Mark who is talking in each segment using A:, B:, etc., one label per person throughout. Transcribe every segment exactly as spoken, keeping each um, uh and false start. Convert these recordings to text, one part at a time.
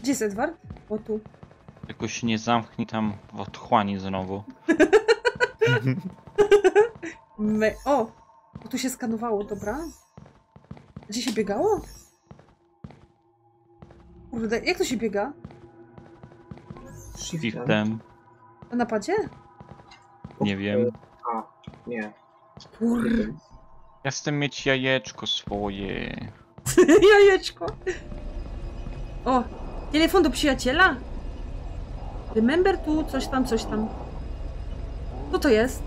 A: Gdzie jest Edward? O, tu.
B: Tylko się nie zamknij tam w otchłani znowu.
A: My... O! O, tu się skanowało, dobra. Gdzie się biegało? Kurde, jak to się biega?
B: Shiftem.
A: Na napadzie?
B: Nie wiem.
C: A, nie.
A: Kurde.
B: Ja chcę mieć jajeczko swoje.
A: Jajeczko. O! Telefon do przyjaciela? Remember tu, coś tam, coś tam. Co to jest?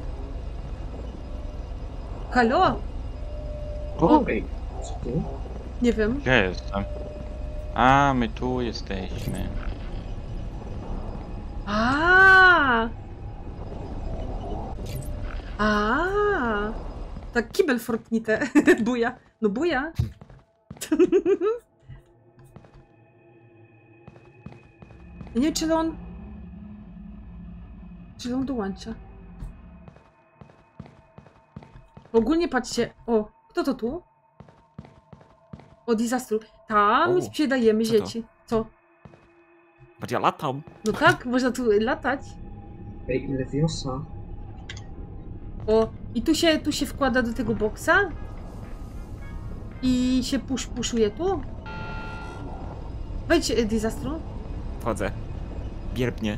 A: Halo?
C: Okej, okay. Co tu?
A: Nie wiem.
B: Gdzie jestem? A, my tu jesteśmy.
A: A. A. Tak kibel Fortnite. Buja. No buja. Ja nie wiem, czy on... Czy on dołącza. Ogólnie patrzcie... O, kto to tu? O, Disastru. Tam
D: O,
A: sprzedajemy
D: co to?
A: dzieci. Co?
D: Ja latam.
A: No tak, można tu latać.
C: Ej, ile wiosa?
A: O, i tu się, tu się wkłada do tego boksa. I się push, puszuje tu. Wejdź, Disastru.
D: Wchodzę. Bierbnie.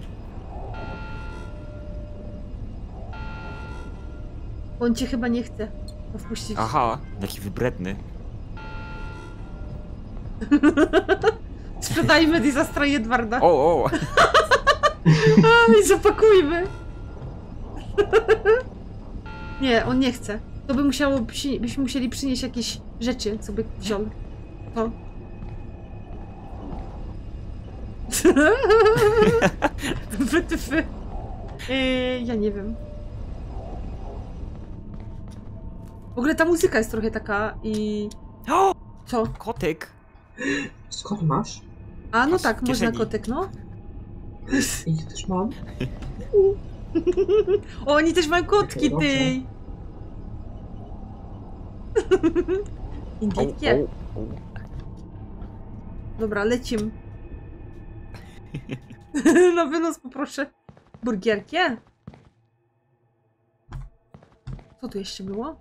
A: On cię chyba nie chce wpuścić.
D: Aha, jaki wybredny.
A: Sprzedajmy Disastra i Edwarda.
D: O, o!
A: A, i zapakujmy. Nie, on nie chce. To by musiało, przy, byśmy musieli przynieść jakieś rzeczy, co by wziął. To. Wytyfy. Yy, ja nie wiem. W ogóle ta muzyka jest trochę taka i...
D: O!
A: Co?
D: Kotek!
C: Skąd masz?
A: A, no
D: Masz
A: tak,
D: w
A: można
D: kieszeni.
A: kotek, no.
C: I ja też mam.
A: O, oni też mają kotki,
C: Dobrze.
A: ty!
D: O,
A: Indyjskie.
D: o, o.
A: Dobra, lecimy. Na wynos poproszę. Burgierkie? Co tu jeszcze było?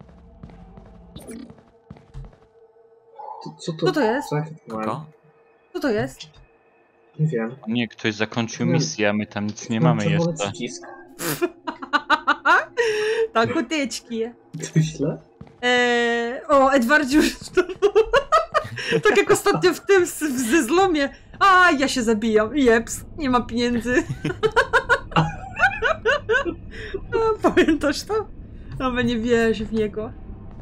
C: To, co to?
A: Co to jest?
C: Co ja tu miałem?
D: Kogo?
A: Co to jest?
C: Nie wiem.
B: O nie, ktoś zakończył
C: Nie.
B: misję, a my tam nic nie
C: Mam
B: mamy
C: czerwony
B: jeszcze.
C: przycisk.
A: Tak, koteczki.
C: To źle?
A: Eee, o, Edwardzie już... Tak jak ostatnio w tym, w ze zlomie. A, ja się zabijam. Jeps, nie ma pieniędzy. A, pamiętasz to? Nawet nie wierzę w niego.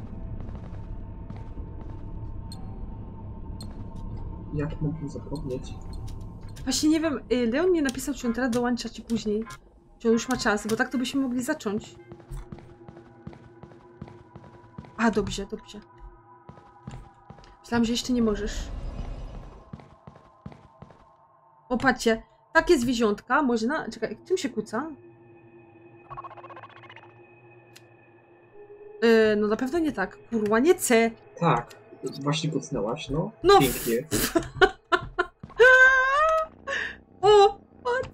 C: Jak mógłbym zapomnieć?
A: Właśnie nie wiem, y, Leon nie napisał, czy on teraz dołącza, czy później. Czy on już ma czas, bo tak to byśmy mogli zacząć. A, dobrze, dobrze. Myślałam, że jeszcze nie możesz. O, patrzcie, takie zwierzątka można... Czekaj, czym się kuca? Yy, no na pewno nie tak. Kurwa, nie C.
C: Tak. Właśnie kucnęłaś, no.
A: No.
C: Pięknie.
A: O, patrz.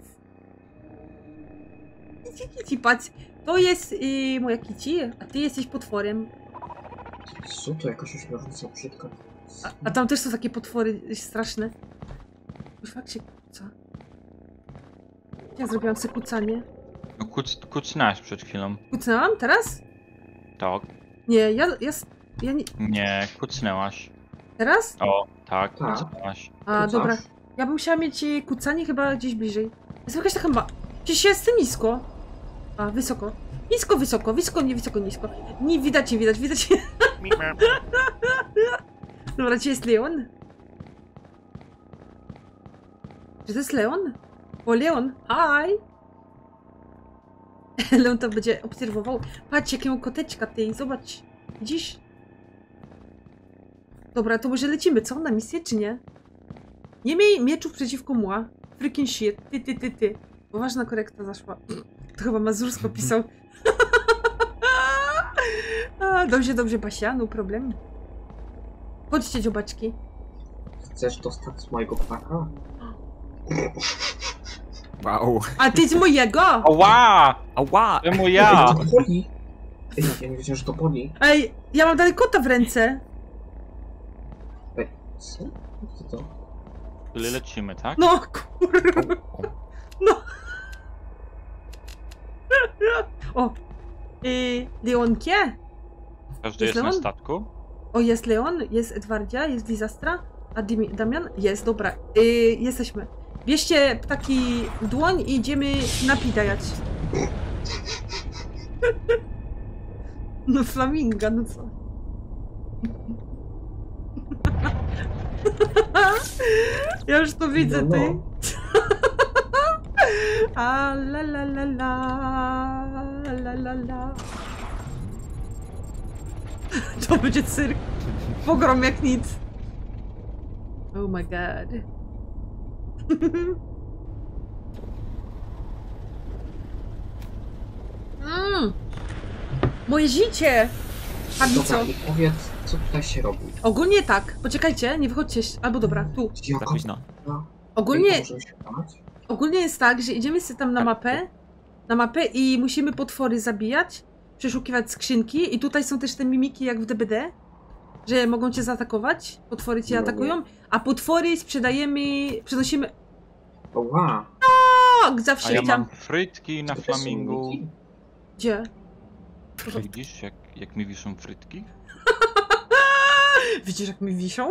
A: Kici, kici, patrz. To jest yy, moja kici, a ty jesteś potworem.
C: Co to jakaś ośmiornica brzydka?
A: A, a tam też są takie potwory straszne. Już fakt się kuca. Ja zrobiłam sobie kucanie.
B: No kuc, kucnąłeś przed chwilą.
A: Kucnęłam teraz?
B: Tak.
A: Nie, ja, ja, ja nie...
B: Nie, kucnęłaś.
A: Teraz?
B: O, tak,
C: Tak.
B: kucnęłaś.
A: A,
C: Kucasz?
A: dobra. Ja bym musiała mieć e, kucanie chyba gdzieś bliżej. Jest jakaś taka ma... Przecież ja jestem nisko. A, wysoko. Nisko, wysoko, wysoko, nie wysoko, nisko. Nie widać, nie widać, widać. Dobra, gdzie jest Leon? Czy to jest Leon? O, Leon, hi! Leon to będzie obserwował. Patrz, jakiego koteczka ty, zobacz. Widzisz? Dobra, to może lecimy, co? Na misję, czy nie? Nie miej mieczów przeciwko mła. Freaking shit. Ty, ty, ty, ty. Poważna korekta zaszła. To chyba Mazursko pisał. A, dobrze, dobrze, Basia, no problem. Chodźcie, dziobaczki.
C: Chcesz dostać z mojego ptaka?
D: Wow.
A: A ty z mojego?
B: Ała!
D: Ała!
B: Czemu
C: Ej,
B: ja?
C: to boli! Ej, ja nie wiedziałem, że to boli.
A: Ej, ja mam dalej kota w ręce.
C: Ej, co? Co to?
B: Czyli lecimy, tak?
A: No, kurwa. No. O. Y, Leonkie?
B: Każdy
A: jest
B: jest na
A: Leon?
B: statku?
A: O, jest Leon, jest Edwardzia, jest Dizastra, a Dimi- Damian? Jest, dobra. Y, jesteśmy. Bierzcie ptaki w dłoń i idziemy napidajać. No flaminga, no co? Ja już to widzę,
C: No,
A: ty.
C: no.
A: A la la la la la la la. To będzie cyrk. Pogrom jak nic. Oh my god. mm. Moje życie! Habico.
C: Dobra, i powiedz, co tutaj się robi.
A: Ogólnie tak. Poczekajcie, nie wychodźcie. Albo dobra, tu.
D: Za
C: Jaka
D: późno.
A: Ogólnie,
C: możemy się dać?
A: ogólnie jest tak, że idziemy sobie tam na
D: Tak.
A: mapę. Na mapę i musimy potwory zabijać. Przeszukiwać skrzynki. I tutaj są też te mimiki jak w D B D. Że mogą cię zaatakować. Potwory cię
C: No,
A: atakują. A potwory sprzedajemy... Przenosimy...
C: Oła!
A: O, zawsze
B: A ja
A: chciałam...
B: mam frytki na
C: To też są
B: flamingu.
C: miki?
A: Gdzie?
B: Widzisz, jak, jak mi wiszą frytki?
A: Widzisz, jak mi wiszą?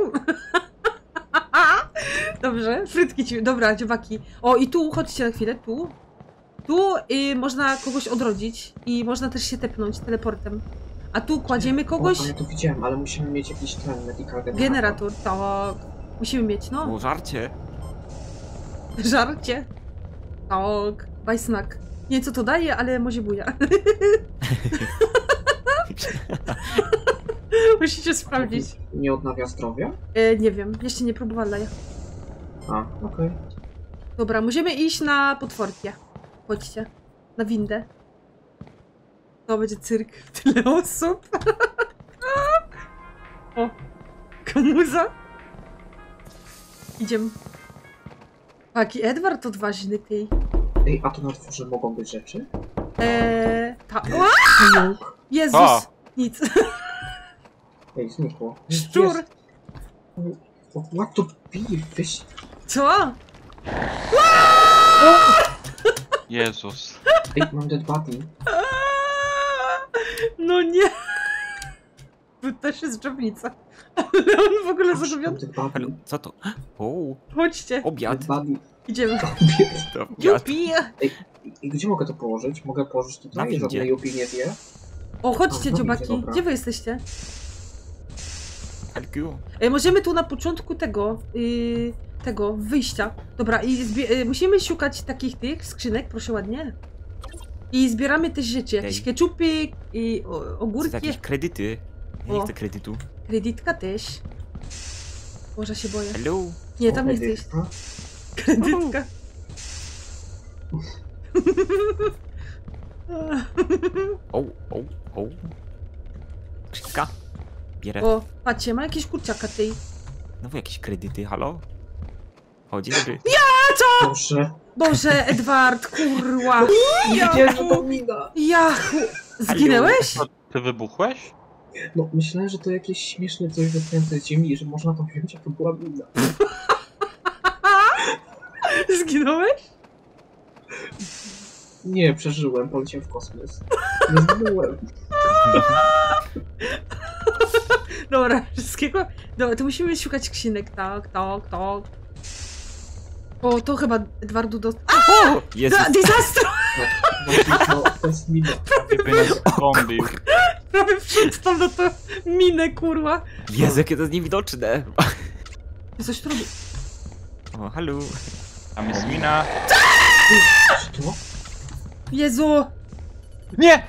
A: Dobrze, frytki ci... Dobra, dziobaki. O, i tu, chodźcie na chwilę, tu. Tu y, można kogoś odrodzić i można też się tepnąć teleportem. A tu kładziemy kogoś...
C: O, ja to widziałem, ale musimy mieć jakiś ten medical generator.
A: Generator, tak. Musimy mieć, no.
D: Było żarcie.
A: Żarcie. Tak. Bajsnak. Nie wiem, co to daje, ale może buja. Musicie sprawdzić.
C: Nie odnawia zdrowia?
A: E, nie wiem, jeszcze nie próbowała ja.
C: A, okej.
A: Dobra, musimy iść na potworkę. Chodźcie. Na windę. To będzie cyrk. Tyle osób. O. Kamuza. Idziemy. Taki Edward odważny, tej.
C: Ej, a tu na dworze mogą być rzeczy?
A: Eee, ta... O!
C: Pająk!
A: Jezus!
B: O!
A: Nic.
C: Ej, znikło.
A: Szczur!
C: Jest. O, What to be? Weź...
A: Co?
B: Jezus.
C: Ej, mam dead body.
A: No nie. To też jest dżownica. Ale on w ogóle
C: Masz
A: zagubiony.
C: dead body.
D: Halo, co to? O,
A: Chodźcie.
D: obiad.
C: Dead body.
A: Idziemy.
D: To obiad.
A: Jupi!
C: I gdzie mogę to położyć? Mogę położyć
D: Na
C: tutaj?
D: windzie.
C: Żadnej jupi nie zje?
A: O, chodźcie,
C: A, no
A: dziobaki.
C: widzę, dobra.
A: Gdzie wy jesteście?
D: Helku.
A: E, możemy tu na początku tego, yy, tego wyjścia. Dobra, i zbie- y, musimy szukać takich tych skrzynek, proszę ładnie. I zbieramy też rzeczy, jakieś
D: Ej.
A: keczupy i o,
D: Chcę
A: ogórki.
D: jakieś kredyty. Ja nie
A: O.
D: chcę kredytu.
A: Kredytka też. Boże, się boję.
D: Hello.
A: Nie, tam
C: O,
A: jest gdzieś.
C: medyka.
A: Kredytka.
D: O, o, o. Skrzynka. Bierę.
A: O, patrzcie, ma jakieś kurczaka tej.
D: Znowu jakieś kredyty, halo? Chodzi, dobry.
C: Proszę.
A: Boże, Edward, kurwa.
C: Widziałem, że to mina.
A: Jachu. Zginęłeś?
B: To ty wybuchłeś?
C: No, myślałem, że to jakieś śmieszne coś wykręte z ziemi i że można to wziąć, jak to była mina.
A: Zginąłeś?
C: Nie, przeżyłem, poleciałem w kosmos. Nie zginąłem.
A: Dobra, wszystkiego. Dobra, to musimy szukać skrzynek. Tak, tak, tak. O, to chyba Edwardu do...
D: O, Jezus.
A: Da, disaster!
C: Tak, właśnie, no, to jest mina.
B: Gdyby nas zombił.
A: Prawie wszedł tam na to minę, kurwa.
D: Jezu, jakie to jest niewidoczne.
A: Ty coś tu robi.
D: O, halo.
B: Tam jest mina.
C: Co to?
A: Jezu!
B: Nie!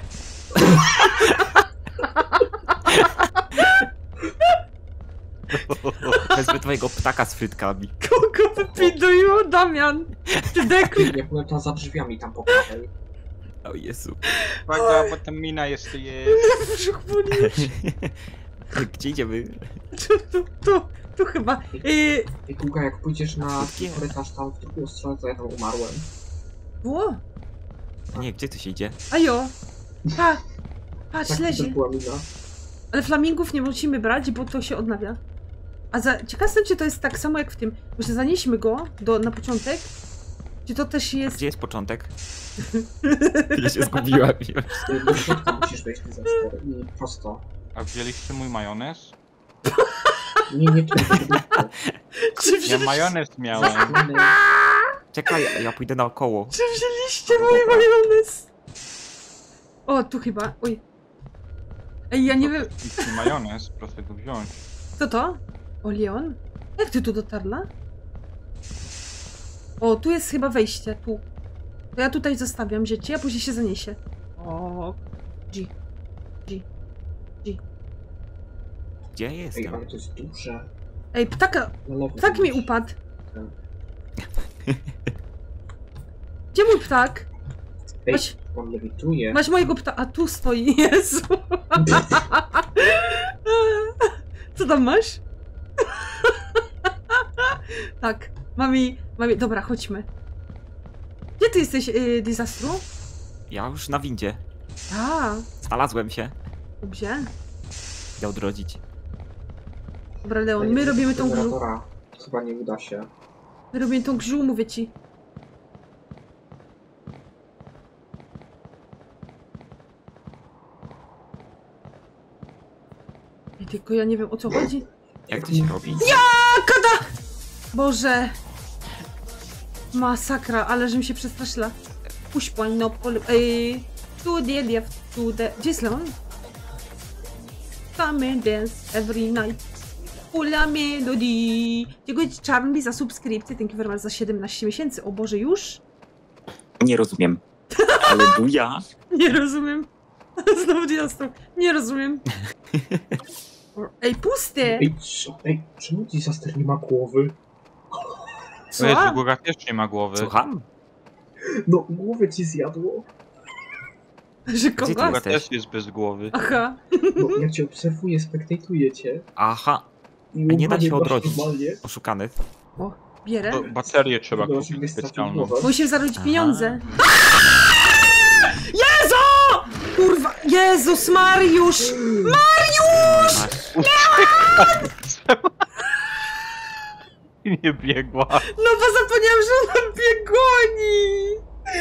D: Wezmę twojego ptaka z frytkami.
A: Kogo wypidują, Damian? Ty deku.
C: Ja byłem tam za drzwiami, tam po prawej.
D: O Jezu.
B: Uwaga, bo ta mina jest tu jest.
A: Brzuch boli.
D: Gdzie idziemy?
A: Tu, tu, tu. Tu chyba. Yy,
C: Ej, Kuga, jak pójdziesz na
D: Nie.
C: korytarz tam w drugą stronę, to ja tam umarłem.
A: było?
D: Nie, gdzie tu się idzie?
A: Ajo. Pa. Patrz,
C: Tak, to
A: leży.
C: była mina.
A: Ale flamingów nie musimy brać, bo to się odnawia. A za... ciekaw jestem, czy to jest tak samo jak w tym. Może zanieśmy go do, na początek? Czy to też jest...
D: Gdzie jest początek? Ja się zgubiłem już.
C: Ej, Do środka musisz wejść disaster i prosto.
B: A wzięliście mój majonez?
C: Nie, nie tu, nie tu.
A: Czy,
B: Ja
A: wzięliście...
B: majonez miałem.
D: Czekaj, ja pójdę naokoło.
A: czy wzięliście mój majonez? O, tu chyba. Oj. Ej, ja nie wiem...
B: Mój majonez, proszę go wziąć.
A: Co to? O, Leon? Jak ty tu dotarła? O, tu jest chyba wejście, tu. To ja tutaj zostawiam dzieci, a później się zaniesie. O, G. G. G.
D: Gdzie
C: Ej,
D: jestem?
C: ale to jest duże.
A: Ej, ptaka,
C: Na lewo
A: ptak mi
C: iść.
A: upadł.
C: Ten.
A: Gdzie mój ptak?
C: Ej,
A: Masz,
C: on lewituje.
A: masz mojego ptaka, a tu stoi, Jezu. Co tam masz? Tak, mami, mami, dobra, chodźmy. Gdzie ty jesteś, yy, Disastru?
D: Ja już na windzie.
A: A,
D: Znalazłem się.
A: dobrze.
C: No
D: Idę odrodzić.
A: Dobra, Leon,
C: Ej,
A: my robimy tą grzu.
C: generatora. Chyba nie uda się.
A: My robimy tą grzu, mówię ci. I tylko ja nie wiem, o co chodzi.
D: Jak to się robi?
A: A, kada! Boże. Masakra, ale żebym się przestraszyła. Push point, no pole... Ej, to the left, to the... Gdzie jest Leon? Come and dance every night. Pula melody. Dziękuję ci, Charmby, za subskrypcję. Dzięki very much za siedemnaście miesięcy. O Boże, już?
D: Nie rozumiem. Ale buja.
A: Nie rozumiem. Znowu diastro. Nie rozumiem. Ej, puste!
C: Ej, co? Ej, czemu disaster nie ma głowy?
B: O Jezu,
A: Co?
B: góra też nie ma głowy.
D: Słucham?
C: No, głowę ci zjadło.
A: Że
D: Gdzie ty
A: kogo?
B: Góra
D: jesteś?
B: też jest bez głowy.
A: Aha.
C: No, ja cię obserwuję, spektajtuję cię.
D: Aha.
C: I
D: A nie da się
C: łamanie masz
D: odrodzić.
C: normalnie.
D: Oszukany.
A: O, bierę.
B: To baterię trzeba
C: No,
B: kupić
C: żeby stracić
B: specjalną.
C: głowę.
A: Musimy zarobić
D: Aha.
A: pieniądze. Jezu! Kurwa, Jezus Mariusz!
D: Masz.
B: Nie biegła.
A: No bo zapomniałam, że ona mnie goni!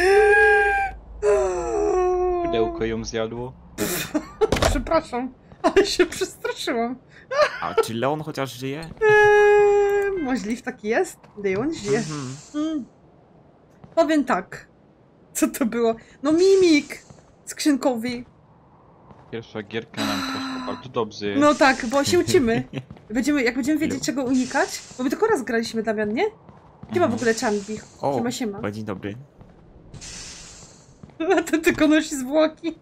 B: Pudełko ją zjadło.
A: Przepraszam, ale się przestraszyłam.
D: A czy Leon chociaż żyje?
A: Eee, możliw taki jest. Leon żyje.
D: Mhm.
A: Mm. Powiem tak. Co to było? No mimik skrzynkowy.
B: Pierwsza gierka nam poszła bardzo dobrze.
A: No tak, bo się uczymy. Będziemy, jak będziemy wiedzieć, czego unikać, bo my tylko raz graliśmy, Damian, nie? Nie ma w ogóle Chanbi.
D: O,
A: Siema, siema.
D: o, dzień dobry.
A: A ten tylko nosi zwłoki.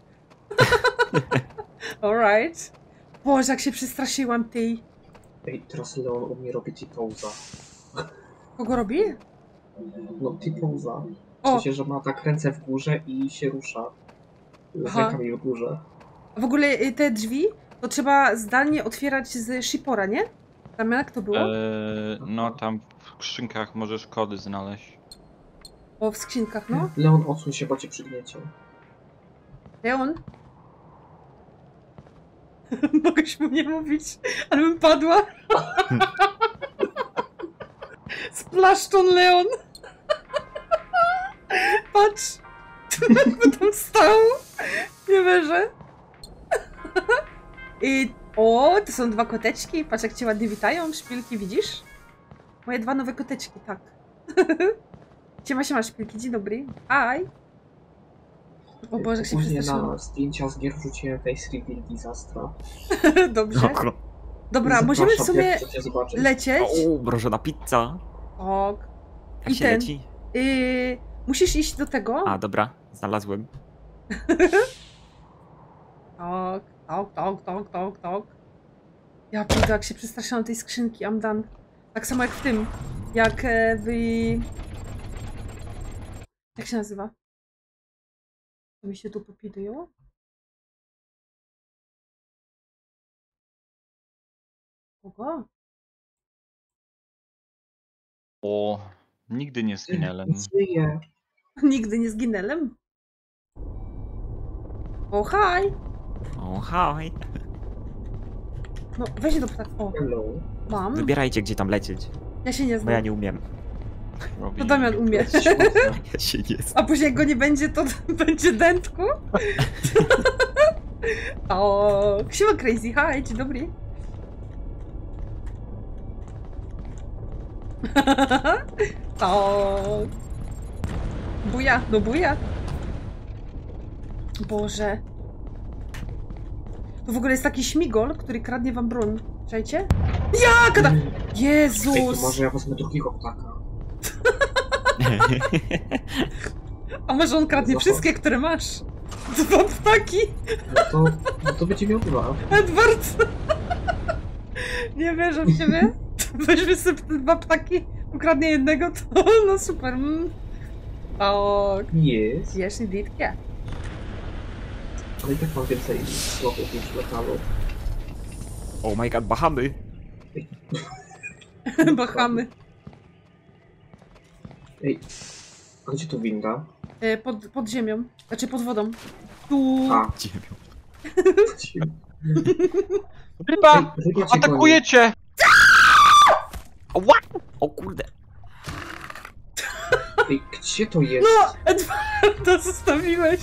A: Alright. Boże, jak się przestraszyłam tej.
C: Ej, teraz Leon umie robić T-Pose.
A: Kogo robi?
C: No, T-Pose. W
A: O,
C: sensie, że ma tak ręce w górze i się rusza. Z
A: Aha.
C: rękami w górze.
A: w ogóle y, te drzwi to trzeba zdalnie otwierać z Shipora, nie? Damian, jak to było?
B: Eee, no tam w skrzynkach możesz kody znaleźć.
A: O, w skrzynkach, no.
C: Leon, odsuń się, bo cię przygniecie.
A: Leon? Mogłeś mu nie mówić, ale bym padła. Splaszczon Leon. Patrz. Jakby tam stał. Nie wierzę. I o, to są dwa koteczki. Patrz, jak cię ładnie witają. Szpilki, widzisz? Moje dwa nowe koteczki, tak. Siema, siema, szpilki. Dzień dobry. Hi. O Boże, jak się
C: Później
A: przestraszyłam.
C: na zdjęcia z gier wrzuciłem face reveal Disastra.
A: Dobrze.
D: Okro.
A: Dobra, możemy w
C: Zapraszam,
A: sumie
C: jak chcecie zobaczyć.
A: lecieć.
D: O, mrożona pizza.
A: Ok.
D: Jak
A: I
D: się
A: ten.
D: leci?
A: Yy, musisz iść do tego.
D: A, dobra. Znalazłem.
A: Tok, tok, tok, tok, tok, tok. Ja pierdolę, jak się przestraszyłam tej skrzynki, I'm done. Tak samo jak w tym. Jak e, w... Jak się nazywa? To mi się tu popiduje. Kogo?
B: O, nigdy nie zginęłem.
C: Żyję.
A: Nigdy nie zginęłem. O, hi!
D: O, haj.
A: No, weź do ptak. O,
C: Hello.
A: mam.
D: Wybierajcie, gdzie tam lecieć,
A: Ja się nie
D: bo ja
A: znam.
D: nie umiem.
B: Robi...
A: To Damian umie.
D: Ja się nie znam.
A: A później jak go nie będzie, to będzie dętku. O, siema Crazy, hi, dzień dobry. O, buja, no buja. Boże. To w ogóle jest taki śmigol, który kradnie wam broń. Czajcie? Ja, kada...
C: Ej, to
A: Jezus!
C: może ja wezmę drugiego ptaka.
A: A może on kradnie
C: Zobacz.
A: wszystkie, które masz? Dwa ptaki!
C: No to, no to będzie miał dwa.
A: Edward! Nie wierzę w ciebie. Weźmy sobie te dwa ptaki, ukradnie jednego, to no super. Mm. Tak.
C: Jest.
A: Jesz i ditkie.
C: Ale i tak mam więcej słowów niż latalu.
D: Oh my god, Bahamy.
A: Bahamy.
C: Ej, a gdzie tu winda?
A: E, Pod, pod ziemią. Znaczy pod wodą. Tu.
C: A,
D: Ziemią.
B: Ryba!
C: Ej, ryba cię
B: Atakuje cię!
D: Ła! O kurde.
C: goni. Ej, gdzie to jest?
A: No! Edwarda zostawiłeś!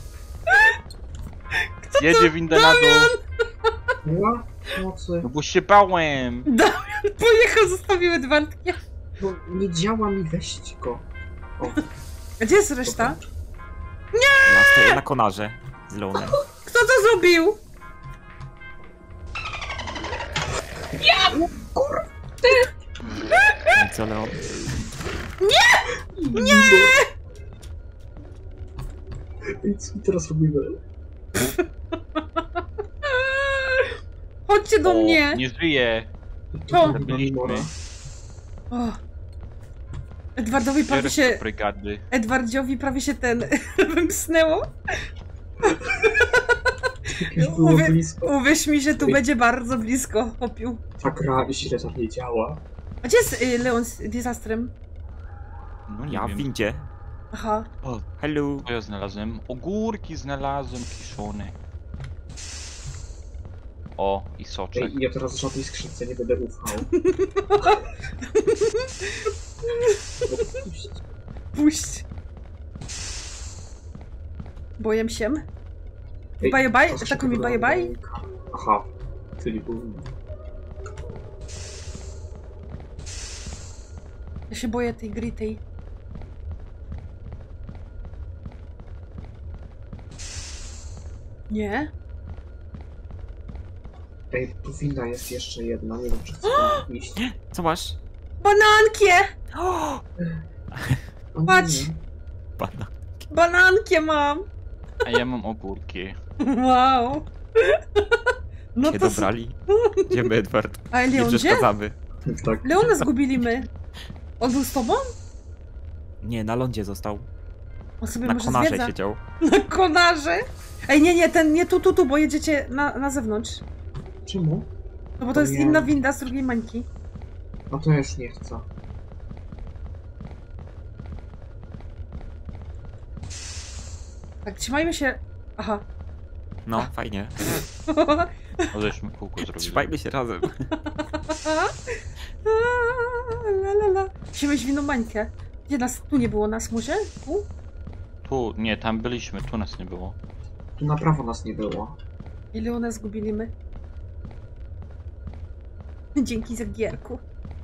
B: Jedzie windę na dół.
C: Ła? Mocy.
B: No bo się bałem.
A: Damian pojechał, zostawił Edwardkę.
C: No nie działa mi, weźcie go. O,
A: A gdzie jest reszta?
D: Ja stoję na konarze z Leonem.
A: Kto to zrobił?
D: I co, Leon?
C: nie! Ej, co my teraz robimy?
A: Chodźcie do
B: O,
A: mnie!
B: Nie żyje.
C: To
A: O.
C: chyba
B: Zabiliśmy.
C: Mora.
A: O. Edwardowi prawie
B: Bierz
A: się...
B: do brygady.
A: Edwardziowi prawie się ten... wymknęło.
C: Jakieś było
A: Uwie-
C: blisko.
A: Uwierz mi, że tu
C: Ej.
A: będzie bardzo blisko, popił.
C: Ta gra źle tam nie działa.
A: A gdzie jest y, Leon z disastrem?
B: No nie
D: Ja w
B: wiem.
D: windzie.
A: Aha.
B: O,
D: Hello.
B: co ja znalazłem? Ogórki znalazłem kiszone. O, i soczek.
C: Ej, ja teraz żadnej skrzynce nie będę ufał.
A: Puść. Boję się.
C: Ej,
A: Bye bye,
C: ta skrzynka
A: taką mi bye
C: wygląda
A: bye.
C: jak- Aha, czyli był...
A: Ja się boję tej gry, tej. Nie?
C: Ej, tu winda jest jeszcze jedna, nie wiem czy chcę tam iść.
D: Co masz?
A: Banankie!
D: O,
C: O nie.
A: Patrz.
D: pana.
A: Banankie mam!
B: A ja mam ogórki.
A: Wow. No
D: Się
A: to... s-
D: dobrali. Idziemy, Edward.
A: A
D: Nie
A: Leon gdzie?
D: przeszkadzamy.
C: Tak.
A: Leona zgubiliśmy. On był z tobą?
D: Nie, na lądzie został.
A: On sobie
D: Na
A: może
D: konarze
A: zwiedza.
D: siedział.
A: Na konarze? Ej, nie, nie, ten, nie tu, tu, tu, bo jedziecie na, na zewnątrz.
C: Czemu?
A: No bo to jest
C: Nie.
A: inna winda z drugiej mańki.
C: No to ja już nie chcę.
A: Tak, trzymajmy się... Aha.
D: No, fajnie.
B: Możeśmy kółko zrobić.
D: Trzymajmy się razem.
A: La, la, la. Musimy iść w inną mańkę. Gdzie nas... Tu nie było nas może? Tu?
B: Tu, nie, tam byliśmy, tu nas nie było.
C: Tu na prawo nas nie było.
A: Ile nas zgubiliśmy? Dzięki za gierku.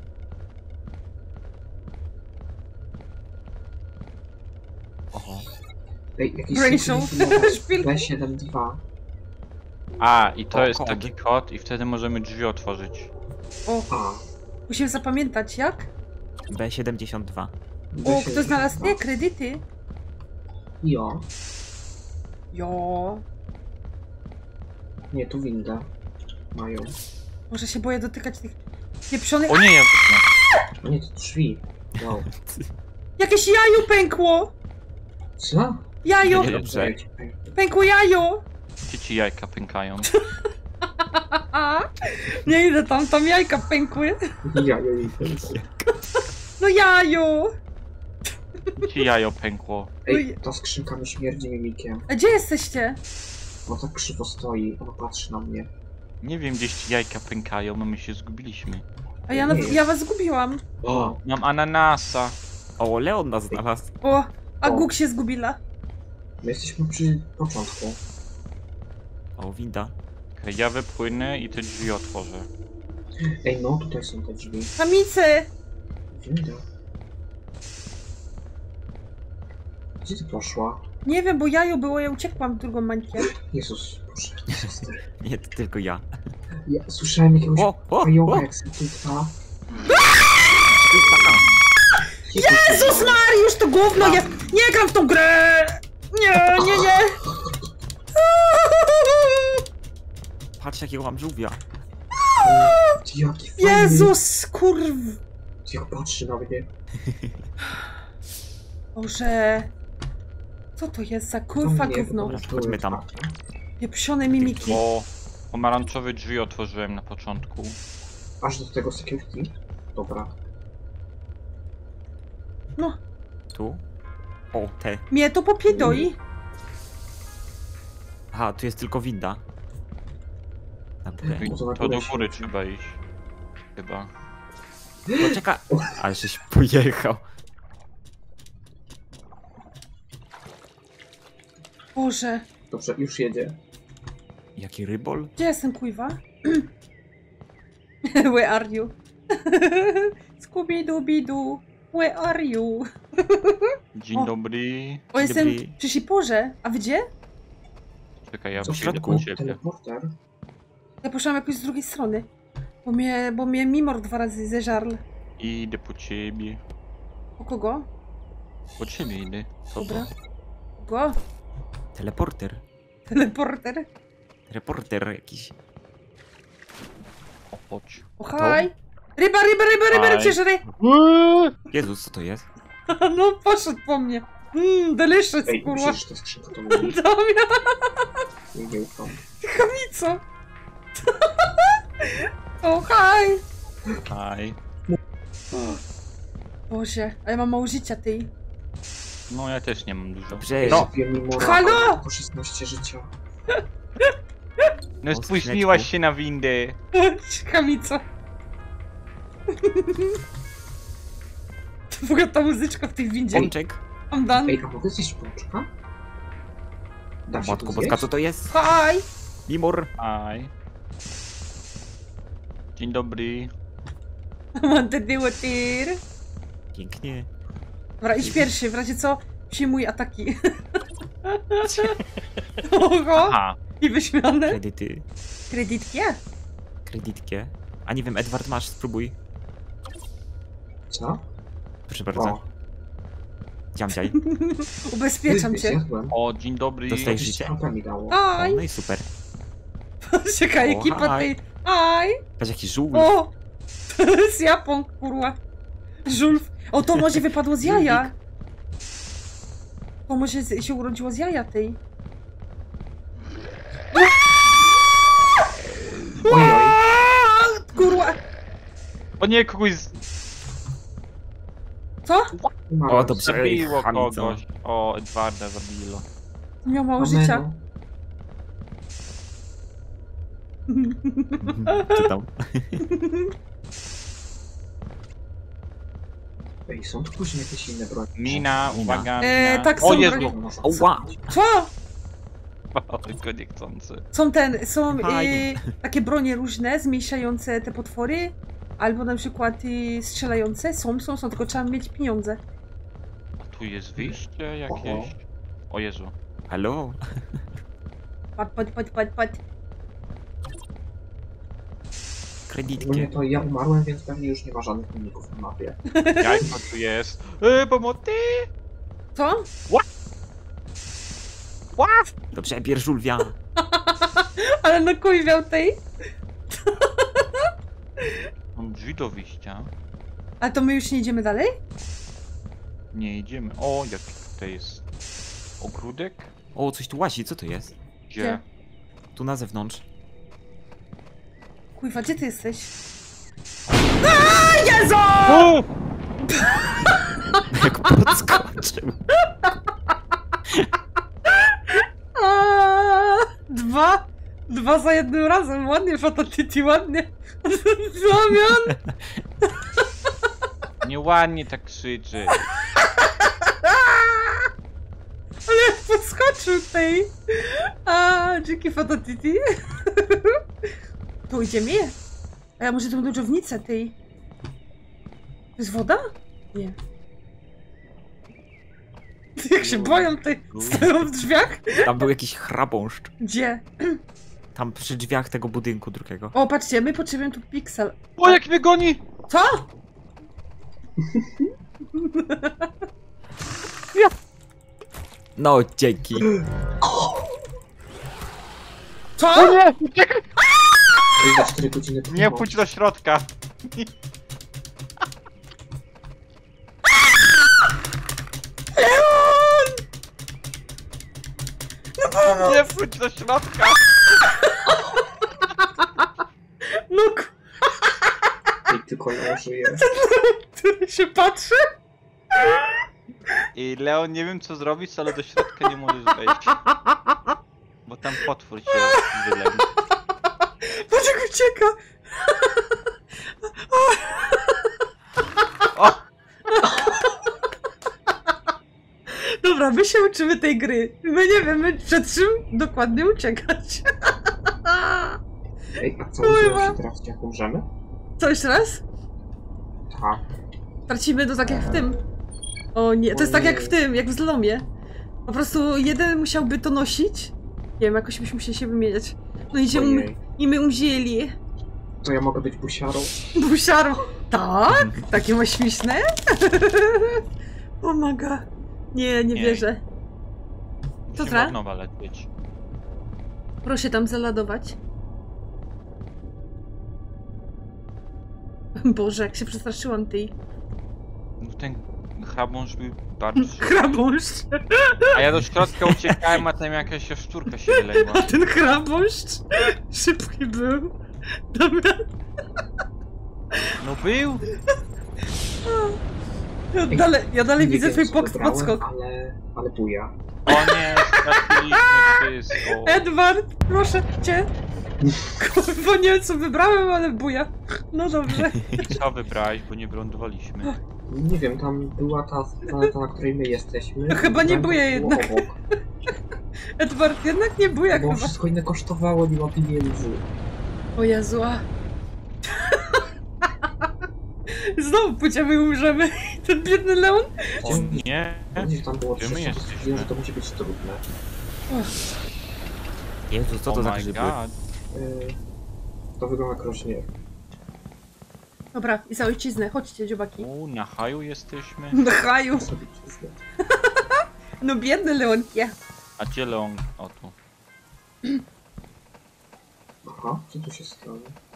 D: Oho.
C: Ej, jakiś
A: Rachel.
C: synchronizował
A: Szpilki.
C: B siedem dwa.
B: A, i to
D: O,
B: jest
D: kod.
B: taki kod i wtedy możemy drzwi otworzyć.
A: O,
C: A.
A: musimy zapamiętać jak?
D: B siedemdziesiąt dwa.
A: O, kto znalazł nie? Kredyty?
C: Jo.
A: Jo.
C: Nie, tu winda. Mają.
A: Może się boję dotykać tych pieprzonych...
B: O nie, ja wytnę.
C: A nie, to drzwi. Wow.
A: Jakieś jajo pękło!
C: Co?
A: Jajo!
B: Nie,
D: dobrze.
A: Pękło jajo!
B: Gdzie ci jajka pękają?
A: Nie idę tam, tam jajka pękły.
C: Ja, ja, ja,
A: No jaju!
B: Ci jajo pękło.
C: Ej, ta skrzynka mi śmierdzi mimikiem.
A: A gdzie jesteście?
C: Bo tak krzywo stoi, ona patrzy na mnie.
B: Nie wiem, gdzieś ci jajka pękają, no my się zgubiliśmy.
A: A ja, na, ja was zgubiłam.
C: O,
B: Mam ananasa.
D: O, Leon nas znalazł.
A: O, a
C: O.
A: Guk się zgubila.
C: my jesteśmy przy początku.
D: O, winda.
B: Okej, ja wypłynę i te drzwi otworzę.
C: Ej, no, tutaj są te drzwi.
A: Samicy!
C: Winda. Gdzie ty poszła?
A: Nie wiem, bo jaju było, ja uciekłam w drugą mańkę.
C: Jezus, Boże, siostry.
D: Nie, to tylko ja.
C: Ja słyszałem jakiegoś
D: O, o,
C: pająka,
D: o!
C: jak se tuta.
A: Jezus Mariusz, to gówno jest! Nie gram w tą grę! Nie, nie, nie!
D: Patrz jakiego mam żółwia.
C: Ty, jaki fajny.
A: Jezus, kurw!
C: Ty, jak patrzy na mnie.
A: Boże... Co to jest za kurwa
C: Nie,
A: gówno?
C: dobra,
D: Chodźmy tam.
C: otwarte.
A: Pieprzone mimiki.
B: Bo pomarańczowe drzwi otworzyłem na początku.
C: Aż do tego security? Dobra.
A: No,
D: Tu. O, te.
A: mnie to popiedoi.
D: Aha, tu jest tylko winda. Na górę.
C: No to na
B: To do
C: górę
B: góry
C: świeci.
B: trzeba iść. Chyba.
D: No czekaj. Ale żeś pojechał.
A: Boże,
C: Dobrze, już jedzie.
D: Jaki rybol?
A: gdzie jestem, kuźwa? Where are you? Scooby-Dooby-Doo, where are you?
B: Dzień
A: O.
B: dobry.
A: O, jestem
D: Dobry.
A: przy Siporze, a wy gdzie?
B: Czekaj, ja
C: Co w
B: przyjdę
D: środku?
B: po ciebie.
C: Teleporter?
A: Ja poszłam jakoś z drugiej strony. Bo mnie, bo mnie Mimor dwa razy zeżarł.
B: Idę po ciebie.
A: O kogo?
B: Po ciebie idę.
D: Co
A: Dobra.
D: to?
A: Go?
D: Teleporter.
A: Teleporter?
D: Reporter jakiś.
B: O, chodź.
A: O haj! Ryba, ryba, ryba, ryba,
B: Haj.
A: ryba cię żre!
D: Jezus, co to jest?
A: No poszedł po mnie. Mmm, delicious,
C: Ej,
A: kurwa.
C: myślisz, że ta skrzynka to mówi?
A: Damia,
C: Nie, nie ufam.
A: chamico. O haj!
B: Aj.
A: Boże, a ja mam mało życia, ty.
B: No ja też nie mam dużo.
D: Dobrze.
B: No,
C: Wiem, mimo
A: Halo!
C: po szesnaście życia.
B: no
D: O,
B: spóźniłaś
D: skrzyneczku.
B: się na windę.
A: Chamico. W ogóle ta muzyczka w tej windzie.
D: Pączek.
A: I'm done.
C: Ej, a mogę zjeść pączka? Da się
D: Matko
C: to
D: boska,
C: zjeść?
D: co to jest?
A: Haj!
D: Mimor.
B: Aj. Dzień dobry.
A: Mam te dyło tyr.
D: Pięknie.
A: Dobra, idź pierwszy, w razie co przyjmuj ataki. Oho!
B: Aha.
A: I wyśmiane.
D: Kredyty.
A: Kredytkie?
D: Kredytkie. A nie wiem, Edward, masz, spróbuj.
C: Co?
D: Proszę bardzo.
C: O,
D: Dziamdziaj.
A: Ubezpieczam
C: Ty,
A: cię.
C: zjadłem.
B: O, dzień dobry.
D: Dostajesz
C: Jakieś
D: życie?
C: H P mi dało.
D: O,
A: Aj!
D: no i super.
A: Czekaj,
D: O,
A: ekipa
D: haj.
A: tej. Aj!
D: Patrz jaki żółw.
A: O! To jest Japon, kurwa. Żulf. O, to może wypadło z jaja. To może z- się urodziło z jaja tej.
C: Ojoj.
A: Aaa, kurwa.
B: O nie, kogoś z...
A: Co?
C: Umarłem.
D: O, dobrze.
B: zabiło
D: Chamico.
B: kogoś. O, Edwarda zabiło.
A: Miał mało
C: Amen.
A: życia.
D: Mhm, Czytam.
C: Ej, są tu później jakieś inne broń.
B: Mina,
D: Mina.
B: uwaga,
A: E,
B: mina.
A: tak,
B: O
A: są
B: Jezu!
A: bronie.
C: Można
D: O, wow.
C: zabić.
A: Co?
B: O, tylko niechcący.
A: Są ten, są y,
D: Fajnie.
A: takie bronie różne, zmniejszające te potwory, albo na przykład y, strzelające. Są, są, są, tylko trzeba mieć pieniądze.
B: A tu jest wyjście jakieś. O Jezu.
D: Halo?
A: Pat, pat, pat, pat, pat.
C: Ogólnie
D: Kredytkie.
C: to ja umarłem, więc pewnie już nie ma żadnych miników na mapie.
B: Jajko tu jest. E, pomocy!
A: Co?
D: Dobrze, bierz żółwia.
A: Ale no kujwiał tej.
B: Mam drzwi do wyjścia.
A: Ale to my już nie idziemy dalej?
B: Nie idziemy. O, jaki tutaj jest ogródek?
D: O, coś tu łazi, co to jest?
B: Gdzie?
A: Gdzie?
D: Tu na zewnątrz.
A: Kujwa, gdzie ty jesteś? A, Jezu!
B: O!
D: Jak podskoczył.
A: Aaaa, dwa! Dwa za jednym razem, ładnie, Fotatiti, ładnie. Damian!
B: Nieładnie tak krzyczy.
A: Ale jak podskoczył tej. A, dzięki Fotatiti. Tu idziemy? A ja może tą dżownicę tej. To jest woda? Nie. Jak się boją tej. Stoją w drzwiach?
D: Tam był jakiś chrabąszcz.
A: Gdzie?
D: Tam przy drzwiach tego budynku drugiego.
A: O, patrzcie, my potrzebujemy tu piksel.
B: O, jak mnie goni!
A: Co?
D: No, dzięki.
A: Co?
B: O nie! Uciekaj!
C: Ej, za cztery godziny po
B: Nie
C: nocy.
B: pójdź do środka.
A: Leon!
B: Nie pójdź do środka.
A: No, k-
C: Ej, tylko ja żyję.
A: który się patrzy?
B: I Leon, nie wiem co zrobić, ale do środka nie możesz wejść. Bo tam potwór się wyległ.
A: Patrz jak ucieka!
B: O!
A: Dobra, my się uczymy tej gry. My nie wiemy przed czym dokładnie uciekać.
C: Ej, a co
A: Kurwa.
C: udziela się teraz, jak umrzemy?
A: Co, jeszcze raz?
C: Ha.
A: Tracimy to tak jak w tym. O nie, to jest tak jak w tym, jak w zlomie. Po prostu jeden musiałby to nosić. Nie wiem, jakoś byśmy musieli się wymieniać. No i, się um
C: Ojej.
A: i my umzieli.
C: To ja mogę być busiarą?
A: Busiarą. Tak? Takie ma śmieszne? Pomaga. Nie, nie
B: Nie.
A: wierzę. To
B: Musimy
A: tra?
B: od nowa lecieć.
A: Proszę tam zaladować. Boże, jak się przestraszyłam tej
B: No ten chrabąż był bardzo szybki.
A: chrabąszcz.
B: A ja do środka uciekałem, a tam jakaś jaszczurka się wyległa.
A: A ten chrabąszcz szybki był. Dobra.
B: No był!
A: Ja dalej, ja dalej
C: Nie
A: widzę
C: wiem,
A: twój
C: co
A: pok-
C: wybrałem,
A: podskok.
C: Ale... ale buja.
B: O nie, straciliśmy wszystko.
A: Edward, proszę cię. Kurwa, nie wiem co wybrałem, ale buja. No dobrze.
B: Co wybrałeś, bo nie wylądowaliśmy.
C: Nie wiem, tam była ta planeta, na której my jesteśmy.
A: To chyba nie
C: Tam
A: buja
C: było
A: jednak.
C: obok.
A: Edward, jednak nie buja
C: Bo
A: chyba.
C: wszystko inne kosztowało, nie ma pieniędzy.
A: O Jezu. a. Znowu pójdziemy i umrzemy. Ten biedny Leon.
B: O nie!
C: Gdzieś tam było
B: Gdzie my
C: trzysta,
B: jesteśmy?
C: wiem, że to musi być trudne.
D: Jezu, co to
B: Oh
D: za
B: my
D: grzyby?
B: god.
C: Yy, to wygląda jak rośnie.
A: Dobra, i za ojciznę. Chodźcie, dziobaki.
B: U, na haju jesteśmy.
A: Na haju.
C: Sobie przyznać.
A: No biedny Leonkie.
B: A gdzie Leon? O tu.
C: Aha, co tu się stało?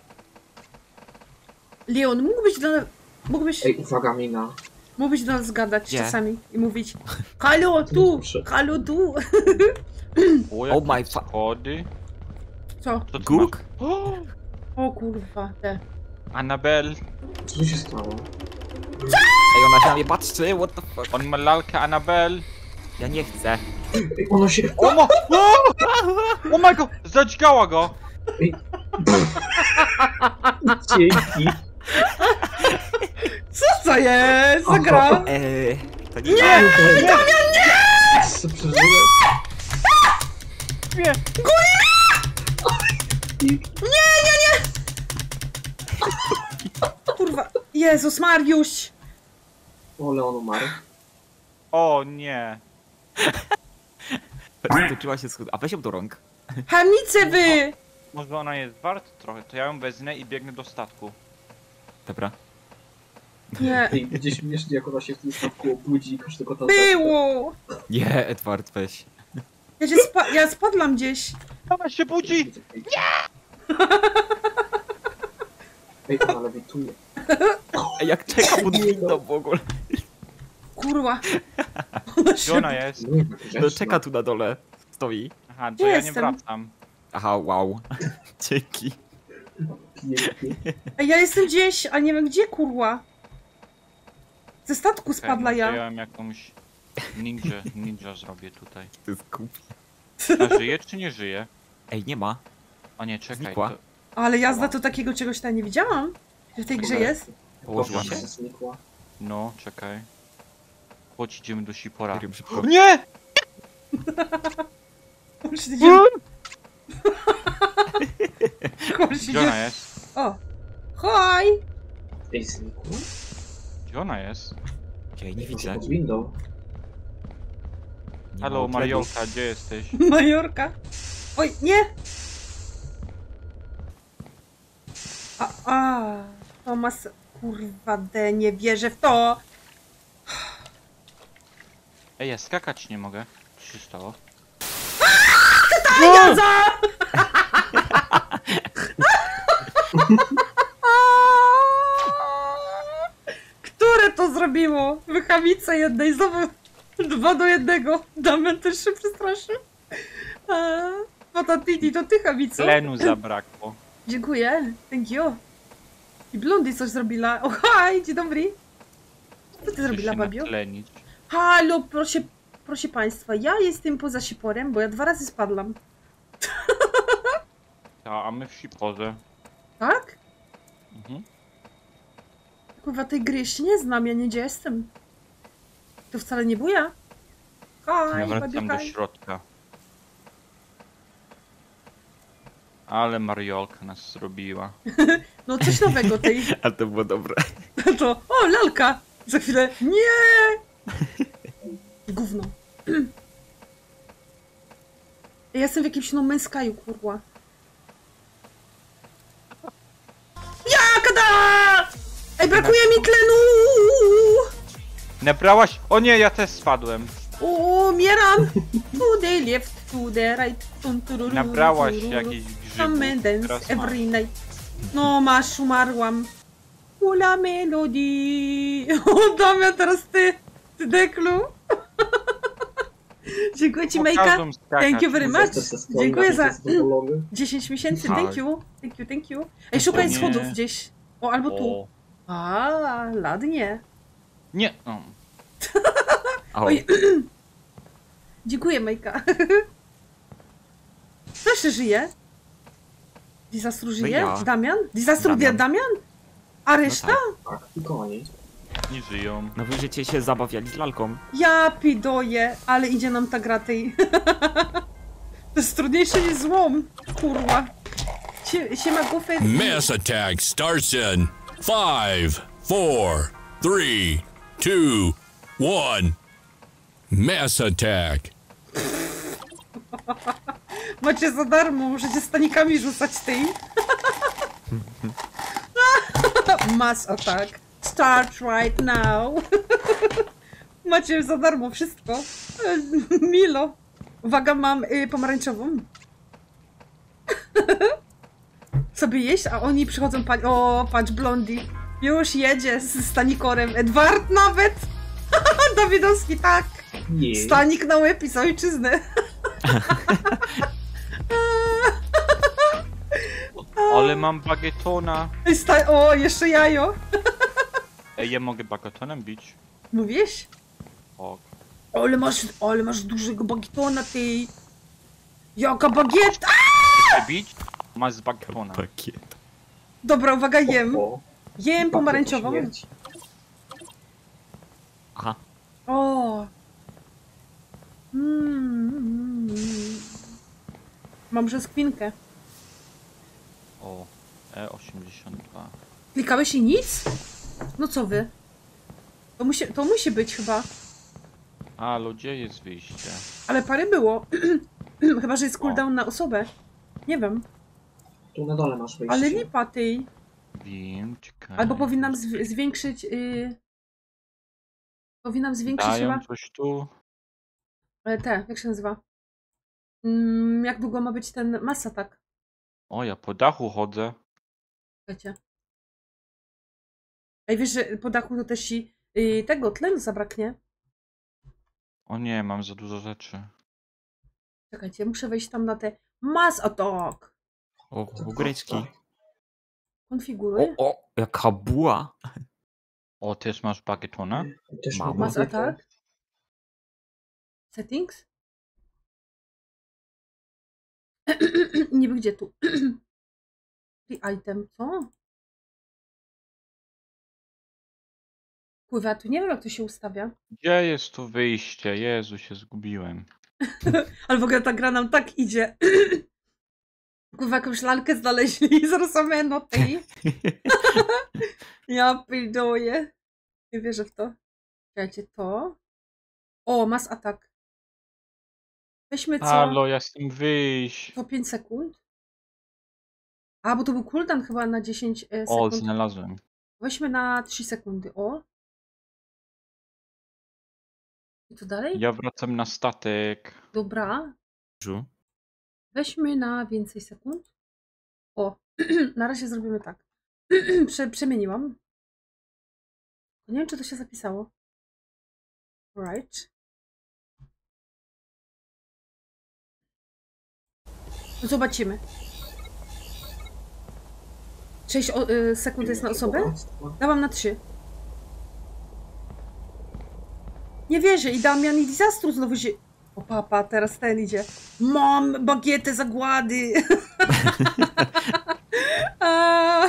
A: Leon, mógłbyś do... Mógłbyś...
C: Ej, uwaga, mina.
A: Mógłbyś do nas gadać
D: Gdzie?
A: czasami i mówić halo tu,
C: Proszę.
A: halo tu.
B: O,
D: Oh my
B: jakie
D: fa-
B: schody.
A: Co?
B: Co ty
D: Guk?
B: masz? O,
A: O kurwa, te.
B: Annabel.
C: Co tu się stało?
D: Ej, ona się na mnie patrzy, what the fuck?
B: On ma lalkę Annabel.
D: Ja nie chcę.
C: Ej, ono się...
B: O ma... O! O my god! Zadźgała go!
C: Ej. Dzięki.
A: Co to jest? Zagrał?
D: Eee, to nie.
C: Nie! Damian, nie! Co przeżyłem?
B: Nie!
A: Kurwa. Jezus Mariusz.
C: O, Leon umarł.
B: O nie!
D: Stoczyła się schód. A weź ją do rąk.
A: Hamice wy!
B: Może ona jest warta trochę, to ja ją wezmę i biegnę do statku.
D: Dobra.
A: Nie.
C: Ej, będzie śmiesznie, jak ona się w tym statku obudzi i każdego tam...
A: Było!
D: Nie, Edward, weź.
A: Ja, się spa ja spadłam gdzieś.
B: Ona się budzi!
C: Ej, ona lewituje.
D: Ej, jak czeka pod windą w ogóle.
A: Kurwa. Ona
B: Gdzie ona jest?
C: No, jednak
D: No
C: grzeczna.
D: czeka tu na dole. Stoi.
B: Aha, to
A: Gdzie
B: ja nie
A: jestem?
B: wracam.
D: Aha, wow. Dzięki.
C: Pięknie.
A: Ej, ja jestem gdzieś, a nie wiem gdzie, kurwa. Ze statku
B: Okej,
A: spadła
B: może
A: ja.
B: ja mam jakąś ninja, ninja zrobię tutaj.
D: To jest głupi.
B: A żyje czy nie żyje?
D: Ej, nie ma.
B: A nie, czekaj.
D: Znikła.
B: To...
A: Ale jazda to takiego czegoś tam nie widziałam. Że w tej grze jest.
D: Położyła
C: Kofra
D: się.
C: się znikła.
B: No, czekaj. Chodź, idziemy do Sipora.
D: Którym szybko.
B: Nie!
A: Już idziemy. Chodź,
B: Gdzie
A: idziemy.
B: ona jest?
A: O! Hoj!
C: Ej, znikła?
B: Gdzie ona jest?
D: Ej, nie
C: Może
D: widzę.
C: pod windą.
D: Nie ma
B: Halo,
D: outletu.
B: Mariolka, gdzie jesteś?
A: Majorka. Oj, nie! A, a, Tomas, kurwa de, nie wierzę w to!
B: Ej, ja skakać nie mogę. Co się stało?
A: Jadza! Które to zrobiło? Wychamice jednej, znowu dwa do jednego. Damian też się przestraszył. A, Patatiti, to ty, chamico.
B: Tlenu zabrakło.
A: Dziękuję, thank you. I Blondy coś zrobiła. O, haj, dzień dobry. Co ty
B: Muszę
A: zrobiła,
B: się
A: babio?
B: natlenić.
A: Halo, proszę, proszę państwa, ja jestem poza Siporem, bo ja dwa razy spadłam.
B: A, a my w Siporze.
A: Tak?
B: Mhm.
A: Kurwa, tej gry jeszcze nie znam, ja nie gdzie jestem. To wcale nie buja.
B: Ja
A: Haj,
B: wracam
A: babio,
B: do
A: haj.
B: środka. Ale Mariolka nas zrobiła.
A: No coś nowego tej.
D: A to było dobre.
A: To, o, lalka! Za chwilę, nie! Gówno. Ja jestem w jakimś No Man's Sky'u, kurwa. Jakada! Ej, brakuje mi tlenu!
B: Nabrałaś? O nie, ja też spadłem.
A: Umieram! To the left, to the right. Tum, tururu,
B: Nabrałaś
A: tururu.
B: jakiś
A: Come
B: grzybów.
A: and dance
B: Teraz
A: every
B: masz.
A: night. No masz, umarłam. Ula melodii. O, Damian, teraz ty, ty deklu. Dziękuję ci, Majka.
B: Pokażą skakać.
A: Thank you very much.
C: Zestaw ze swoim
A: Dziękuję za
C: napisem zadowolony.
A: dziesięć miesięcy.
D: Tak.
A: Thank you. Thank you, thank you. Ej, szukaj
B: nie.
A: schodów gdzieś. O, albo tu.
B: O.
A: A, ladnie.
B: Nie, no.
D: O,
A: Oj. Dziękuję, Majka. Kto jeszcze żyje? Disastru żyje?
D: ja.
A: Damian? Disastru
D: Damian.
A: Damian? A reszta?
D: tak.
C: Tak, tylko oni.
B: Nie żyją.
D: no wy życie się zabawiali z lalką.
A: Ja pidoję, ale idzie nam ta gra tej. To jest trudniejsze niż złom. Kurwa. Sie, siema gufy.
E: Mass attack starts in five, four, three, two, one. Mass attack.
A: Macie za darmo, możecie stanikami rzucać tej. Mass attack. Start right now. Macie za darmo wszystko. Milo. Uwaga, mam y, pomarańczową. Sobie jeść, a oni przychodzą, pa o, patrz, Blondie. Już jedzie z stanikorem. Edward nawet. Dawidowski, tak.
C: Nie.
A: Stanik na łeb i za ojczyznę.
B: Ale mam bagetona.
A: Sta o, jeszcze jajo.
B: Ej, ja mogę bagetonem bić?
A: Mówisz?
B: O.
A: Ale masz, ale masz dużego bagietona, ty. Jaka bagieta!
B: Chcę bić? Masz z bagetona.
D: Pakiet.
A: Dobra, uwaga, jem.
C: O,
A: Jem pomarańczową.
C: śmierć.
D: Aha.
A: O. Mm. Mam brzoskwinkę.
B: O. E osiemdziesiąt dwa.
A: Klikałeś i nic? No co wy? To musi, to musi być chyba.
B: A, ludzie, jest wyjście.
A: Ale parę było. Chyba, że jest cooldown na osobę. Nie wiem.
C: Tu na dole masz wejście.
A: Ale lipa tej.
B: Wiem, czekaj.
A: Albo powinnam zw zwiększyć... Yy... Powinnam zwiększyć
B: Dają
A: chyba...
B: coś tu.
A: E, te, jak się nazywa? Mm, jak długo ma być ten masa, tak?
B: O, ja po dachu chodzę.
A: Wiecie. Ej, wiesz, że po dachu to też ci yy, tego tlenu zabraknie?
B: O nie, mam za dużo rzeczy.
A: Czekajcie, muszę wejść tam na te mass attack.
D: O,
C: To
D: ogryczki.
C: tak.
A: Konfiguruj.
D: O, o, jaka buła.
B: O, też masz bagietona?
C: Też
D: Mama.
C: mam
A: Masz
C: bagietę.
A: atak? Settings? Niby gdzie tu? Free item, co? Kurwa, tu nie wiem jak to się ustawia.
B: Gdzie jest tu wyjście? Jezu, się zgubiłem.
A: Ale w ogóle ta gra nam tak idzie. Kurwa, jakąś lalkę znaleźli i zaraz same noty. Ja pilnuję. Nie wierzę w to. Czekajcie, to. O, mass atak. Weźmy co?
B: Halo, ja chcę wyjść.
A: Co pięć sekund? A, bo to był cooldown chyba na dziesięć e,
B: O,
A: sekund.
B: znalazłem.
A: Weźmy na trzy sekundy. O. I co dalej?
B: Ja wracam na statek.
A: Dobra.
D: Żu.
A: Weźmy na więcej sekund. O, na razie zrobimy tak. Prze przemieniłam. Nie wiem, czy to się zapisało. Right. No zobaczymy. sześć y, sekund jest na osobę?
C: Bogactwo.
A: Dałam na trzy. Nie wierzę i Damian i Disastru znowu się... O papa, teraz ten idzie. Mam bagietę zagłady. A,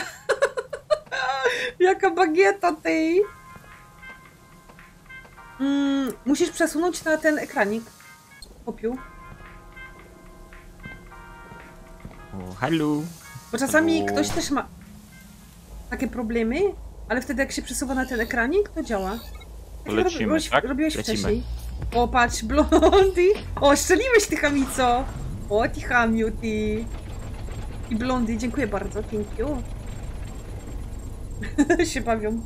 A: jaka bagieta tej. Mm, musisz przesunąć na ten ekranik. Popiół.
D: O, halo.
A: Bo czasami
B: Albo-
A: ktoś też ma takie problemy, ale wtedy jak się przesuwa na ten ekranik, to działa. Tak jak
B: Lecimy,
A: robiłeś,
B: tak?
A: robiłeś
D: Lecimy.
A: wcześniej. O, patrz, blondy. O, szczeliłeś ty chamico. O, ty chamiu, ty. I blondy, dziękuję bardzo, thank you. się bawią.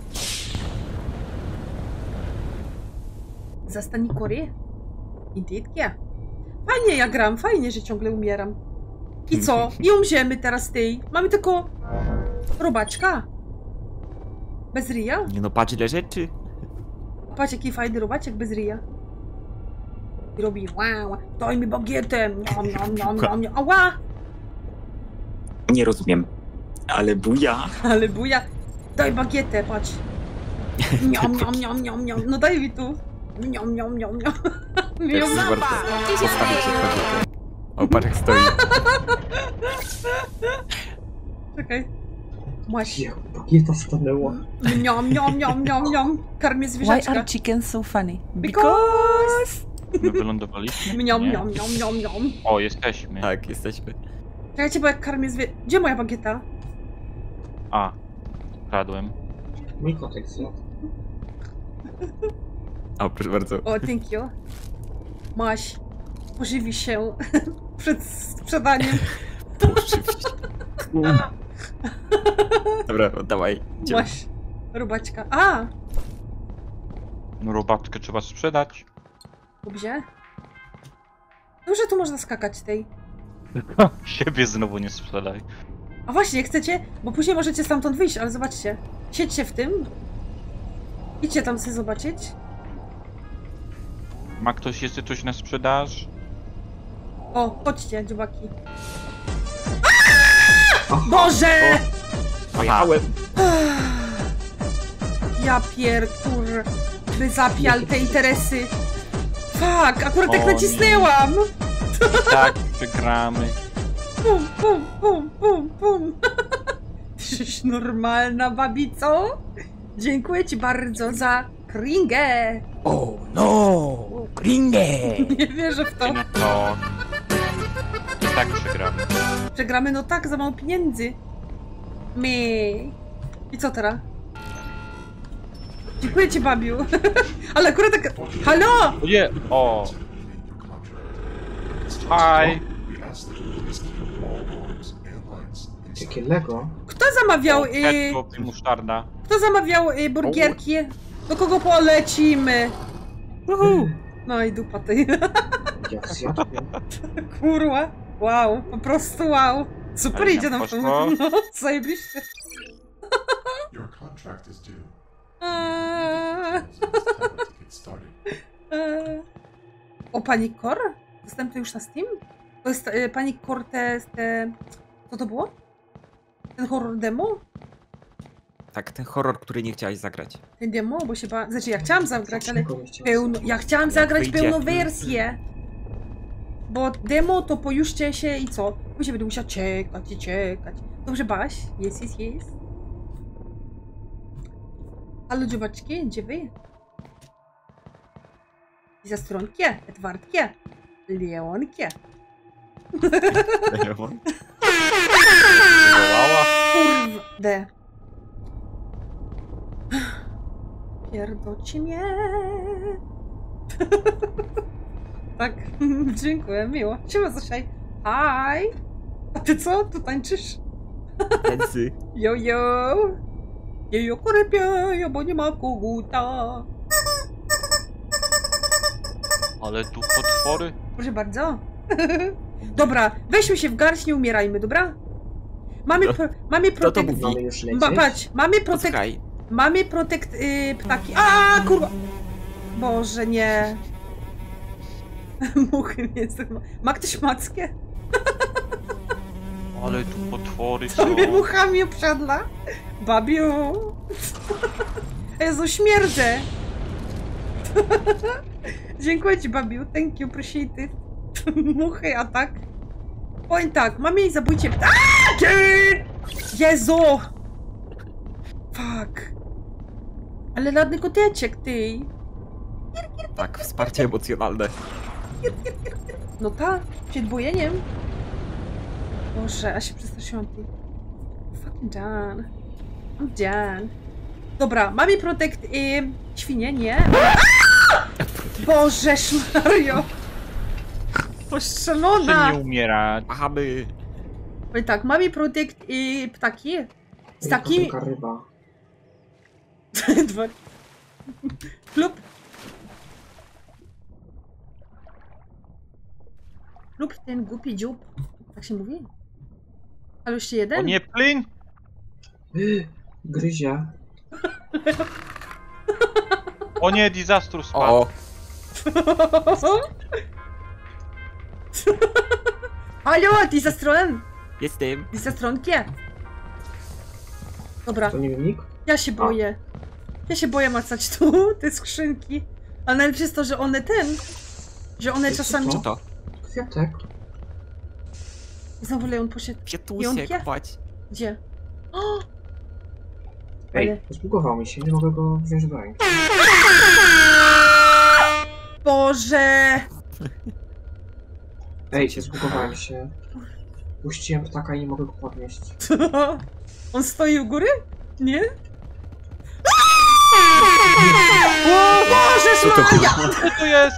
A: Zastani kory? Indeed, yeah. Fajnie ja gram, fajnie, że ciągle umieram. I co? I umrzemy teraz tej. Mamy tylko robaczka. Bez ryja?
D: Nie no, patrz ile rzeczy.
A: Patrz jaki fajny robaczek bez ryja. I robi wow, daj mi bagietę. Niam, niam, niam, niam, niam. Ała!
F: Nie rozumiem. Ale buja.
A: Ale buja. Daj bagietę, patrz. Niam, niam, niam, niam, niam. No daj mi tu. Niam, niam, niam, niam.
D: Jak
A: Niam.
D: bardzo postawię się kobietę. O, patrz jak stoi.
A: Czekaj. Maś.
C: Jak bagieta stanęła.
A: Niam, niam, niam, niam, niam. Karmię
G: Why
A: zwierzaczka.
G: are chickens so funny?
A: Because...
B: My wylądowaliśmy?
A: Niam,
B: Nie?
A: niam, niam, niam, niam.
B: O, jesteśmy.
D: Tak, jesteśmy.
A: Czekajcie, bo jak karmię zwie... Gdzie moja bagieta?
B: A, kradłem.
C: Mój kotek zjadł.
D: O, proszę bardzo.
A: O, thank you. Maś. Pożywi się przed sprzedaniem.
D: Dobra, oddawaj. Idziemy.
A: Maś. Robaczka. A!
B: No, robatkę trzeba sprzedać.
A: Gdzie? Dobrze, tu można skakać tej.
B: Siebie znowu nie sprzedaj.
A: A właśnie, chcecie? Bo później możecie stamtąd wyjść, ale zobaczcie. Siedźcie w tym. Idźcie tam sobie zobaczyć.
B: Ma ktoś jeszcze coś na sprzedaż?
A: O, chodźcie, dziubaki. Boże!
F: Pojechałem.
A: Ja pierkur. By zapial tej Teresy. Fuck, akurat tak
B: O nie.
A: nacisnęłam.
B: I tak przegramy.
A: Pum, pum, pum, pum, pum. Tyś normalna babico. Dziękuję ci bardzo za kringę.
F: Oh no! Kringę!
A: Nie wierzę w to.
B: No. I tak przegramy.
A: Przegramy no tak, za mało pieniędzy. My. I co teraz? Dziękuję ci, babiu. Ale akurat tak... Halo!
B: O nie! O! Hi!
C: Jakie Lego.
A: Kto zamawiał...
B: O,
A: Y...
B: ketchup i musztarda.
A: Kto zamawiał y, burgierki? Do kogo polecimy? Uhu. No i dupa tej.
C: Jak zjadłem.
A: Kurwa. Wow, po prostu wow. Super
B: Ale
A: idzie
B: nam
A: nam to.
B: poszło.
A: No, zajebiście.
H: Your contract is due.
A: Eee,
H: So it's time to get started.
A: eee. O, Panic Core? Dostępny już na Steam? To jest y, Panic Core te, te... Co to było? Ten horror demo?
D: Tak, ten horror, który nie chciałaś zagrać.
A: Ten demo, bo się ba... Znaczy ja chciałam zagrać, ale
C: Dlaczego nie chciałeś
A: pełno...
C: zagrać?
A: Ja chciałam
D: Jak
A: zagrać
D: wyjdzie.
A: pełną wersję. Bo demo to pojużcie się i co? Później będę musiała czekać i czekać. Dobrze, Baś? Jest, jest, jest. Halo, dziewczynki, gdzie wy? Za stronkie, Edwardkie, Leonkie.
B: Wołała.
A: Kurde. Pierdoci mnie. Tak, dziękuję, miło. Siema, Zosiaj. Hi. A ty co? Tu tańczysz?
D: Tańcy.
A: Jo, jo. Jejo, korypie, bo nie ma koguta.
B: Ale tu potwory.
A: Proszę bardzo. Dobra, weźmy się w garść, nie umierajmy, dobra? Mamy,
D: No.
A: pro, mamy
D: Kto to
A: protekt...
D: mówi?
C: Mamy już lecieć?
A: Ma, patrz, mamy protekt...
D: Posłuchaj.
A: Mamy protekt... Yy, ptaki... A kurwa! Boże, nie. Muchy mnie zma... Ma ktoś mackę?
B: Ale tu potwory
A: Co
B: są.
A: mnie muchami obsiadla? Babiu! Jezu, śmierdzę! Dziękuję ci, babiu. Thank you, appreciate it. Muchy, a tak? Powiem tak, mamy jej zabójcie... Aaa! Jezu! Fuck. Ale ładny koteczek, ty.
D: Tak, wsparcie emocjonalne.
A: No tak, przed bojeniem. Boże, a się przestraszyłam, ty. Fucking done. I'm done. Dobra, mamy protekt... Yy, świnie, nie? Boże, Mario. Postrzelona.
B: Proszę nie umierać.
D: Machamy.
A: Powiem tak, mamy protekt i ptaki. Z
C: Jaka
A: takimi...
C: wielka ryba.
A: Dwa... Lub... Lub ten głupi dziób. Tak się mówi? Ale jeszcze jeden?
B: O nie, plyn!
C: Gryzie.
B: O nie, disaster spadł.
D: O,
A: Halo, ty za stron!
D: jestem.
A: Ty za stronkie! Dobra,
C: To nie wiem, nikt?
A: ja się boję. Ja się boję macać tu, te skrzynki. A najlepsze jest to, że one ten... Że one
C: Co
A: czasami...
C: to?
D: Co to?
C: Kwiatek.
A: Znowu Leon poszedł.
D: Pietusiek,
A: Jąkie?
D: płać.
A: Gdzie? O!
C: Ej,
A: Ale-
C: zbugował mi się, nie mogę go wziąć do ręki.
A: Boże!
C: Ej, zbugowałem się. Puściłem ptaka i nie mogę go podnieść.
A: On stoi u góry? Nie?
B: O
A: Boże,
D: Co to
A: Maria!
B: Co tu jest?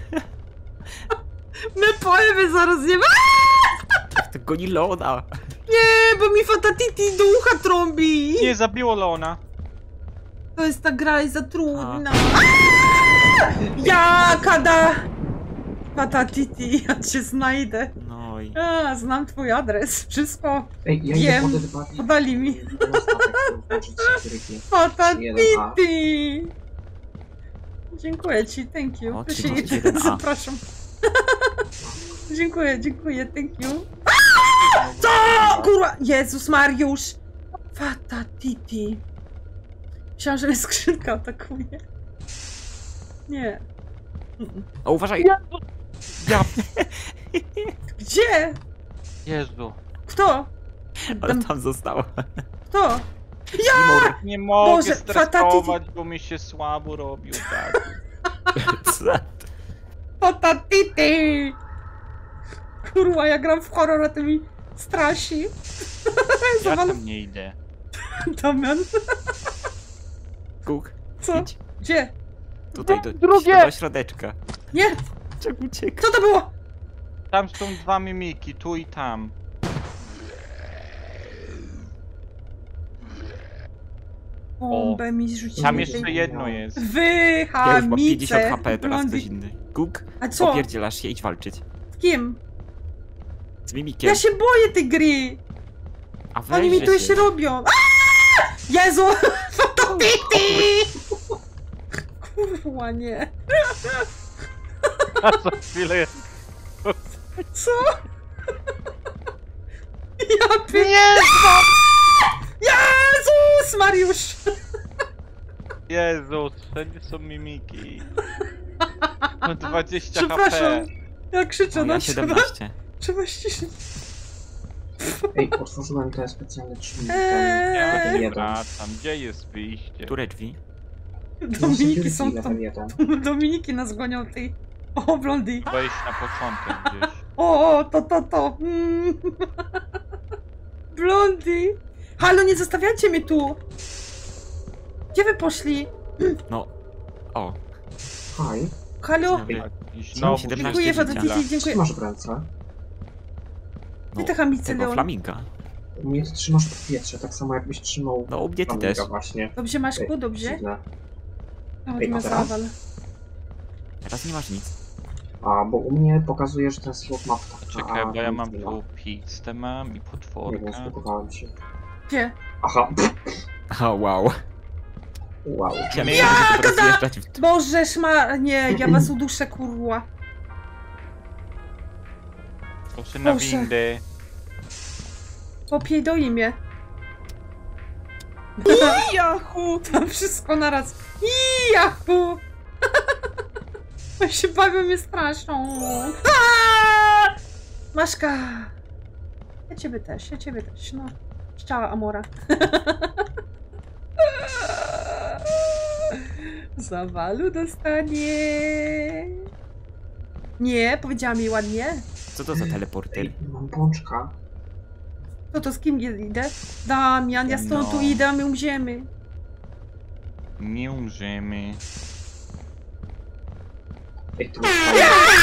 A: My pojemy zaraz nie ma!
D: To goni Leona.
A: Nie, bo mi Fatatiti do ucha trąbi!
B: Nie, zabiło Leona.
A: To jest ta gra jest za trudna. Ja, kada! Fatatiti, ja cię znajdę.
D: No i...
A: A, znam twój adres, wszystko
C: Ej, ja
A: Wiem.
C: idę wodę bawić.
A: podali mi.
C: Na statek, włączyć security.
A: Fatatiti! Dziękuję ci, thank you.
D: O,
A: Proszę,
D: trzydzieści jeden A.
A: zapraszam. Dziękuję, dziękuję, thank you. Co? Kurwa! Jezus Mariusz! Fatatiti. Myślałam, że mnie skrzynka atakuje. Nie. Mm-mm.
D: O, uważaj! Ja...
A: Gdzie?
B: Jezu.
A: Kto?
D: Ale tam została.
A: Kto?
D: Timur.
B: Nie mogę
A: Boże,
B: stresować, bo mi się słabo robił, tak.
D: Co?
A: Fatatiti! Kurwa, ja gram w horror, a ty mi strasi.
B: Ja
A: Zawal...
B: tam nie idę.
A: Damian.
D: Kuk.
A: Co?
D: Idź.
A: Gdzie?
D: Tutaj do,
B: Drugie!
D: do środeczka.
A: Nie!
D: Czemu ucieka?
A: Co to było?
B: Tam są dwa mimiki, tu i tam.
A: Bombę mi zrzucili.
B: Tam jeszcze jedno jest.
A: Wy,
D: Ja już mam pięćdziesiąt
A: hamice.
D: H P, teraz
A: Blondy-
D: ktoś inny. Kuk,
A: A co?
D: opierdzielasz się, idź walczyć.
A: Z kim?
D: Z mimikiem.
A: Ja się boję tej gry.
D: A
A: Oni mi
D: weźże
A: tu
D: się.
A: jeszcze robią. Aaaa! Jezu! Fatatiti! Kurwa, nie.
B: A za chwilę jest.
A: Co? Ja pier...
B: Nie!
A: Jezu! Jezus Mariusz!
B: Jezus, wszędzie są mimiki. No dwadzieścia
A: Przepraszam.
B: HP.
A: Ja krzyczę
D: O,
A: na
D: ja
A: trzeba,
D: siedemnaście.
A: trzeba ściszyć.
C: Ej, otworzyłem te specjalne drzwi.
A: Eee.
B: Ja
C: Ten
B: nie
C: jeden.
B: wracam. Gdzie jest wyjście?
D: Które drzwi?
A: Dominiki są
C: level
A: tam.
C: jeden.
A: Dominiki nas gonią tej. O, blondy.
B: Wejść na początek gdzieś.
A: O, to, to, to. Mm. Blondy. Halo, nie zostawiajcie mnie tu. Gdzie wy poszli?
D: No. O.
C: Haj,
A: Halo?
D: Dobry.
B: I
D: Mam
B: znowu
D: siedemnaście
A: Dziękuję,
D: życia.
A: Fatatiti, dziękuję.
C: trzymasz w ręce.
A: Ty te chamice,
D: Tego
A: Leon.
D: flaminga.
C: U mnie to trzymasz w powietrze, tak samo jakbyś trzymał
D: No u mnie ty
C: flaminga
D: też.
C: właśnie.
A: Dobrze, Maszku, dobrze?
C: Dziwne.
A: O,
C: Ej,
A: ma
C: a teraz?
A: zawal.
D: Teraz nie masz nic.
C: A, bo u mnie pokazuje, że ten slot ma ptaka.
B: Czekaj,
C: a
B: bo ja
C: nic
B: mam
C: nie ma.
B: tu pizzę mam i
C: Nie wiem,
B: potworkę.
C: spakowałem się.
A: Gdzie?
C: Aha,
D: O, wow.
C: wow.
D: Chciałem ja, że teraz wjeżdżać w...
A: Bożeż ma... Nie, ja was uduszę, kurwa.
B: Proszę na
A: Boże.
B: windę.
A: Popierdoli mnie. Jachu! Tam wszystko naraz. Jachu! Oni się bawią, mnie straszą. Aaaa! Maszka! Ja ciebie też, ja ciebie też, no. Szczała Amora. Zawalu dostanie. Nie, powiedziała mi ładnie.
D: Co to za teleporter?
C: Ej, mam pączka.
A: No to z kim je- idę? Damian, ja stąd
B: No.
A: tu idę, a my umrzemy.
B: Nie umrzemy.
C: Ej, tu jest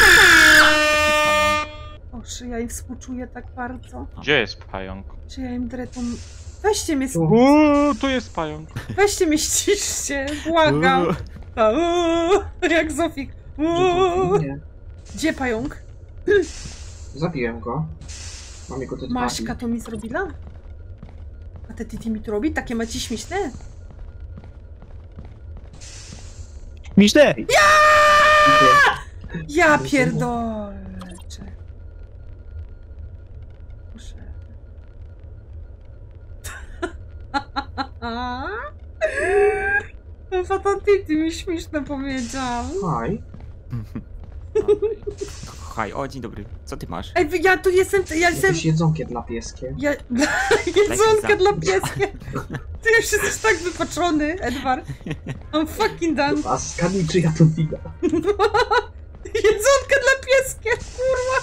A: Boże, ja im współczuję tak bardzo.
B: Gdzie jest pająk?
A: Że ja im dretą... Weźcie mnie,
C: Tu.
B: Uuu, tu jest pająk.
A: weźcie mnie, ściszcie, błagam. Ta, uuu, jak Zofik. Uuu.
C: Nie,
A: Gdzie pająk?
C: zabiłem go. Mam jego te
A: Maszka to mi zrobiła? A te Titi mi to robi? Takie macie śmieszne?
F: Miszne!
A: Ja pierdolę. Proszę. No Fatatiti mi śmieszne powiedział.
C: Haj,
D: Haj, o dzień dobry. Co ty masz?
A: Ej, wy- ja tu jestem, ja jestem...
C: jakieś jedzonkie dla pieskie.
A: Ja... Jedzonka
D: za-
A: dla pieska. Ty już jesteś tak wypaczony, Edward. I'm fucking done.
C: A skanuj, czy ja to widzę.
A: Jedzonka dla pieskie, kurwa.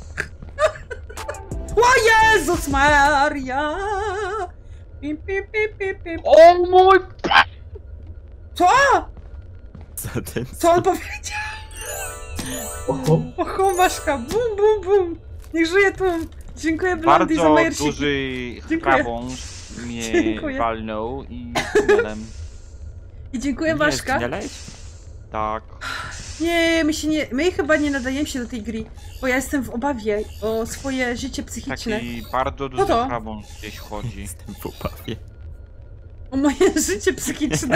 A: O Jezus Maria. Pim, pim, pim, pim, pim.
B: O mój...
A: Co?
D: Za ten...
A: Co on powiedział?
C: Oho,
A: Oho, Maszka, bum, bum, bum. Niech żyje tu. Dziękuję Blondie za
B: Bardzo
A: majersiki.
B: duży
A: Dziękuję.
B: krawąż mnie
A: Dziękuję.
B: walnął i tunelem.
A: I dziękuję Maszka.
B: Tak.
A: Nie, my się nie, my chyba nie nadajemy się do tej gry, bo ja jestem w obawie o swoje życie psychiczne.
B: Taki bardzo duży
A: to?
B: krawąż gdzieś chodzi.
D: Jestem w obawie.
A: O moje życie psychiczne.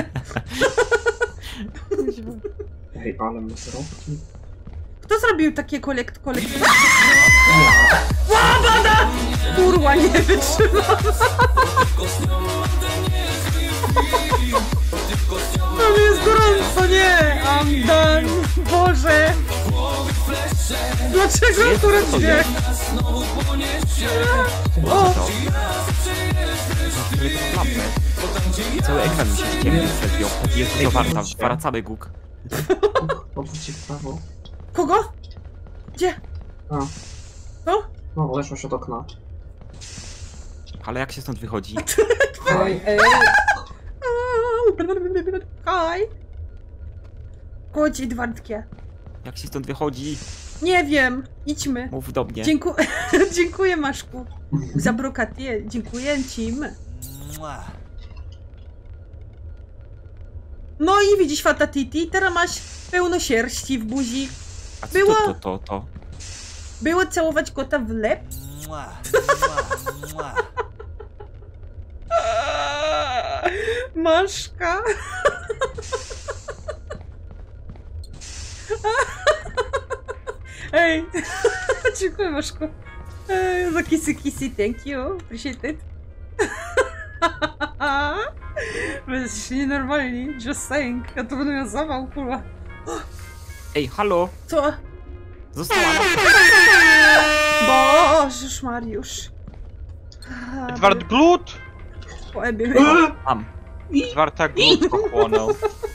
C: ej, ale my zarobki.
A: Kto zrobił takie kolekt, kolekt... Łabada! Kurwa, nie wytrzymam. Ale jest gorąco, nie! I'm done. Boże! Dlaczego akurat nie? O!
D: Cały ekran mi się ściemnił przed nią. Jest to warta, wracamy Guk.
C: Odwróć się w prawo.
A: Kogo? Gdzie?
C: A,
A: Co?
C: no, odeszłaś od okna.
D: Ale jak się stąd wychodzi?
C: Haj,
A: Ej. Haj. Chodź, Edwardkie.
D: Jak się stąd wychodzi?
A: Nie wiem. Idźmy.
D: Mów do mnie.
A: Dziękuję, dziękuję Maszku. Za brokatię. Dziękuję ci. No i widzisz, Fatatiti, teraz masz pełno sierści w buzi.
D: A co
A: Było-
D: to, to, to, to?
A: Było całować kota w lep? Maszka. Ej, dziękuję Maszku. Ej, za kissy kissy, thank you, appreciate it. Wy jesteście nienormalni, just saying. Ja to będę miał zawał, kurwa.
D: Ej, halo!
A: Co?
D: Została!
A: Bożeż Mariusz.
B: Edward Glut!
A: Poebie mnie.
D: Mam.
B: Edwarda Glut pochłonął.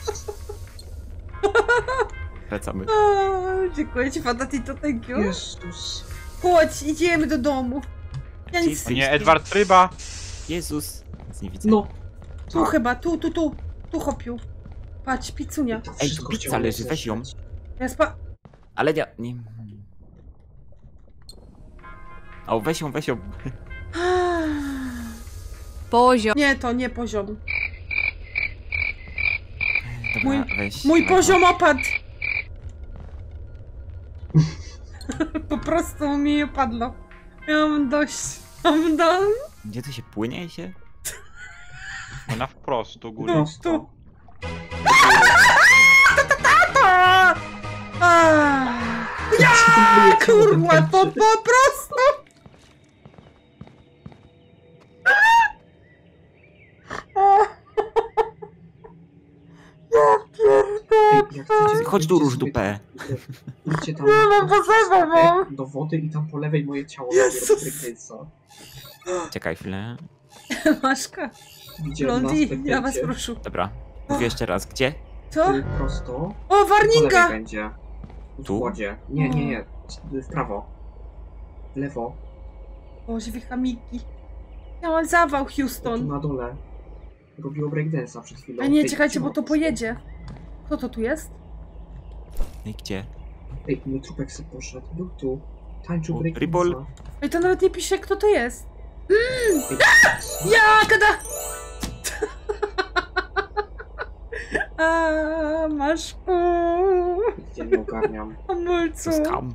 D: Wracamy.
A: O, dziękuję ci, Fatatito, thank you.
C: Jezus.
A: Chodź, idziemy do domu. Ja nic...
B: O nie, Edward Ryba!
D: Jezus. Nic nie widzę.
C: No.
A: Tu chyba, tu, tu, tu. Tu chopił. Patrz, picunia.
C: To
D: Ej,
C: wszystko
D: tu pizza
C: chciało
D: leży, weź ją.
C: zeszczeć.
A: Ja spa...
D: Ale ja... nie... O, weź ją, weź ją.
A: Poziom. Nie, to nie poziom.
D: Dobra,
A: Mój-
D: weź.
A: Mój
D: dawaj.
A: poziom opadł. Po prostu mi opadło. Ja mam dość. Mam dość.
D: Gdzie tu się płynie się?
B: Ona wprost do góry.
A: Tu,
C: Prosto.
A: tu. A! A! Ja, kurwa, to po prostu.
C: Ej, jak chcecie,
D: Chodź tu,
C: idźcie
D: róż
C: sobie
D: dupę.
C: tam- Idźcie tam
A: No, no, bo zawał mam.
C: do wody i tam po lewej moje ciało.
A: Jezus.
C: Jezus.
D: Czekaj chwilę.
A: Maszka,
C: Idzie na
A: Blondi,
C: spektacie.
A: ja was proszę.
D: Dobra. Mówię jeszcze raz, gdzie?
A: Co?
C: Y, Prosto.
A: O,
C: Po lewej
A: warninga!
C: będzie. W
D: Tu?
C: wodzie. Nie, nie, nie. W prawo. W lewo.
A: Boże, wy chamiki. Ja mam zawał,
C: O, tu
A: Houston.
C: na dole. Robiło breakdance'a przed chwilą.
A: A nie,
C: Ej,
A: czekajcie, bo to
C: cicho.
A: pojedzie. Kto to tu jest?
D: No i gdzie?
C: Ej, mój trupek sobie poszedł. Był tu. Tańczył
D: O,
C: breakdance'a.
D: Ribol.
A: Ej, to nawet nie pisze, kto to jest.
C: Ej,
A: Ja, kada! A, Maszku.
C: Ja nie ogarniam.
A: Amulcu.
D: To skam.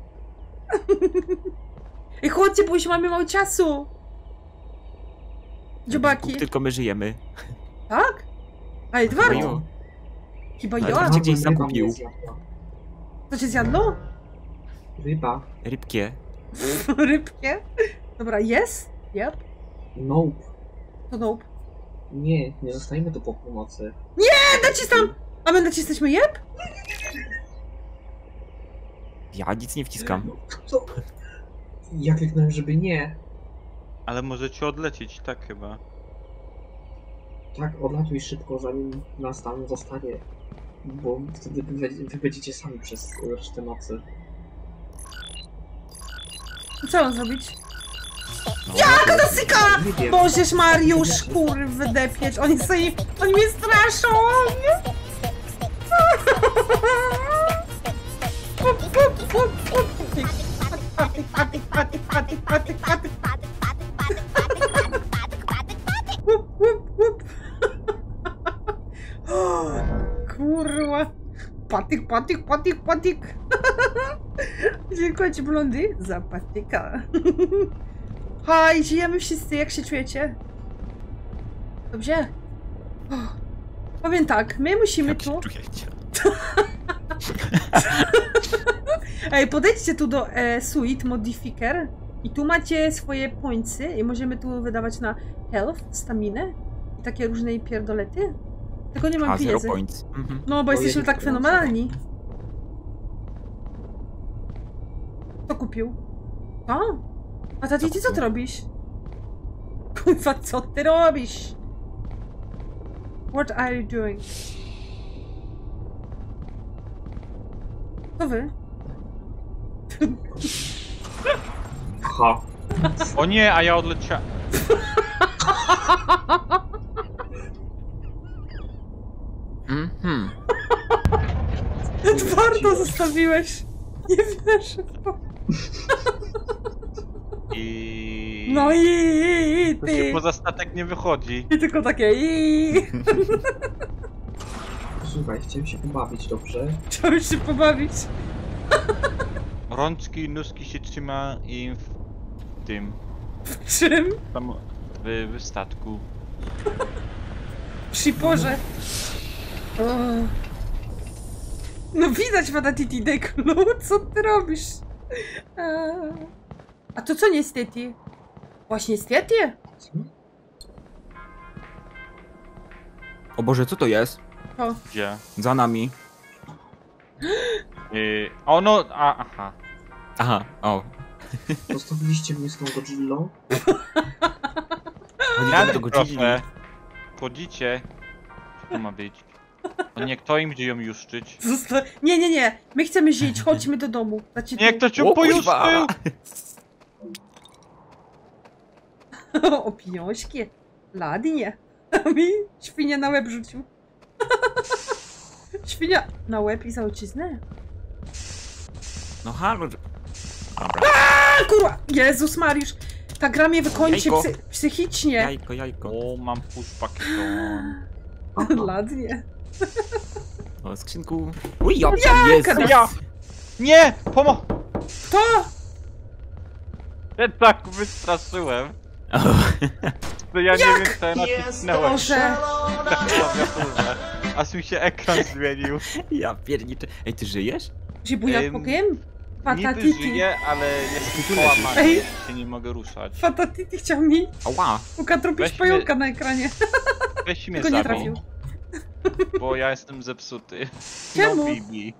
A: Ej, chodźcie, bo już mamy mało czasu. Dziobaki.
D: Tylko my żyjemy.
A: Tak? A, Edward?
D: Chyba jo.
A: Chyba
D: Ale
A: ja.
D: to cię gdzieś
C: Ryba mnie
D: zakupił.
C: zjadła.
A: To cię zjadło?
C: Ryba.
D: Rybkie.
A: Rybkie? Dobra, jest? Yep.
C: Nope.
A: To nope.
C: Nie, nie zostajemy tu po północy.
A: E, nacisnam! A my nacisnęliśmy jeb?
D: Ja nic nie wciskam.
C: No, co? Ja kliknąłem, żeby nie.
B: Ale możecie odlecieć, tak chyba.
C: Tak, odlatuj szybko, zanim nas tam zostanie. Bo wtedy wy, wy będziecie sami przez resztę nocy.
A: Co mam zrobić?
D: No,
A: Jaka dosyka!
C: Nie wiem.
A: Bożeż Mariusz, kurwy piecz. Oni sobie... Oni mnie straszą! Pup, pup, pup, pup. Patyk, patyk, patyk, patyk, patyk, patyk. Łup, łup, łup. Kurwa. Patyk, patyk, patyk, patyk. Dziękuję ci, Blondy, za patyka. Haj, żyjemy wszyscy, jak się czujecie? Dobrze? O, powiem tak, my musimy
D: Jak się
A: tu...
D: czujecie?
A: Ej, podejdźcie tu do e, Suite Modifier i tu macie swoje pointsy i możemy tu wydawać na health, staminę i takie różne pierdolety. Tylko nie mam
D: A, zero
A: pieniędzy.
D: points. Mhm.
A: No, bo
C: Ojej,
A: jesteśmy tak
C: pieniądze.
A: fenomenalni. Kto kupił? A? A tati, ty co ty
D: kupił?
A: robisz? Kurwa, co ty robisz? What are you doing? To wy?
C: Ha.
B: O nie, a ja odleciałem.
D: Mhm.
A: Twardo zostawiłeś. Nie wierzę w to.
B: I...
A: No i, i, i
B: To się
A: ty.
B: poza statek nie wychodzi.
A: I tylko takie i.
C: Słuchaj, chciałem się pobawić, dobrze?
A: Chciałem się pobawić.
B: Rączki i nóżki się trzyma i w tym,
A: Czym?
B: tam w, w statku.
A: Przy porze. O. No widać Fatatiti Deklu, co ty robisz? A, A to co niestety? Właśnie niestety?
C: Co?
D: O Boże, co to jest?
A: To.
B: Gdzie?
D: Za nami.
B: Yy, o no, a, aha.
D: Aha, o.
C: Zostawiliście mnie z tą Godzillą?
D: Chodzimy do Godzilli.
B: Proszę. Chodzicie. Co to ma być? O nie, kto im będzie ją juszczyć?
A: Zosta... Nie, nie, nie. My chcemy żyć. Chodźmy do domu. Znaczy
B: Nie,
A: tu.
B: kto cię
D: O,
B: pojuszczył!
D: kuźwa.
A: O pieniążki. Ładnie. A mi świnia na łeb rzucił. Świnia na łeb i za ojczyznę.
D: No halo.
A: A kurwa! Jezus Mariusz! Ta gra mnie wykończy
D: Jajko.
A: psy psychicznie.
D: Jajko, jajko.
B: O, mam push paketon.
A: Ładnie.
D: O, skrzynku. Uj, ja, Jezus.
B: Ja! Nie! Pomo...
A: To!
B: Ja tak wystraszyłem. To ja nie wiem, co ja nacisnąłem.
A: Boże!
B: Tak klawiaturze. Aż mi się ekran zmienił.
D: Ja pierniczę. Ej, ty żyjesz?
A: Zibuja
B: Ym,
A: pokiem?
B: Niby
A: Patatiti.
B: żyję, ale jestem
D: tu
B: połamany.
A: Ej.
B: Się nie mogę ruszać.
A: Patatiti chciał mi
D: Ała.
A: ukatrupić
B: Weź
A: pająka na ekranie.
B: Weź mnie
A: Tylko nie
B: zabij,
A: trafił.
B: bo ja jestem zepsuty.
A: Czemu?
B: No Bibi.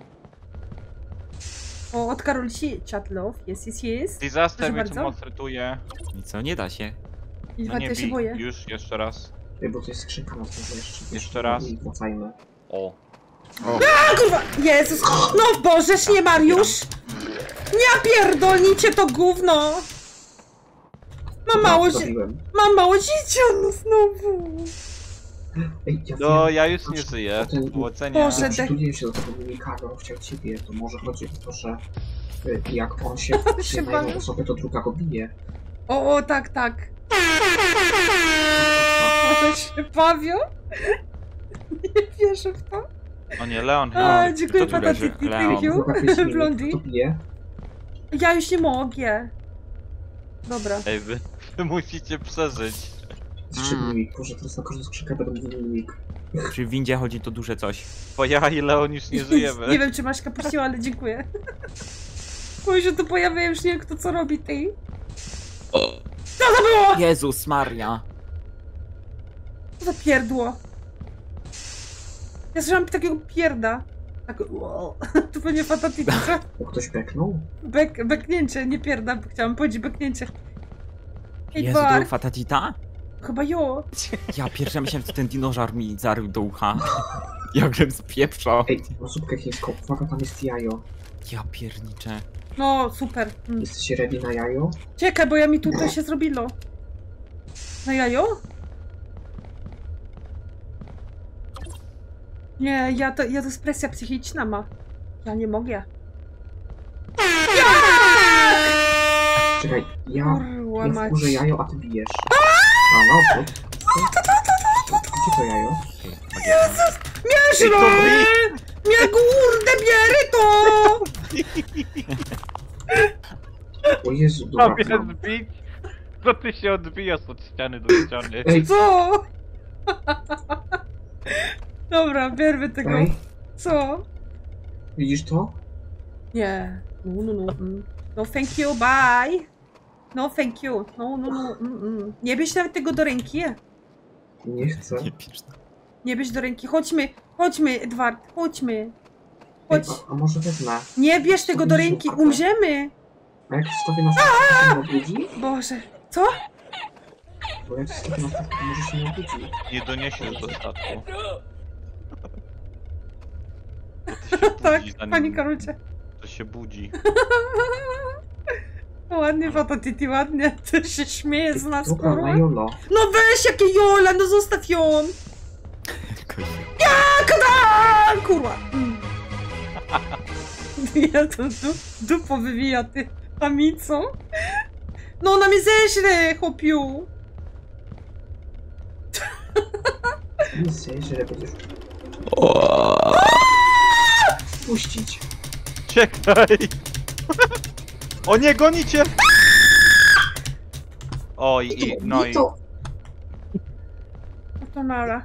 A: O, od Karolci. Chat love. Yes, yes, yes.
B: Disaster
A: Proszę
B: mnie tu
A: bardzo.
B: maltretuje.
D: I co, nie da się.
A: I
B: No
A: dwa,
B: nie
A: ja się
B: bij.
A: boję.
B: Już, jeszcze raz.
C: Ej, bo to jest skrzynka na znowu jeszcze.
B: Jeszcze raz.
C: I wracajmy.
B: O.
A: A kurwa! Jezus! No Bożeż, nie Mariusz! Nie pierdolnicie to gówno! Mam mało, zi-
C: Zrobiłem.
A: mam mało życia, no znowu!
C: Ej, ja
B: No,
C: wiem,
B: ja już nie żyję.
C: Ten-
B: Powodzenia.
A: Boże.
C: ja przytuliłem się do tego mimika, on chciał ciebie, to może chodzi o to, że y, jak on się przy na jedną osobę, to druga go bije.
A: O, o, tak, tak. Może się bawią? Nie wierzę w to.
B: O nie, Leon
A: A,
B: chyba.
A: dziękuję
D: kto tu leży?
A: Patatiti,
D: Leon.
A: thank you.
C: Druga to jest mimik,
A: Blondie.
C: kto bije?
A: Ja już nie mogę. Dobra.
B: Ej, wy, wy musicie przeżyć.
C: Trzy
D: Mm.
C: mimik, boże, teraz na każdą skrzynkę będę mówił mimik.
D: Przy windzie chodzi to duże coś.
B: Bo ja i Leon już nie żyjemy.
A: Nie wiem, czy Maśka puściła, ale dziękuję. Bo się tu pojawia, już nie wiem, kto co robi, ty. Co to było?
D: Jezus Maria.
A: Co za pierdło? Ja słyszałam takiego pierda. Tak, wow. To pewnie Patatiti, co?
C: O, ktoś beknął?
A: Bek, beknięcie, nie pierda, bo chciałam powiedzieć beknięcie. Ej,
D: Jezu, to
A: bar,
D: był Fatatita?
A: chyba jo.
D: Ja pierwsze myślałem, że ten dinożar mi zarył do ucha. Jakbym spieprzał.
C: Ej, mam zupkę chińską, uwaga, tam jest jajo.
D: Ja pierniczę.
A: No, super. Mm.
C: Jesteście ready na jajo?
A: Czekaj, bo ja mi tutaj się zrobilo. Na jajo? Nie, ja to, ja to jest presja psychiczna ma. Ja nie mogę.
C: Czekaj, ja,
A: Kurwa
C: ja
A: mać.
C: wkurzę jajo, a ty bijesz. A, no, to... Gdzie to jajo?
A: Jezus! Mieszło! Mnie kurde, bierę to!
C: O Jezu, dobra,
B: Tobie
C: mam.
B: zbić? Co ty się odbijasz od ściany do ściany?
C: Ej,
A: Co? Dobra, biermy tego.
C: ej,
A: Co?
C: widzisz to?
A: Nie. No, no, no. mm. No, thank you, bye. No, thank you. No, no, no. Mm, mm. Nie bierz nawet tego do ręki.
C: Nie chcę.
D: Nie pisz.
A: Nie bierz do ręki. Chodźmy, chodźmy, Edward, chodźmy.
C: Ej,
A: Chodź.
C: a, a może wezmę?
A: Nie bierz tego do ręki, umrzemy.
C: A jak wstawię na statku, to się nie obudzi?
A: Boże. Co?
C: Bo jak wstawię na statku, może się nie obudzi.
B: Nie doniesiesz do statku.
A: Tak,
B: Budzi, zanim
A: pani Karolcie.
B: To się budzi.
A: Ładnie, Patatiti, ładnie. Ty się śmieje z nas,
C: Dobra,
A: kurwa.
C: na jolo.
A: No weź, jakie Jola, no zostaw ją. Kada! Kurwa. Mm. Ja to du, dupo wywija, ty amico. No ona mnie zeźle, chłopiu.
C: Nie chcę, że będziesz... Puścić.
B: Czekaj! O nie, gonicie! Oj, i, no i...
C: to...
A: No to nara.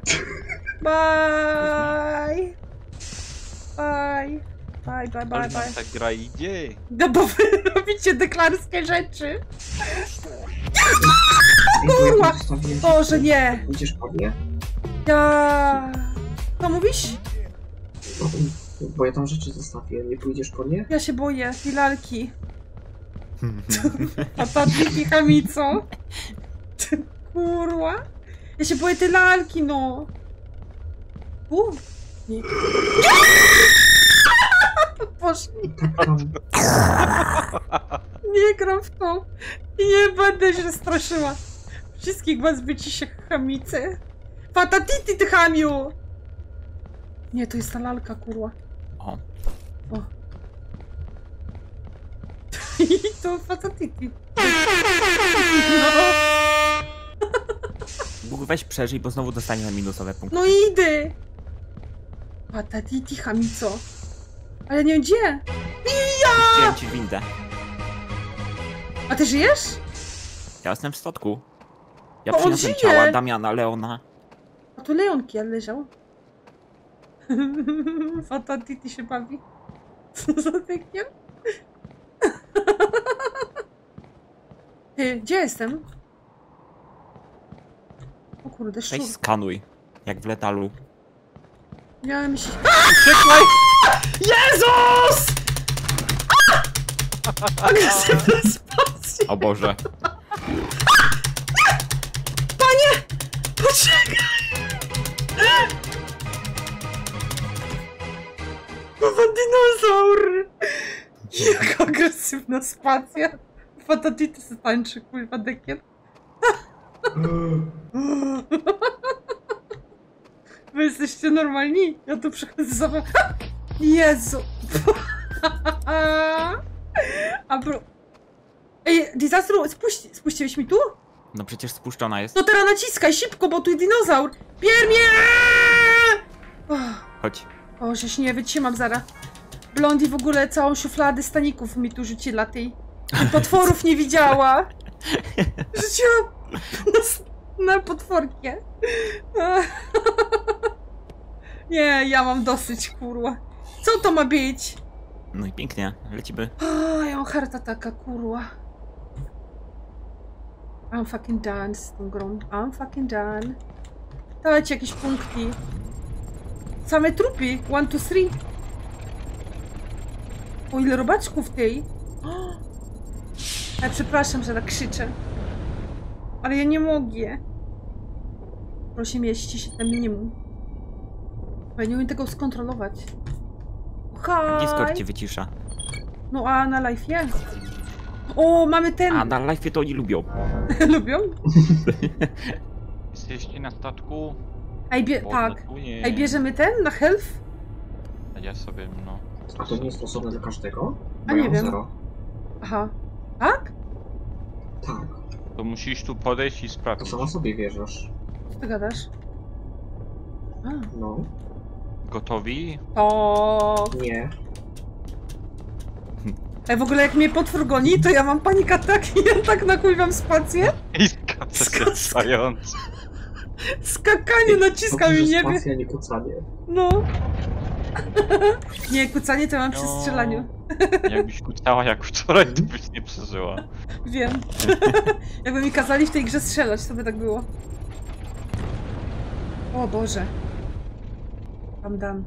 A: Bye. Bye. Bye, bye, bye,
B: Ale nam
A: bye.
B: ta gra idzie.
A: No bo wy robicie deklarskie rzeczy.
C: Ej, bo ja
A: Kurwa!
C: tu wstawiłem,
A: Boże,
C: że-
A: nie.
C: Idziesz po mnie?
A: Ja... Co mówisz?
C: No, bo ja tam rzeczy zostawię, nie pójdziesz po nie?
A: Ja się boję, i lalki. A ta ty chamico. Kurwa. Ja się boję tej lalki, no. U. Nie. Poszli.
C: Tak tam.
A: Nie gram w to. I nie będę się straszyła. Wszystkich was byci się chamice. Fatatiti, ty chamiu! Nie, to jest ta lalka, kurwa.
D: O.
A: O. I to fatatiti. No.
D: Bóg, weź przeżyj, bo znowu dostaniemy minusowe punkty.
A: No idę! Patatiti, chamico. Ale nie wiem gdzie.
D: Wziąłem ci windę.
A: A ty żyjesz?
D: Ja jestem w stotku. Ja
A: To on
D: przyniosłem
A: żyje.
D: ciała Damiana, Leona.
A: A tu Leonki leżał. Fatatiti się bawi. Co za tekiem? Ty, gdzie jestem? O kurde, szczur.
D: Weź skanuj. Jak w letalu.
A: Miałem myśleć...
B: Uciekaj!
A: Jezus! Agresywna spacja!
D: O Boże.
A: Panie! Poczekaj! Nowa dinozaur! Jaka agresywna spacja! Fatatity se tańczy, kurwa, dekier. Wy jesteście normalni? Ja tu przychodzę za wami. Jezu! A bro... Ej, Disastru, spuści, spuściłeś mi tu?
D: No przecież spuszczona jest.
A: No teraz naciskaj szybko, bo tu dinozaur! Piermie!
D: Chodź.
A: O, żeś nie wytrzymam zara. Blondie w ogóle całą szufladę staników mi tu rzuciła tej. I potworów nie widziała. Rzuciła na, na potworkie. Nie, ja mam dosyć, kurwa. Co to ma być?
D: No i pięknie, lecimy.
A: O, ja mam harta taka, kurwa. I'm fucking done z tą grą. I'm fucking done. Dajcie jakieś punkty. Same trupy. One, two, three. O, ile robaczków tej. Ja przepraszam, że tak krzyczę. Ale ja nie mogę. Proszę mieści się na minimum. Bo ja nie umiem tego skontrolować. Hi.
D: Discord cię wycisza.
A: No a na live jest. O, mamy ten.
D: A na live to oni lubią.
A: Lubią?
B: Jesteście na statku?
A: Ej, bie... tak.
B: Odlatuję.
A: Ej, bierzemy ten na health?
B: A ja sobie, no...
C: A to nie jest osobne dla każdego?
A: A
C: Bo
A: nie
C: ja mam
A: wiem.
C: zero.
A: Aha. Tak?
C: Tak.
B: To musisz tu podejść i
C: To
B: sprawdzić.
C: sama sobie wierzysz.
A: Co ty gadasz? A.
C: No.
B: Gotowi?
A: O.
C: Nie.
A: Ej, w ogóle jak mnie potwór goni, to ja mam panik atak i ja tak nakujwam spację.
B: I skacając.
A: Skakanie naciskam i nie wiem.
C: Spacja, nie kucanie.
A: No. Nie, kucanie to mam przy
B: No.
A: strzelaniu.
B: Jakbyś kucała jak wczoraj, to byś nie przeżyła.
A: Wiem. Jakby mi kazali w tej grze strzelać, to by tak było. O Boże. Tam dam.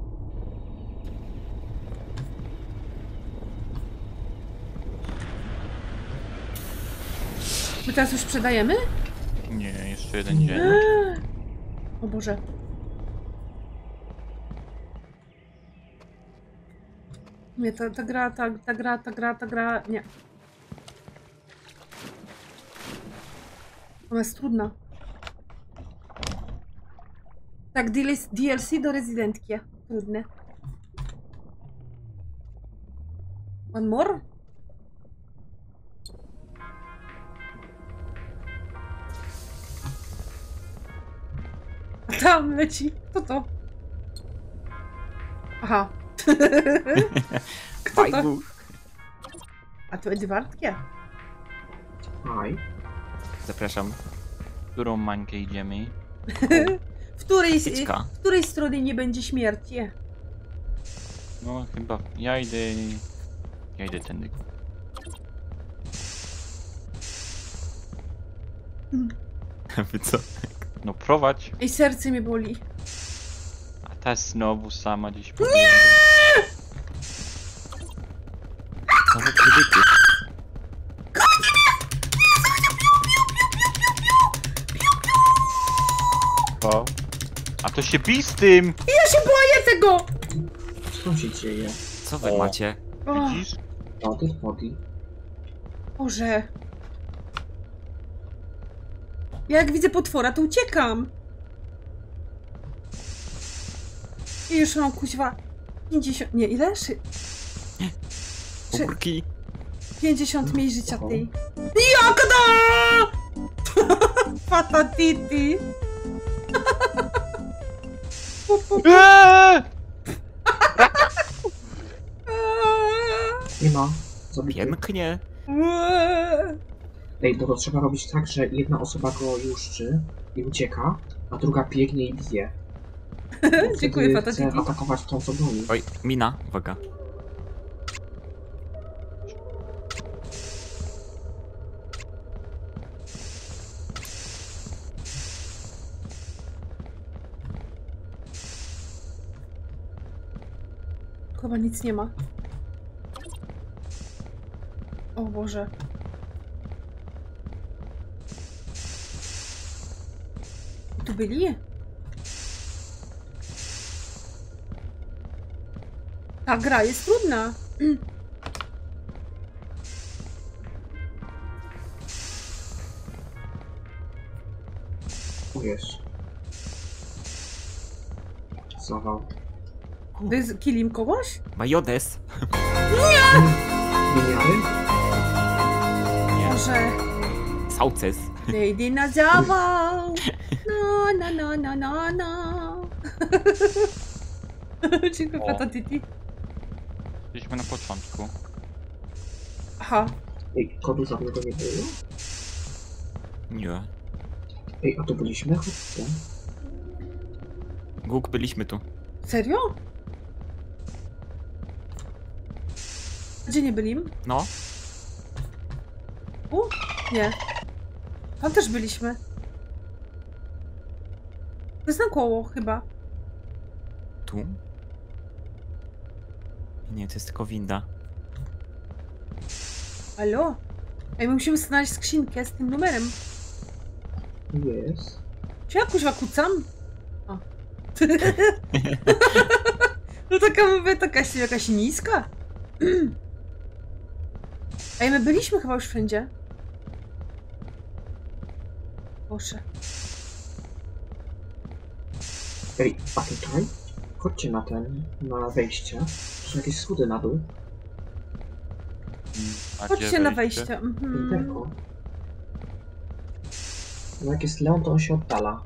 A: My teraz już sprzedajemy?
B: Nie, jeszcze jeden dzień.
A: O Boże. Nie, ta, ta gra, ta, ta gra, ta gra, ta gra, nie. Ona jest trudna. Tak, D L C do rezydentki. Trudne. One more? A tam leci. Kto to? Aha. Kto to?
D: Fajbu.
A: A to Edwardkie.
C: Aj.
D: Zapraszam.
B: W którą mańkę idziemy?
A: W której,
D: Cycka.
A: w której stronie nie będzie śmierci?
B: No chyba ja idę... Ja idę tędy.
D: Wy co?
B: No prowadź.
A: Ej, serce mnie boli.
B: A ta znowu sama gdzieś pobiegła.
D: Co za kredyty?
B: O. A to się bij z tym!
A: Ja się boję tego!
C: Co tam się dzieje?
D: Co wy
B: O.
D: macie?
A: O,
B: Widzisz?
C: Body, body.
A: Boże. Ja jak widzę potwora, to uciekam. I już mam kuźwa pięćdziesiąt... Nie, ile? Szy... Czy-
D: Ogórki.
A: pięćdziesiąt mniej życia tej. Jak da! Patatiti. Pu, pu, pu.
B: Eee!
C: Nie ma. Zabity.
D: Pięknie.
A: Łe.
C: Ej, to, to trzeba robić tak, że jedna osoba go juszczy i ucieka, a druga biegnie i bije. Bo
A: Dziękuję,
C: wtedy chce
A: Patatiti.
C: atakować tą, co broni.
D: Oj, mina, uwaga.
A: Chyba nic nie ma. O Boże. Tu byli? Ta gra jest trudna.
C: Wiesz. Zawał.
A: Wy z- kilim kogoś?
D: Majonez.
C: Miniary?
A: Może
D: Sauces.
A: Lady na zawał. No, no, no, no, no, no. Dziękuję,
B: O.
A: Patatiti.
B: Jesteśmy na początku.
A: Aha.
C: Ej, kodu żadnego nie było?
D: Nie.
C: Ej, a tu byliśmy? Chodźcie.
D: Guk, byliśmy tu.
A: Serio? Gdzie nie byli?
D: No.
A: U? Nie. Tam też byliśmy. To jest na koło chyba.
D: Tu? Nie, to jest tylko winda.
A: Halo? Ej, my musimy znaleźć skrzynkę z tym numerem.
C: Jest.
A: Czy ja kuźwa kucam? O. No taka mówię, taka jest jakaś niska. Ej, my byliśmy chyba już wszędzie. Boże.
C: Ej, a tutaj? Chodźcie na ten, na wejście. Tu są jakieś schody na dół.
B: A
A: Chodźcie
B: gdzie
A: na wejście. Mhm.
C: Pięterko. No jak jest Leon, to on się oddala.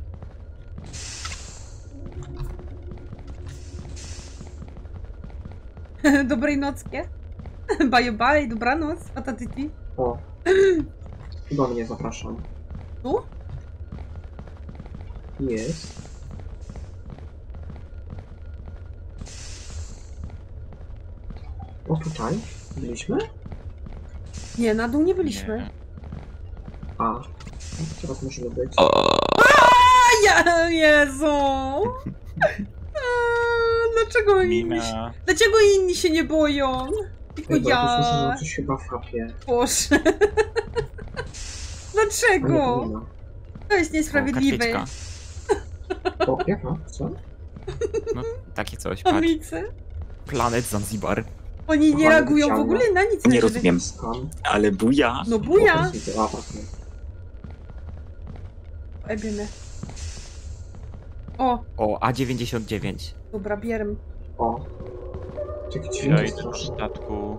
A: Dobrej nockie. Bye bye, dobranoc, patatiti.
C: O. Do mnie zapraszam.
A: Tu?
C: Jest. O, tutaj? Byliśmy?
A: Nie, na dół nie byliśmy.
B: Nie.
C: A. Teraz musimy być.
A: A ja, Jezu! A, dlaczego inni,
B: Mina.
A: dlaczego inni się nie boją? Tylko
C: Ej, bo ja tu słyszę,
A: ja.
C: że coś chyba frapie.
A: Boże.
C: A nie,
A: Dlaczego?
C: to nie ma.
A: To jest
D: O,
A: niesprawiedliwe.
D: karteczka.
C: O, jaka? Co?
D: No, takie coś, patrz.
A: Amice.
D: Planet Zanzibar.
A: Oni nie
C: Aha,
A: reagują w
C: wyciągnę.
A: ogóle na nic.
D: Nie
A: żeby-
D: rozumiem.
C: Skan.
D: Ale buja.
A: No buja.
C: O, widzę. A, tak, nie.
A: Ebimy. O,
D: O, A dziewięćdziesiąt dziewięć.
A: dobra, bierem.
C: O. Takie
B: Ja
C: dźwięki
B: idę w
C: straszne.
B: statku.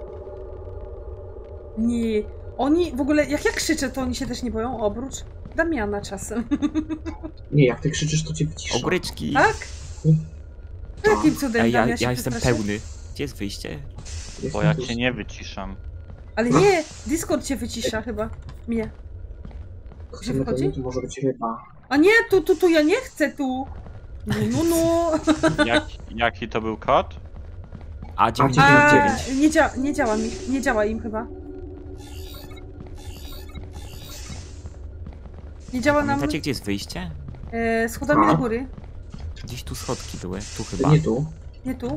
A: Nie. Oni w ogóle, jak ja krzyczę, to oni się też nie boją. Oprócz Damiana czasem.
C: Nie, jak ty krzyczysz, to cię wycisza.
D: Ogryczki.
A: Tak?
C: Tak.
A: Jakim cudem
D: Ej, ja,
A: Damian się
D: ja jestem
A: przestraszy?
D: pełny. Gdzie jest wyjście?
C: Jest
B: Bo ja
C: tu-
B: cię nie wyciszam.
A: Ale nie, Discord cię wycisza chyba. Mnie.
C: Chcemy to
A: wchodzi?
C: nie, to może być ryba.
A: A nie, tu, tu, tu, ja nie chcę tu. No, no, no.
B: Jak, jaki to był kod?
D: A dziewięćdziesiąt
A: A,
D: dziewięć.
A: nie, dzia nie działa mi, nie działa im chyba. Nie działa nam...
D: Pamiętacie, gdzie jest wyjście?
A: E, schodami
C: A?
A: do góry.
D: Gdzieś tu schodki były, tu chyba.
C: Nie tu.
A: Nie tu.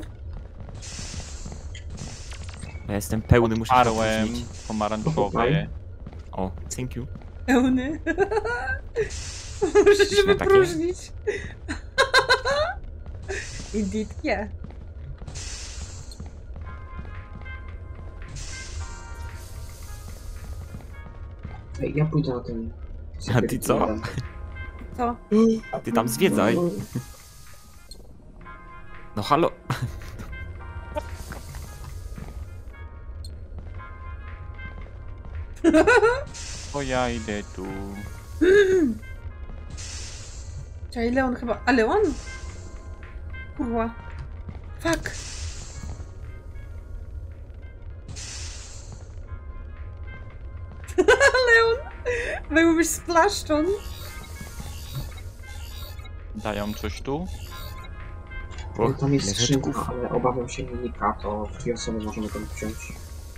D: Ja jestem pełny, muszę się
B: Odparłem
D: opróżnić.
B: pomarańczowe.
D: O, thank you.
A: Pełny. Muszę się
D: Myśmy takie?
A: wypróżnić. Indeed, yeah.
C: Ej, ja pójdę na ten...
D: A ty co?
A: Co?
D: Ty tam zwiedzaj. No halo.
B: O ja idę tu.
A: Czekaj, Leon chyba... A Leon? Kurwa. Fuck. Leon! Byłbyś splaszczony.
B: Dają coś tu?
D: O,
C: Tam jest
D: ile
C: skrzynka,
D: rzeczków.
C: ale obawiam się mimika, to w dwie osoby możemy to wziąć.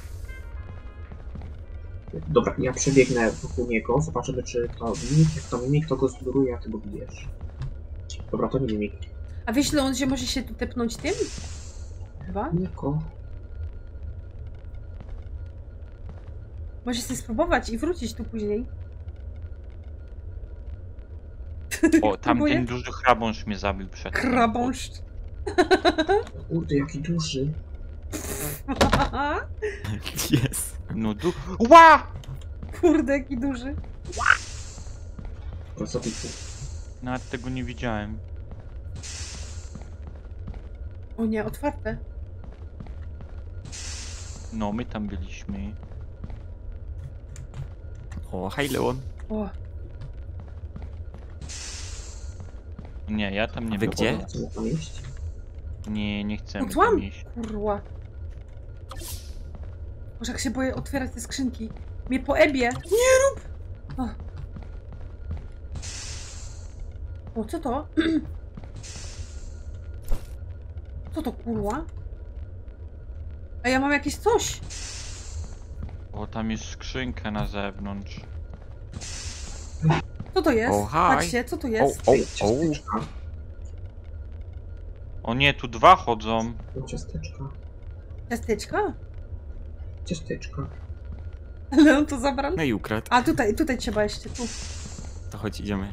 C: Dobra, ja przebiegnę wokół niego, zobaczymy czy to mimik, jak to mimik, to go zbluruje, a ty go bijesz. Dobra, to nie mimik.
A: A wiesz, Leon, że może się tu tepnąć tym? Chyba?
C: Niko.
A: Możesz sobie spróbować i wrócić tu później.
B: O, tam
A: Próbuję.
B: ten duży chrabąż mnie zabił przed tym.
A: Krabąszcz.
C: Kurde, jaki duży.
D: Jest.
B: No du... Ła!
A: Kurde, jaki duży.
C: Pracowniku.
B: Nawet tego nie widziałem.
A: O nie, otwarte.
B: No, my tam byliśmy.
D: O, hej Leon.
A: O,
B: Nie, ja tam nie
D: Wy gdzie?
B: wychodzę.
C: Chcemy tam iść?
B: Nie, nie chcemy
A: no tłam.
B: tam iść.
A: Kurwa. Może jak się boję otwierać te skrzynki. Mnie po ebie. Nie rób! O, o co to? Co to kurwa? A ja mam jakieś coś.
B: O, tam jest skrzynka na zewnątrz.
A: Co to jest?
D: O, hi.
A: Patrzcie, co to
D: O,
A: jest?
D: o,
C: Ej,
D: o.
C: ciasteczka.
B: O nie, tu dwa chodzą.
C: Ciasteczka.
A: Ciasteczka?
C: Ciasteczka.
A: Ale on to zabrał.
D: No i ukradł.
A: A tutaj, tutaj trzeba jeszcze, tu.
D: To chodź, idziemy.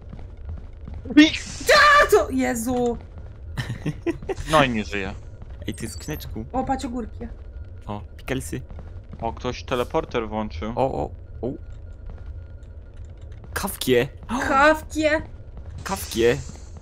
A: A co? Jezu!
B: No i nie żyje.
D: Ej, ty skrzyneczku.
A: O, patrz ogórki.
D: O, pikelsy.
B: O, ktoś teleporter włączył.
D: O, o, o. Kawkie.
A: Kawkie!
D: Kawkie.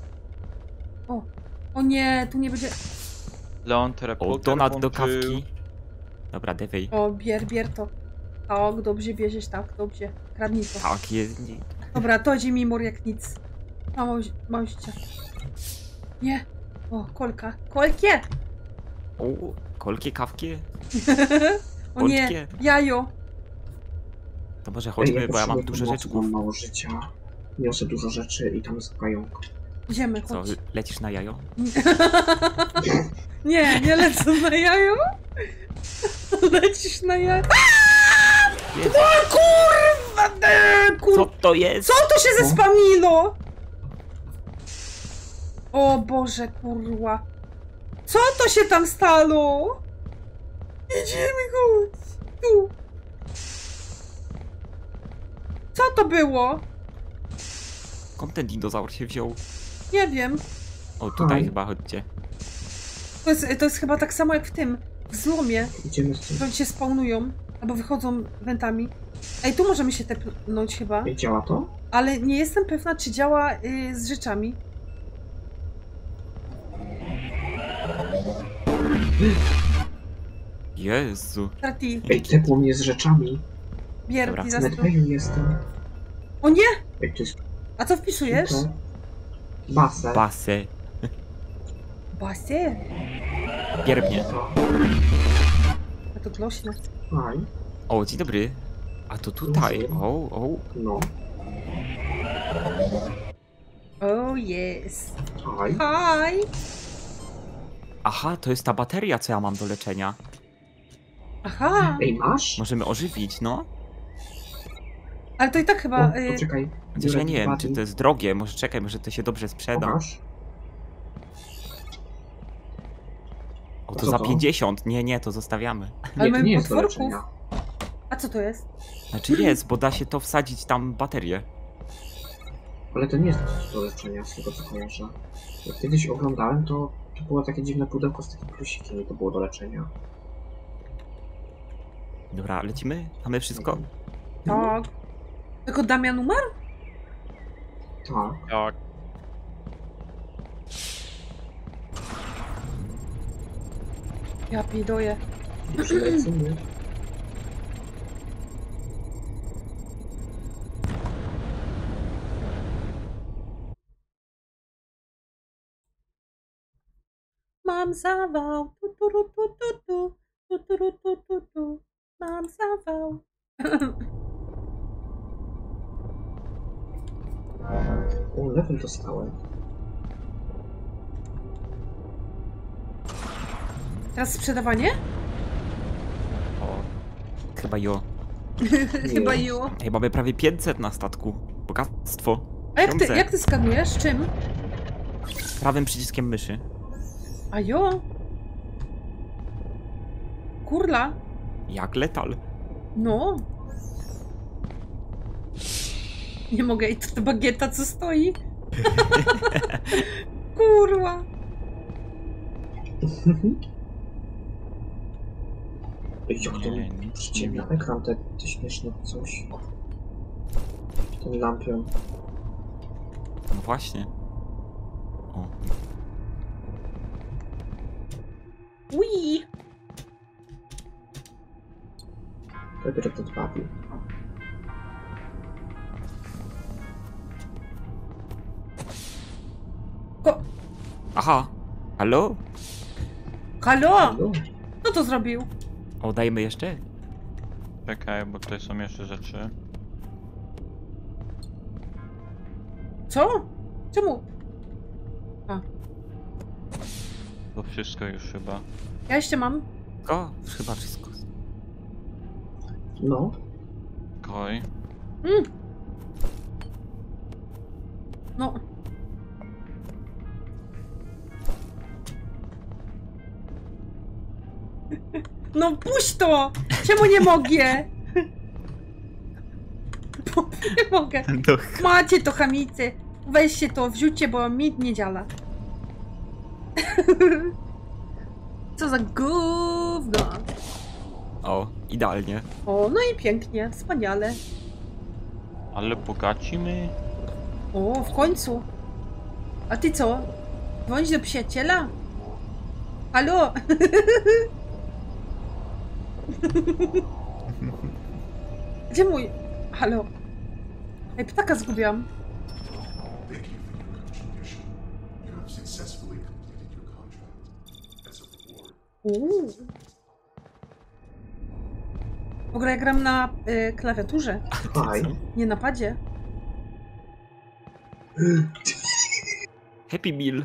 A: O nie, tu nie będzie...
B: Leon
D: O,
B: teleporter
D: donat do
B: włączył.
D: kawki. Dobra, dewej.
A: O, bier, bier to. Tak, dobrze bierzesz, tak, dobrze. Kradnij to.
D: Tak, jest. Nie.
A: Dobra, to idzie mi mur jak nic. Mało, mało życia. Nie. O, kolka. Kolkie!
D: O, kolkie, kawkie.
A: O nie,
D: Kolkie.
A: jajo.
D: To może
C: Ej,
D: chodźmy, bo ja mam
C: potrzebuję
D: dużo
C: pomocy,
D: rzeczków.
C: Mam mało życia. Niosę dużo rzeczy i tam jest pająk.
A: Idziemy,
D: Co,
A: chodź.
D: lecisz na jajo?
A: Nie, nie lecę na jajo. Lecisz na jajo.
D: Jest.
A: O kurwa, de,
D: Co
A: kur...
D: to jest?
A: Co to się zespamilo? O Boże, kurwa. Co to się tam stało? Idziemy, chodź. Tu. Co to było?
D: Skąd ten dinozaur się wziął?
A: Nie wiem.
D: O, tutaj
C: Haj.
D: chyba, chodźcie.
A: To jest, to jest chyba tak samo jak w tym. W złomie.
C: Idziemy z tym.
A: To oni się spawnują. Albo wychodzą wentami. Ej, tu możemy się tepnąć chyba.
C: Ej, działa to?
A: Ale nie jestem pewna, czy działa y, z rzeczami.
D: Jezu.
A: Trati,
C: Ej, tepło mnie z rzeczami.
A: bier,
D: Dobra.
C: W
A: disaster.
C: Medbayu jestem.
A: O nie!
C: Ej, to jest...
A: A co wpisujesz?
C: to? Basę.
D: Basę.
A: Basie.
D: Bierbnie.
A: A to głośno.
C: Aj,
D: O, dzień dobry. A to tutaj. O, o.
C: no.
A: Oh yes.
C: Aj.
A: Hi!
D: Aha, to jest ta bateria, co ja mam do leczenia.
A: Aha!
C: Ej, masz?
D: Możemy ożywić, no.
A: Ale to i tak chyba...
C: O,
A: y,
C: poczekaj.
D: Chociaż ja
C: biorę
D: nie wiem,
C: body.
D: czy to jest drogie. Może czekaj, może to się dobrze sprzeda.
C: Pokaż.
D: O,
C: Co
D: to za
C: to?
D: pięćdziesiąt. Nie, nie, to zostawiamy.
A: Ale
C: Nie, to
A: mamy
C: nie jest do
A: potworków.
C: leczenia.
A: A co to jest?
D: Znaczy jest, bo da się to wsadzić tam baterię.
C: Ale to nie jest do leczenia, z tego co kojarzę. Jak kiedyś oglądałem, to, to było takie dziwne pudełko z takim plusikiem i to było do leczenia.
D: Dobra, lecimy? Mamy wszystko?
A: Tak. Tylko Damian umarł?
C: Tak.
B: Tak.
A: Ja pidoję.
C: Dobrze, lecimy.
A: Mam zawał. Tu, tu, ru, tu, tu, tu. Tu, tu, ru, tu, tu, tu. Mam zawał.
C: O, level dostałem.
A: Teraz sprzedawanie?
D: O, chyba jo.
A: Chyba ju.
D: Ej, mamy prawie pięćset na statku. Bogactwo.
A: A jak ty,
D: Pieniądze.
A: jak ty skanujesz? Czym?
D: Prawym przyciskiem myszy.
A: A jo? Kurla.
D: Jak letal.
A: No. Nie mogę, i to ta bagieta co stoi. Kurwa.
C: Ej, jak to
B: Nie, nic
C: wrzucie
B: nie
C: na
B: widzę.
C: ekran te, te śmieszne coś. Ten lampion.
D: No właśnie. O,
A: Ui.
C: Dopiero to dbawi.
A: Ko
D: aha. Halo?
A: Halo?
C: No,
A: Kto to zrobił?
D: O, dajmy jeszcze?
B: Czekaj, bo tutaj są jeszcze rzeczy.
A: Co? Czemu?
B: To wszystko już chyba.
A: Ja jeszcze mam.
D: O, chyba wszystko.
C: no.
B: Koj.
A: Mm. No. No puść to! Czemu nie mogę? Bo nie mogę.
D: No,
A: Macie to, chamicy. Weźcie to, wrzućcie, bo mi nie działa. Co za gówno.
D: o, idealnie.
A: O, no i pięknie, wspaniale.
B: Ale bogaci my?
A: O, w końcu. A ty co? Dzwonić do przyjaciela? Halo? Gdzie mój... Halo? Ej, ptaka zgubiłam.
H: Thank you for your contribution. You have successfully completed your contract. As a reward,
A: Uuu. W ogóle ja gram na y, klawiaturze,
C: Faj.
A: nie na padzie.
D: Happy Meal.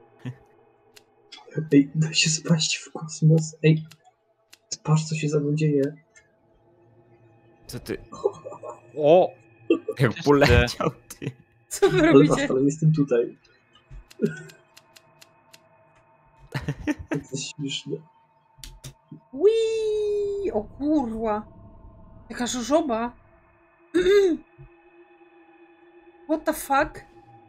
C: Ej, da się spaść w kosmos. Ej, patrz co się za mną dzieje.
D: Co ty?
B: O!
D: Jak
B: Czyste.
D: poleciał, ty.
A: Co wy
C: Ale
A: robicie?
C: patrz, ale jestem tutaj. To jest śmieszne.
A: Wii! O kurwa. Jaka żożoba. What the fuck?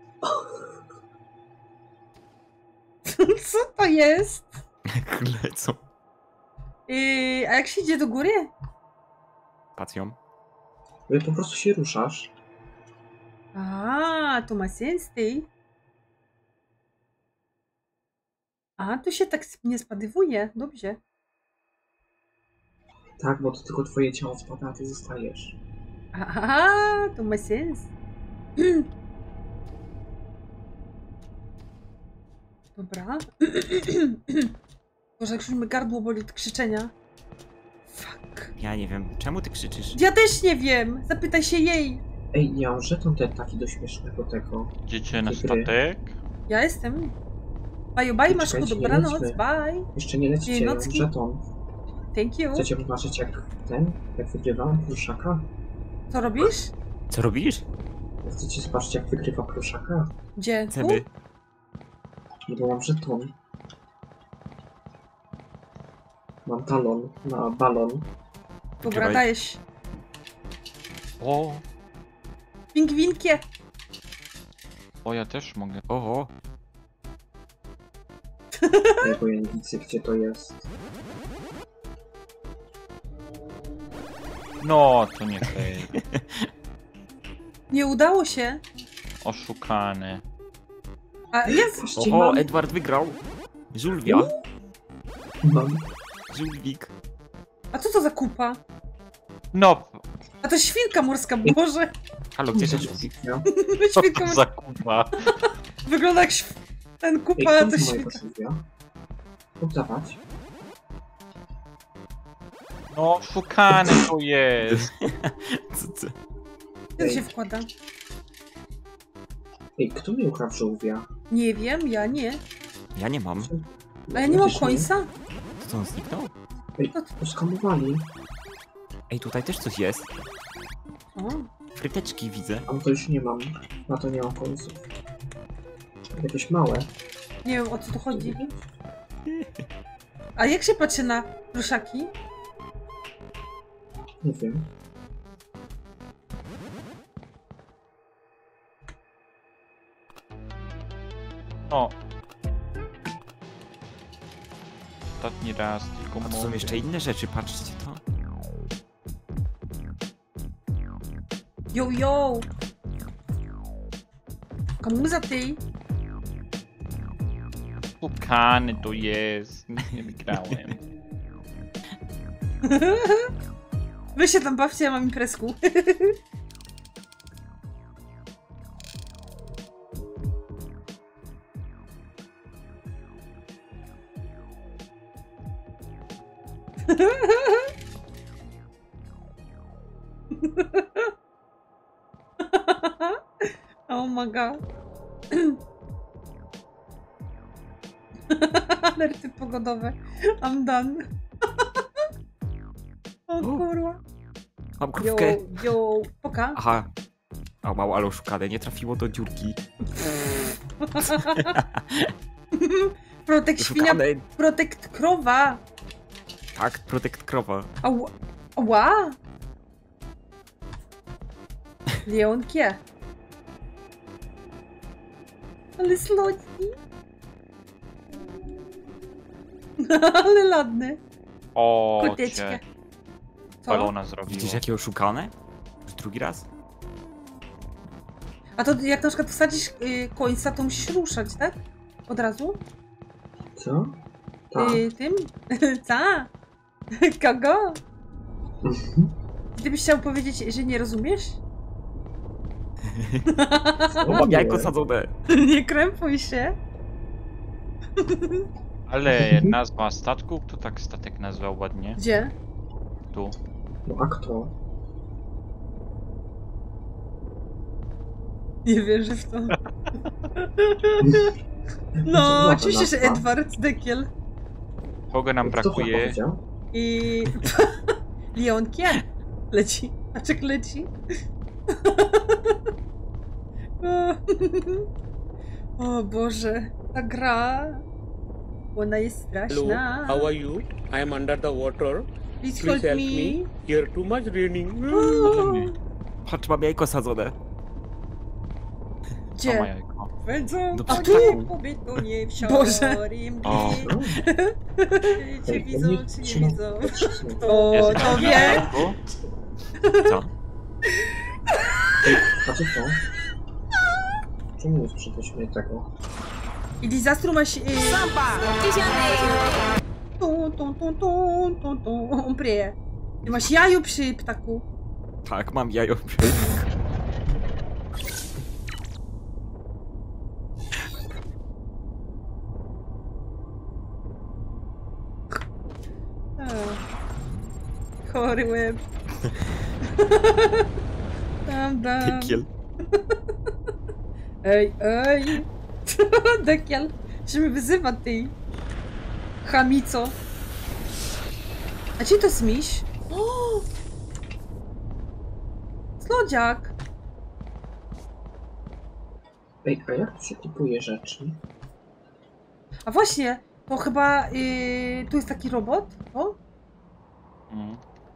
A: Co to jest?
D: Jak lecą.
A: Yy, a jak się idzie do góry?
D: Pacją.
C: No i po prostu się ruszasz.
A: A, to ma sens, ty. A, to się tak nie spadywuje. Dobrze.
C: Tak, bo to tylko twoje ciało spada, a ty zostajesz.
A: A, to ma sens. Dobra. Boże, jak już mi gardło boli od krzyczenia. Fuck.
D: Ja nie wiem, czemu ty krzyczysz?
A: Ja też nie wiem. Zapytaj się jej.
C: Ej, ja mam żeton ten taki do śmiesznego tego.
B: Idziecie na
C: Takie gry.
B: statek?
A: Ja jestem. Bye, bye, Maszku,
C: Czekajcie, nie
A: dobranoc,
C: lećmy.
A: bye.
C: Jeszcze nie lecicie, ja mam
A: Nocki.
C: żeton.
A: Thank you.
C: Chcecie zobaczyć jak ten, jak wygrywam pluszaka?
A: Co robisz?
D: Co robisz?
C: Chcecie zobaczyć, jak wygrywa pluszaka?
A: Gdzie? Tu?
D: Chcemy.
C: No bo mam żeton. Mam talon na balon.
A: Dobra,
D: Grywaj.
A: dajesz.
B: O,
A: Pingwinkie.
B: o, ja też mogę.
D: Oho.
C: Jego ja nie widzę, gdzie to jest.
B: No, to nie fej.
A: Nie udało się.
B: Oszukany.
A: A jest.
C: Wreszcie
D: Oho,
C: mam.
D: Edward wygrał. Żulwia.
C: Mam.
D: Żulwik.
A: A co to za kupa?
B: No,
A: A to świnka morska, Boże.
D: Halo, gdzie jest Żulwik?
C: Ja.
B: co
A: Świnka
B: to
A: morska.
B: za kupa?
A: Wygląda jak św... ten
C: Ej,
A: kupa,
C: kto
A: to
C: to
A: świnka.
C: mojego Sylwia? Oddawać?
B: No, oszukany to jest.
D: Co, co?
A: Gdzie to się wkłada?
C: Ej, kto mi ukradł żółwia?
A: Nie wiem, ja nie.
D: Ja nie mam.
A: A ja nie mam
C: też
A: końca?
D: To co, on zniknął?
C: Ej, oskamowali.
D: Ej, tutaj też coś jest.
A: O,
D: Fryteczki widzę.
C: A to już nie mam. Na to nie mam końców. Jakieś małe.
A: nie wiem, o co tu chodzi. A jak się patrzy na pluszaki?
C: Nie wiem.
B: No. Ostatni raz, tylko
D: A to są
B: mówię.
D: jeszcze inne rzeczy, patrzcie to.
A: Yo, yo! Komu za ty?
B: Oszukany to jest. Nic nie wygrałem.
A: Wy się tam bawcie, ja mam imprezku. Oh my god. Alerty pogodowe. I'm done. O kurwa.
D: Mam
A: Yo,
D: krówkę.
A: yo, poka.
D: Aha. O, mało, ale oszukane, nie trafiło do dziurki.
A: Protek świnia,
D: Oszukane.
A: protekt krowa.
D: Tak, protect krowa.
A: Ała. Ała. Leonkie. Ale słodki. Ale ładny.
B: O,
A: Koteczkę.
B: cię.
A: Co?
B: Balona zrobiło.
D: Widzisz jakie oszukane? Już drugi raz?
A: A to jak na przykład wsadzisz y, końca, to musisz ruszać, tak? Od razu?
C: Co? Tak.
A: Y, tym? Co? Kogo? Gdybyś chciał powiedzieć, że nie rozumiesz?
D: O, mam jajko sadzone.
A: Nie krępuj się.
B: Ale nazwa statku? Kto tak statek nazwał ładnie?
A: Gdzie?
B: Tu.
C: No a kto?
A: Nie wierzę w to.
C: Co
A: No,
C: była ta
A: oczywiście, że
C: nazwa?
A: Edward Dekiel.
B: Kogo nam
C: Kto to
B: brakuje?
C: powiedział?
A: I... Leonkie. Leci. Paczek leci. O Boże. Ta gra... Ona jest
G: Hello,
A: straszna.
G: how are you? I am under the water.
A: Please
G: Please
A: help
G: help
A: me.
G: me. Here too much raining.
A: O,
D: Patrz, mam jajko sadzone.
B: Co ma
A: Gdzie?
B: jajko?
A: Wędzą
D: Do
A: panie
D: ptaku.
A: pobytu nie w Boże. siorim.
B: O.
C: No.
A: Czy
C: Ej,
A: widzą,
C: mnie
A: czy nie
C: trzyma
A: widzą?
C: podtrzymać.
A: To,
B: Jest
A: to
B: jakaś
A: wie.
B: jajko?
D: Co?
C: A co to? Czemu nie sprzedaliśmy tego?
A: I dizastru masz... Y... Tum, tum, tum, tum, tum, tum. Prie. Ty masz jaju przy ptaku.
D: Tak, mam jajo.
A: A. Chory łeb. Tam, tam.
D: Dekiel.
A: Ej, ej. Dekiel. Czy mnie wyzywa ty? Chamico. A ci to smiś? O! Słodziak.
C: Ej, a jak tu się kupuje rzeczy?
A: A właśnie, to chyba yy, tu jest taki robot, o?
B: Mm.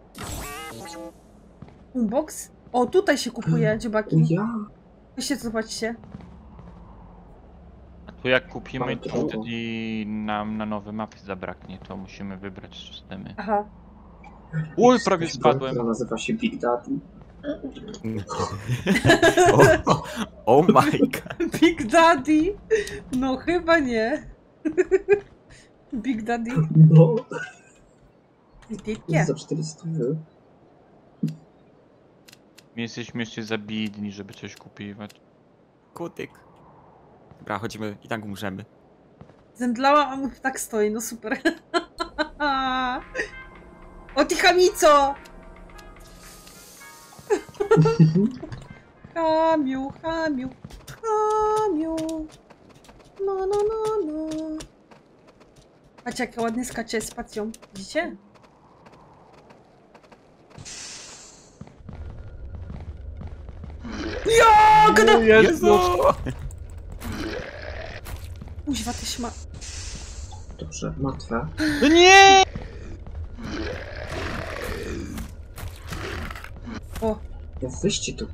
A: Boombox. O, tutaj się kupuje,
C: O
A: dziobaki.
C: ja!
A: Weźcie, zobaczcie.
B: A tu jak kupimy,
C: Ale
B: to
C: to-
B: wtedy nam na nowe mapy zabraknie, to musimy wybrać systemy.
A: Aha.
B: Oj,
C: Jest
B: prawie
C: jakaś broń,
B: spadłem.
C: która nazywa się Big Daddy.
D: O, oh my god.
A: Big Daddy. No chyba nie. Big Daddy.
C: No,
A: Widzicie?
C: za czterysta.
B: My jesteśmy jeszcze za biedni, żeby coś kupiwać.
D: Kutyk. Dobra, chodzimy i tak umrzemy.
A: Zemdlała, a mu tak stoi, no super. O ty chamico! Chamiu, chamiu, chamiu. No, no, no, no. Patrzcie, jak ładnie skacze spacją. Widzicie? Jak no!
D: Jezu!
A: Kuźwa, ty szma...
C: Dobrze, martwe.
B: No nie!
A: O.
C: No wyjście tu.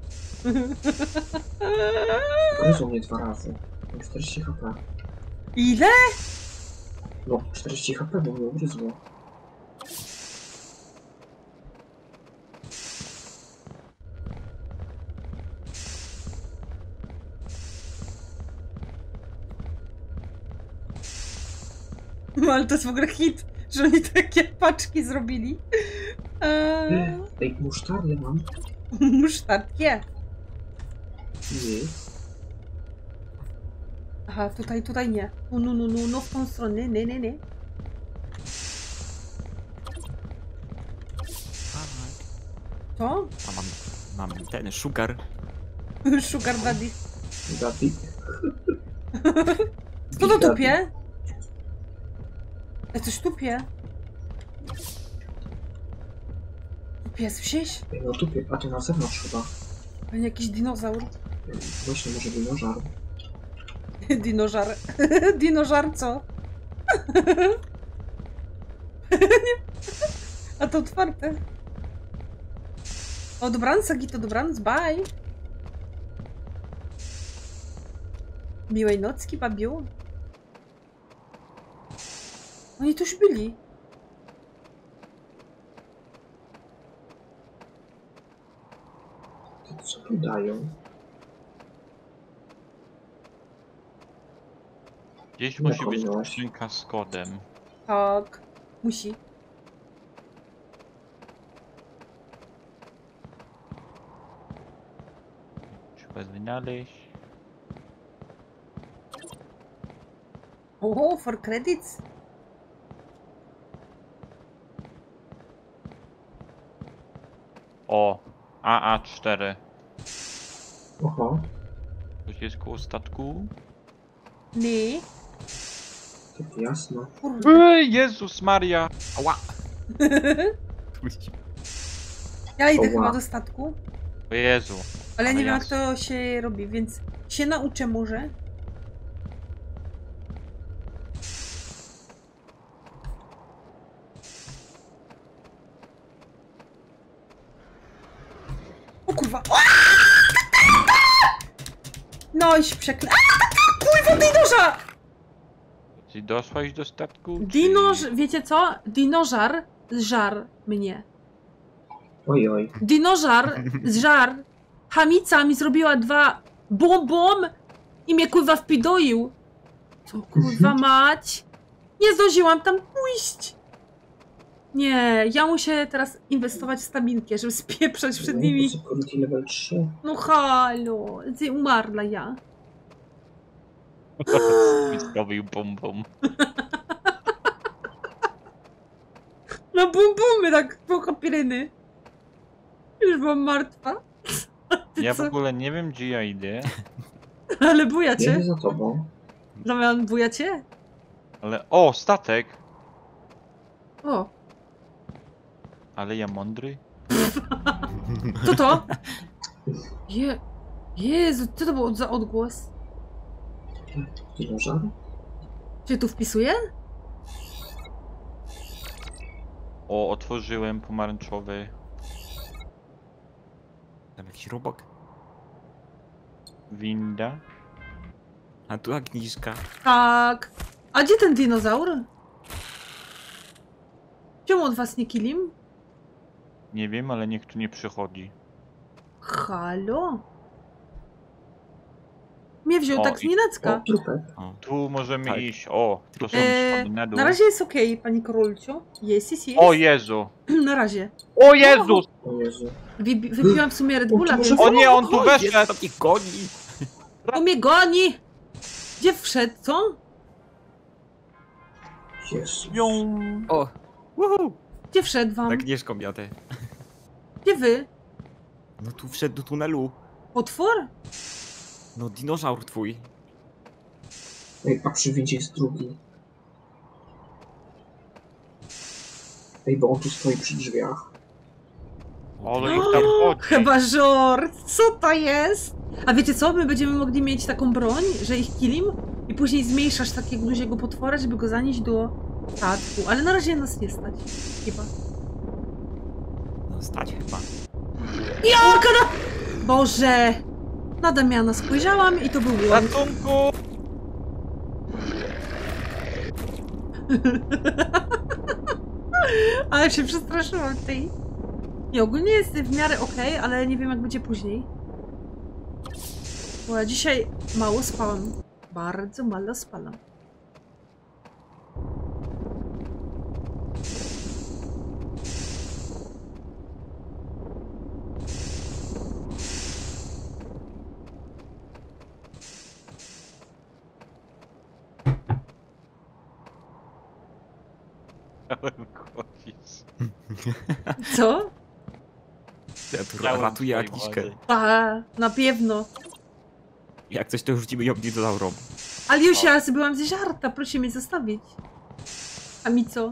C: Gryzą mnie dwa razy. Mam czterdzieści H P.
A: Ile?
C: No, czterdzieści H P, bo mnie ugryzło.
A: No ale to jest w ogóle hit, że oni takie paczki zrobili. Eee,
C: Ej, musztardę mam.
A: musztardkie.
C: Nie.
A: Aha, tutaj, tutaj nie. No, no, no, no, no w tą stronę, nie, nie, nie. To?
D: A mam, mam ten sugar.
A: Sugar daddy.
C: Daddy.
A: Co to tupie? Ja coś tupie. Tupie, słyszysz?
C: Ej, no tu, a to na zewnątrz chyba.
A: Pewnie jakiś dinozaur.
C: Właśnie, może dinożar.
A: Dinożar. Dinożar co? A to otwarte. O, dobranoc, Sagito, dobranoc, bye. Miłej nocki, babiu. Oni tu już byli.
C: To co tu dają?
B: Gdzieś
C: Nie
B: musi być
C: powinnaś.
B: skrzynka z kodem.
A: Tak. Musi.
B: Trzeba znaleźć.
A: O, for credits.
B: O, A A cztery.
C: Oho,
B: Coś jest koło statku?
A: Nie.
C: tak jasno.
A: Kurde.
B: Ej, Jezus Maria!
D: Ała!
A: Ja idę
C: Oła.
A: chyba do statku.
B: O Jezu.
A: Ale
B: Ale
A: nie wiem jak
B: jasne.
A: to się robi, więc się nauczę może. O kurwa! No i się przeklę... Kurwa, dinożar!
B: Czy doszłaś do statku?
A: Dinoż... Wiecie co? Dinożar zżar mnie.
C: Oj, oj.
A: Dinożar zżar. Chamica mi zrobiła dwa bom bom i mnie kurwa wpidoił. Co kurwa mać? Nie zdążyłam tam pójść. Nie, ja muszę teraz inwestować w stabinkę, żeby spieprzać przed nimi.
C: Security level trzy.
A: No halo, ty umarła ja.
B: Zrobił bombą.
A: No bum bumy tak po kapiryny. Już byłam martwa. Ty
B: Ja w
A: co?
B: ogóle nie wiem, gdzie ja idę,
A: Ale buja cię.
C: Jedę za tobą.
A: Damian, buja cię?
B: ale... O, statek!
A: O,
B: Ale ja mądry?
A: co to? Je... Jezu, co to był za odgłos?
C: Dinożar?
A: Czy tu wpisuję?
B: O, otworzyłem pomarańczowy.
D: Tam jakiś robok.
B: Winda.
D: A tu Agnieszka.
A: Tak. A gdzie ten dinozaur? Czemu od was nie kilim?
B: Nie wiem, ale niech tu nie przychodzi.
A: Halo? Mnie wziął
B: O,
A: tak z
B: i-
C: O,
A: nienacka.
C: trupek.
D: O.
B: Tu możemy
D: Tak.
B: iść. O, to są
A: Eee,
B: schody na dół.
A: na razie jest okej, pani Korolciu. Jest, jest, jest.
B: O Jezu!
A: Na razie.
B: O Jezus!
C: O Jezu.
A: Wy, wypiłam w sumie Red
C: O,
A: Bulla,
C: tu
A: więc...
C: może-
B: O nie, on tu
D: O,
B: weszedł!
D: jest, taki goni!
A: To mnie goni! Gdzie wszedł, co?
C: Jezu.
B: Ją.
D: O! Woohoo!
A: Gdzie wszedł wam?
D: Agnieszką jadę.
A: Gdzie wy?
D: No tu wszedł do tunelu.
A: Potwór?
D: No dinozaur twój.
C: Ej, a przy windzie jest drugi. Ej, bo on tu stoi przy drzwiach.
B: Ale ich tam chodzi.
A: Chyba żort! Co to jest? A wiecie co? My będziemy mogli mieć taką broń, że ich kilim i później zmniejszasz takiego dużego potwora, żeby go zanieść do statku. Ale na razie nas nie stać. Chyba.
D: No stać chyba.
A: Jaka na... Boże! Na Damiana spojrzałam i to był błąd.
B: Ratunku!
A: Ale się przestraszyłam tej. I ogólnie jest w miarę okej, ale nie wiem jak będzie później. Bo ja dzisiaj mało spałam. Bardzo mało spałam.
B: Chciałem chodzić.
A: Co?
D: Ja tu
B: Chciałem
D: ratuję
B: twojej
D: Agnieszkę.
B: władzy.
A: A, na pewno.
D: Jak coś to rzucimy ją dinozaurom.
A: Ale już ja sobie byłam ze żarta, proszę mnie zostawić. A mi co?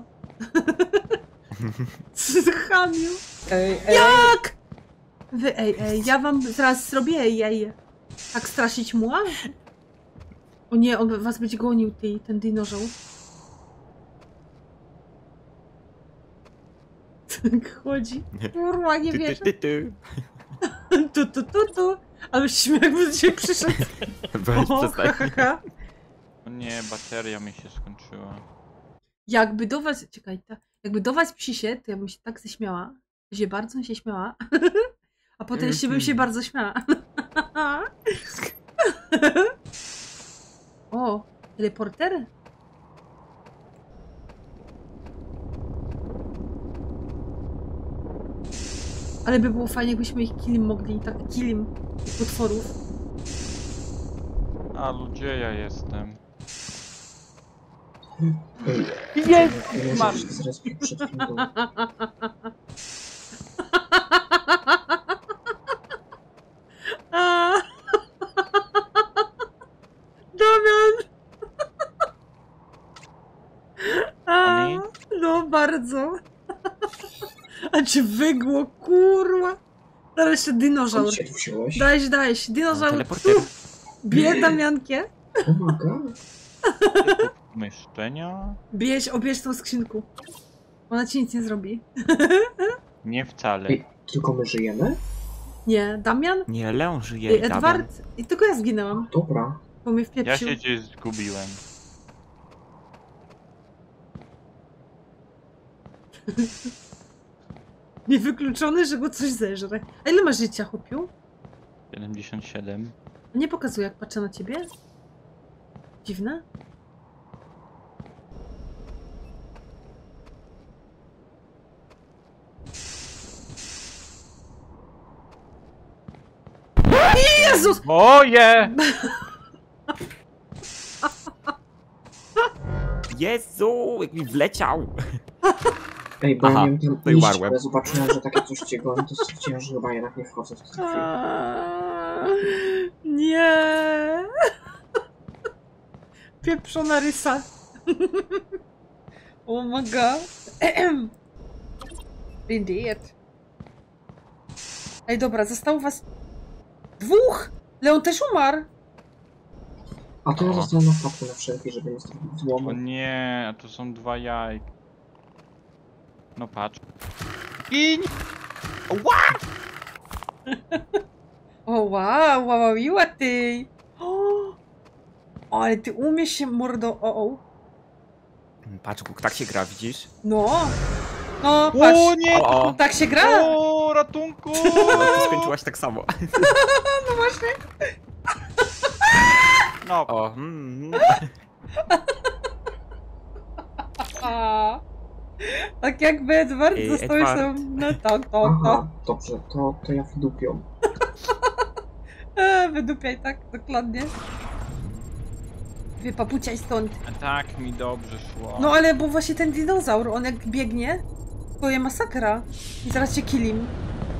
A: Chamiu.
I: Ej, ej.
A: Jak? Wy, ej, ej, ja wam zaraz zrobię ej, ej. Tak straszyć muła? O nie, on was będzie gonił, ty, ten dinożał. Tak chodzi. Kurwa, nie
D: Ty, ty,
A: wierzę.
D: ty, ty.
A: Tu, tu, tu, tu. Ale śmiech jakby dzisiaj przyszedł.
D: Weź
A: O, ha,
D: przestań.
A: ha, ha.
B: O nie, bateria mi się skończyła.
A: Jakby do was, czekaj, ta, jakby do was psisie, to ja bym się tak zaśmiała, że się bardzo się śmiała, a potem jeszcze bym się
D: Mhm.
A: bardzo śmiała. O, teleporter? Ale by było fajnie, jakbyśmy ich kilim mogli, tak kilim tych potworów.
B: A ludzie, ja jestem.
C: Ej,
I: Jest!
C: nie
I: Mam.
C: wiem, że zaraz przed chwilą.
A: A. Damian! A,
B: Ani?
A: no bardzo. A cię wygło, kurwa. Teraz jeszcze dinozaur.
C: Skąd się tu wziąłeś?
A: Dajesz, dajesz,
D: No,
A: dinozaur.
D: teleporter.
A: Bierz Damiankę.
C: Pomaga?
B: Umieszczenia?
A: Bierz, obierz tą skrzynku. Ona ci nic nie zrobi.
B: Nie wcale.
C: Ej, tylko my żyjemy?
A: Nie, Damian?
D: Nie, Leon żyje.
A: Ej,
D: i Damian.
A: Edward? I tylko ja zginęłam,
C: Dobra.
A: bo mnie
B: Ja
A: wpieprzył.
B: się gdzieś zgubiłem.
A: Niewykluczone, że go coś zeżre. A ile masz życia, chłopiu?
B: siedemdziesiąt siedem.
A: Nie pokazuję, jak patrzę na ciebie. Dziwne. Jezus!
B: Moje!
D: Jezu, jak mi wleciał.
C: Ej, bo
D: Aha,
C: ja miałem tam
D: to i
C: iść,
D: umarłem.
C: ale zobaczyłem, że takie coś cię goni, to stwierdziłem, że chyba jednak nie wchodzę w te drzwi.
A: Aaaa, nie! Pieprzona rysa. Oh my god. Indeed. Ej, dobra, zostało was dwóch! Leon też umarł.
C: A to ja
D: O.
C: zostałem na statku na wszelki, żeby nie zrobić
B: O
C: złomu.
B: nie, to są dwa jaj. No patrz. I Ła!
A: O wow, wow, miła ty. O, ale ty umiesz się mordo... O, o.
D: Patrz, Guk, tak się gra, widzisz?
A: No. No, patrz.
B: O nie!
D: O, o.
A: Tak się gra.
B: O, ratunku!
D: Ty skończyłaś tak samo.
A: No właśnie.
B: No,
D: O, mm,
A: A. Tak jakby Edward
D: Ej,
A: został
D: Edward.
A: sam na to, to,
C: Aha,
A: to.
C: dobrze, to, to ja wdupią.
A: E, wydupiaj, tak, dokładnie. Wypapuciaj stąd.
B: tak mi dobrze szło.
A: No ale bo właśnie ten dinozaur, on jak biegnie, to je masakra. I zaraz cię killim.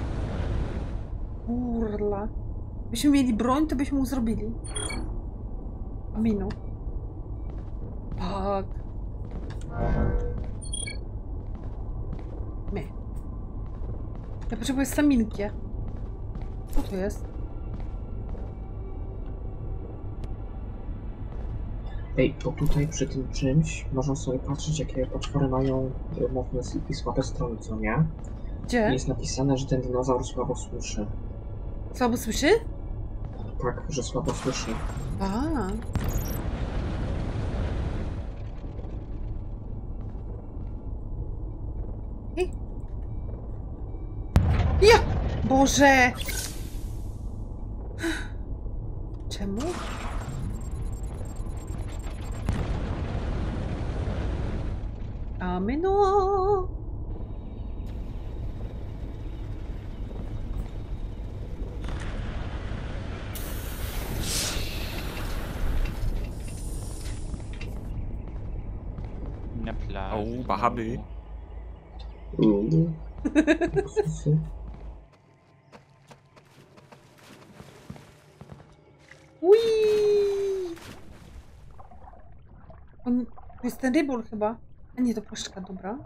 A: Kurla. Byśmy mieli broń, to byśmy mu zrobili. Aminu. Tak. My. Ja potrzebuję staminki. Co to jest?
C: Ej, to tutaj przy tym czymś można sobie patrzeć, jakie potwory mają e, mocne i słabe strony, co nie?
A: Gdzie?
C: Jest napisane, że ten dinozaur słabo słyszy.
A: Słabo słyszy?
C: Tak, że słabo słyszy.
A: A. Ej. Ja! Boże! Czemu? Amino!
B: Na plaży.
D: O, Bahaby.
C: Uuu. Luksusy.
A: Ui! On, to jest ten rybol chyba. A nie, to płaszczka, dobra.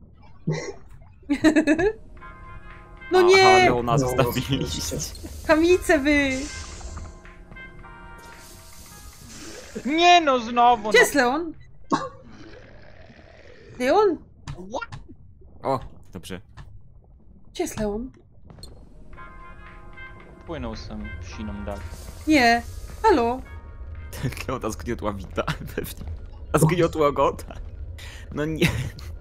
A: No
D: Aha,
A: nie!
D: Leona
C: No,
D: zostawiliście.
A: Kamice wy!
B: Nie no, znowu!
A: Gdzie jest Leon? Leon?
D: O, dobrze.
A: Gdzie jest Leon?
B: No, płynął z tym psiną dalej.
A: Nie. Halo?
D: Leona zgniotła Wita, pewnie. A zgniotła go? Tak. No nie,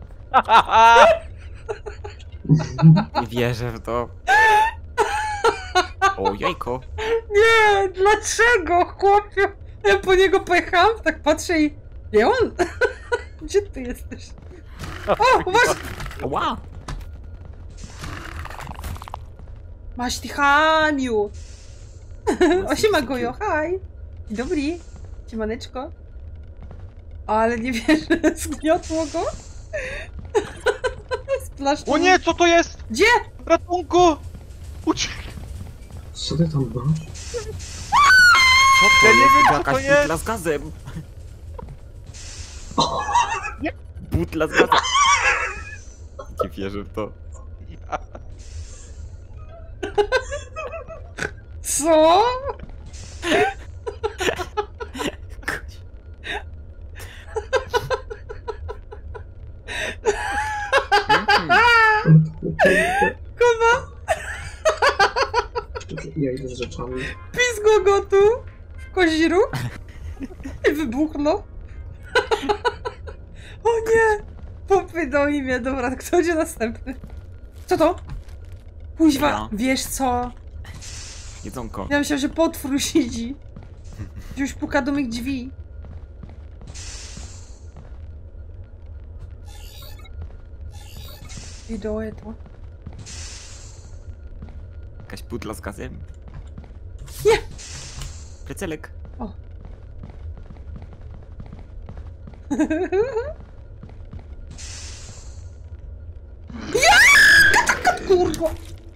D: nie wierzę w to. O, jajko.
A: Nie, dlaczego, chłopie? Ja po niego pojechałam, tak patrzę i... Leon? Gdzie ty jesteś? O, właśnie!
D: Ła!
A: Masz ty chamiu! O, siema Gojo, haj! Dzień dobry. Siemaneczko. Ale nie wierzę, zgniotło go? Splaszczą.
B: O nie, co to jest?
A: Gdzie?
B: Ratunku! Uciekaj!
C: Co ty tam masz?
D: Co to
B: Ja nie
D: jest?
B: wiem, co
D: Jakaś
B: to jest.
D: butla z gazem. Butla z gazem. Nie wierzę w to.
A: Co? Kuba,
C: Ja idę z rzeczami.
A: pizgo go tu w koziru i wybuchło. O nie! Popytał imię. Dobra, kto będzie następny? Co to? Kuźwa,
D: Ja.
A: wiesz co?
D: Jedzonko.
A: Ja myślałam, że potwór siedzi. Że już puka do mych drzwi. Idę to.
D: Jakaś butla z gazem.
A: Nie!
D: Plecelek.
A: O. Ja! Kurwa!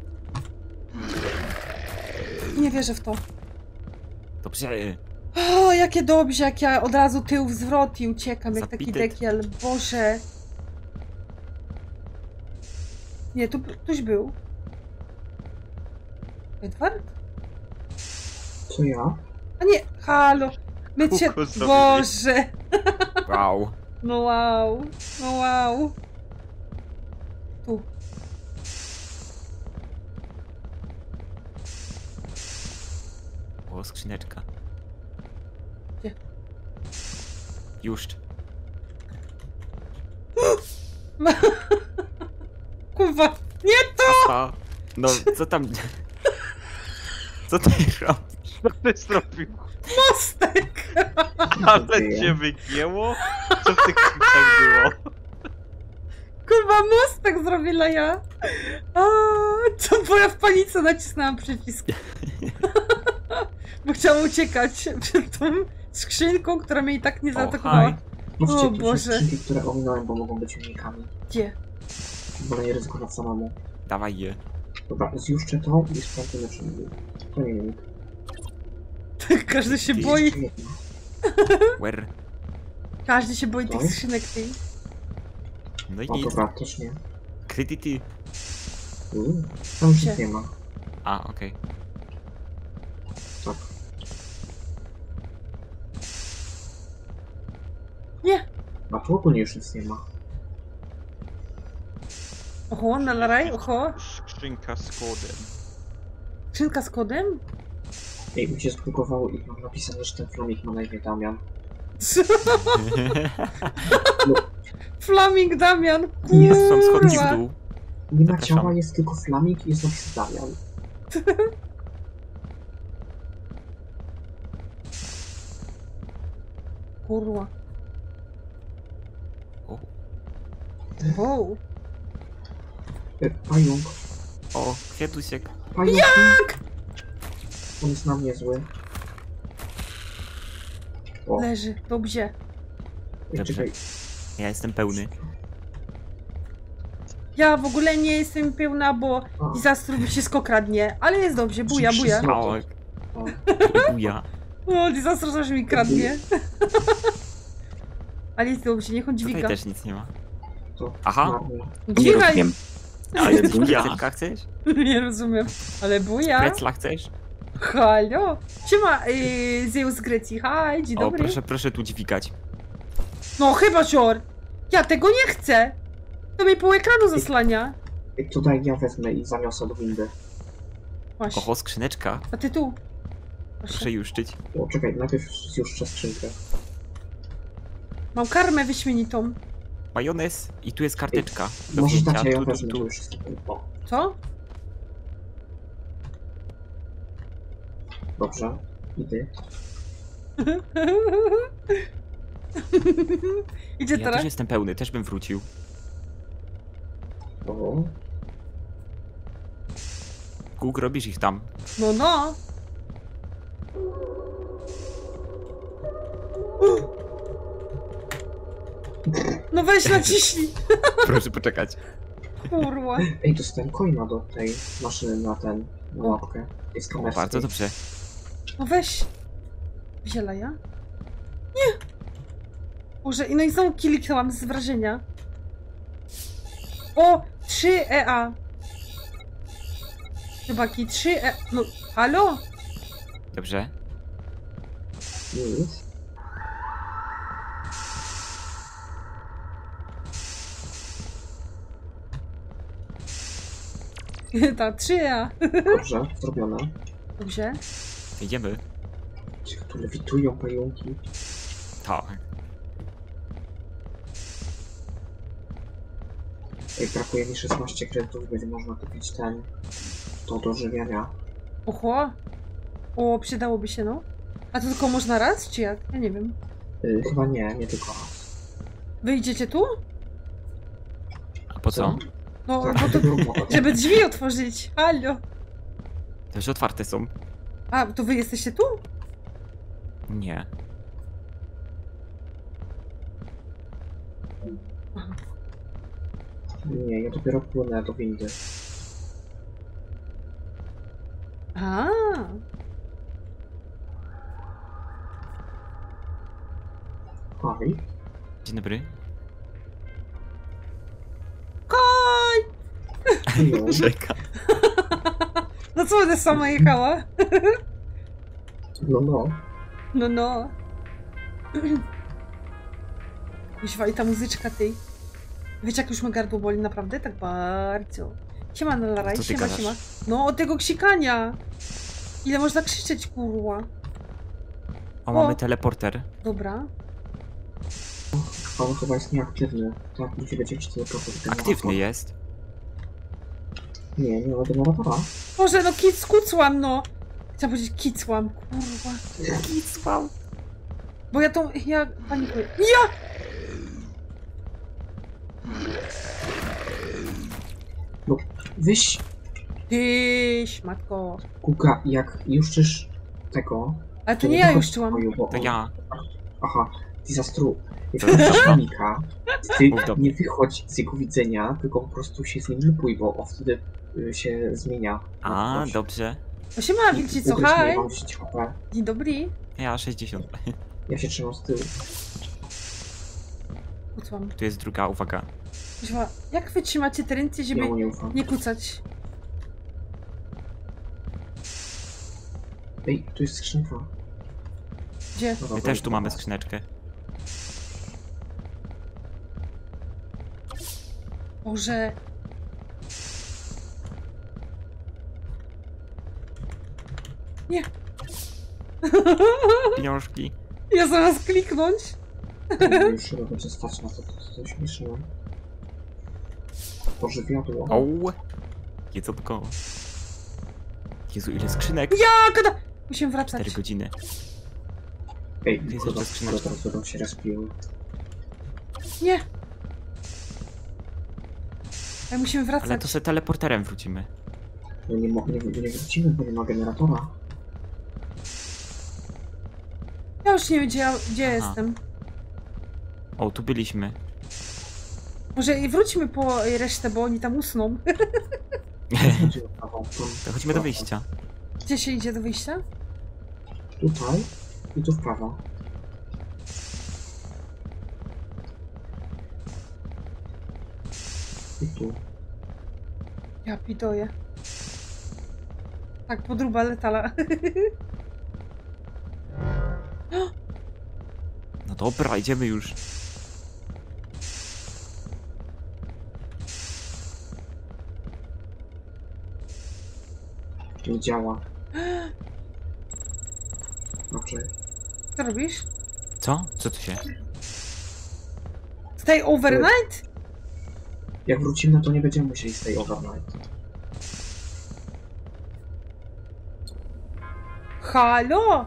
A: Nie wierzę w to.
D: Dobrze.
A: O, jakie dobrze, jak ja od razu tył w zwrot i uciekam, jak taki
D: Zapitet.
A: dekiel. Boże. Nie, tu ktoś był. Edward?
C: Co ja?
A: A nie, halo. My cię...
B: Kuku zrobili.
A: Boże.
D: Wow.
A: No wow. No wow. Tu.
D: O, skrzyneczka.
A: Gdzie?
D: Już.
A: Kurwa. Nie to!
D: A, no, co tam... Co ty robisz?
B: Co ty zrobił?
A: Mostek!
B: Ale cię wygięło? Co w tych klikach było?
A: Kurwa, mostek zrobiła ja. A, to bo ja w panice nacisnęłam przycisk. Bo chciałam uciekać przed tą skrzynką, która mnie i tak nie
D: O,
A: zaatakowała.
D: hi.
C: Patrzcie,
A: O
C: tu są
A: Boże.
C: skrzynki, które ominąłem, bo mogą być unikami.
A: Gdzie?
C: Wolę nie ryzykować samemu.
D: Dawaj je.
C: Dobra, zjuszczę to i sprawdzimy, czy nie. To nie unik.
A: Każdy się
D: Ty.
A: boi.
C: Jeszcze jedna.
D: Where?
A: Każdy się boi
C: Co?
A: tych skrzynek tej.
D: No i
C: O,
D: nic.
C: dobra, też nie.
D: Krytyty.
C: Uuu, tam już
A: Gdzie?
C: nic nie ma.
D: A, okej.
C: Tak.
A: Nie.
C: A tu ogólnie już nic nie ma.
A: Oho, nalaraj, oho.
B: Skrzynka z kodem.
A: Skrzynka z kodem?
C: Ej, mi się zbugowało i mam napisane, że ten flamik ma na imię Damian.
A: Flaming Damian.
D: Jest, są schodki w
A: Kurwa.
D: dół.
C: Nie ma
D: Zapraszam.
C: ciała, jest tylko flamik i jest napis Damian.
A: Kurwa.
D: O,
A: Wow.
C: E, Pająk.
D: o, kwiatusiek.
C: Pająk. Jak? On jest na mnie zły. O,
A: Leży. Dobrze.
C: ej,
D: Dobrze.
C: czekaj.
D: Ja jestem pełny.
A: Ja w ogóle nie jestem pełna, bo
C: O,
A: Disastru mi wszystko kradnie. Ale jest dobrze. Buja, buja.
C: No
D: O,
C: o.
D: buja.
A: O, Disastru też mi kradnie. Ale jest dobrze, niech on
D: Tutaj
A: dźwiga.
D: też nic nie ma.
C: To
D: Aha.
C: marnie.
F: Nie
A: Dźwigaj!
F: rozumiem. Ale buja.
D: Kreclka chcesz?
A: Nie rozumiem. Ale buja.
D: Krecla chcesz?
A: Halo. Siema, yy, Zeus z Grecji. Hi, dzień
D: O,
A: dobry.
D: proszę, proszę tu dźwigać.
A: No chyba, cior. Ja tego nie chcę. To mi pół ekranu zaslania.
C: Ej, tutaj ja wezmę i zaniosę do windy.
A: Właśnie.
D: Oho, skrzyneczka.
A: A ty tu.
D: Proszę juszczyć.
C: O, czekaj, najpierw już przez skrzynkę.
A: Mam karmę wyśmienitą.
D: Majonez i tu jest karteczka. Do
C: Możesz
D: wzięcia.
C: dać, a ja
D: Tu, tu,
C: wezmę, to
D: tu.
C: już jest. O,
A: Co?
C: dobrze. I ty.
A: Idzie
D: Ja
A: teraz?
D: też jestem pełny, też bym wrócił.
C: O,
D: Guk, robisz ich tam.
A: No, no. No weź naciśnij.
D: Proszę poczekać.
A: Kurwa.
C: ej, dostałem coina do tej maszyny na ten, na łapkę. Jest
D: O,
C: kamerska.
D: bardzo dobrze.
A: No weź. Wzięła ja? Nie. Boże, i no i znowu kliknęłam z wrażenia. O, trzy E A. Chłopaki, trzy E... No, halo?
D: Dobrze.
C: Już.
A: Ta, trzy E A.
C: Dobrze, zrobione.
A: Dobrze.
D: Idziemy.
C: Ciekawe, tu lewitują pająki.
D: Tak.
C: Ej, brakuje mi szesnaście kredytów, będzie można kupić ten... to do żywiania.
A: Oho. O, przydałoby się, no. A to tylko można raz, czy jak? Ja nie wiem.
C: Y, chyba nie, nie tylko raz.
A: Wyjdziecie tu?
D: A po co?
A: No,
C: Tak,
A: bo to...
C: to...
A: Żeby drzwi otworzyć. Halo.
D: To już otwarte są.
A: A, to wy jesteście tu?
D: Nie.
C: Nie, ja dopiero płynę do windy.
A: A.
C: Aj.
D: Dzień dobry.
A: Koj!
C: No,
D: Czeka.
A: No co, będę sama jechała?
C: No, no.
A: No, no. Kuźwa, i ta muzyczka tej. Wiecie, jak już mnie gardło boli, naprawdę? Tak bardzo. Siema, Nalaraj,
D: Co ty
A: siema,
D: gadasz?
A: siema. No, od tego ksikania. Ile można krzyczeć, kurwa.
D: O, mamy teleporter.
A: Dobra.
C: On chyba jest nieaktywny. Tak, musi być jakiś teleporter.
D: Aktywny jest.
C: Nie, nie ma generatora.
A: Boże, no kic, kucłam, no. Chciałam powiedzieć kicłam, kurwa.
D: Kicłam.
A: Bo ja tą, ja panikuję. Ja!
C: No, wyś,
A: Tyś, matko.
C: Kuka, jak juszczysz tego...
A: Ale to nie ja
C: wychodź
A: już czułam.
C: z pokoju, bo
D: To
C: on-
D: ja.
C: Aha, disastru. Jak juszczysz panika, ty
D: Mów do mnie.
C: nie wychodź z jego widzenia, tylko po prostu się z nim lupuj, bo on wtedy y, się zmienia.
D: A,
C: Dobrze.
D: dobrze.
A: No siema, wilci, co,
C: Ugryź mnie,
A: haj?
C: mam rzucić H P.
A: Dzień dobry.
D: Ja sześćdziesiąt.
C: Ja się trzymam z tyłu.
A: Kucłam.
D: Tu jest druga, uwaga.
A: Kuźwa, jak wy trzymacie te ręce,
C: Ja
A: żeby
C: mu nie ufam.
A: nie kucać?
C: Ej, tu jest skrzynka.
A: Gdzie?
C: Dobra,
D: My
C: to
D: też
C: jest
D: tu mamy
C: teraz.
D: skrzyneczkę.
A: Boże. Nie.
D: Pieniążki.
A: Ja zamiast kliknąć.
C: Już chyba będzie stać na to, co coś myślałem. Pożywiadło.
D: Oł. Jedzonko. Jezu, ile skrzynek?
A: Ja, kada... Musimy wracać.
D: cztery godziny.
C: Ej,
D: jest
C: kurwa,
D: jeszcze skrzyneczka.
C: teraz będą się respiły.
A: Nie. Ale musimy wracać.
D: Ale to sobie teleporterem wrócimy.
C: No nie, mo- nie, nie wrócimy, bo nie ma generatora.
A: Ja już nie wiem, gdzie, ja, gdzie
D: Aha.
A: jestem.
D: O, tu byliśmy.
A: Może i wróćmy po resztę, bo oni tam usną.
C: Chodzi o prawą stronę.
D: To chodźmy do wyjścia.
A: Gdzie się idzie do wyjścia?
C: Tutaj i tu w prawo. I tu.
A: Ja pidoję. Tak, podróba letala.
D: No dobra, idziemy już.
C: Nie działa. Znaczy,
A: Co robisz?
D: Co? Co tu się?
A: Stay overnight?
C: jak wrócimy, to nie będziemy musieli stay overnight.
A: Halo?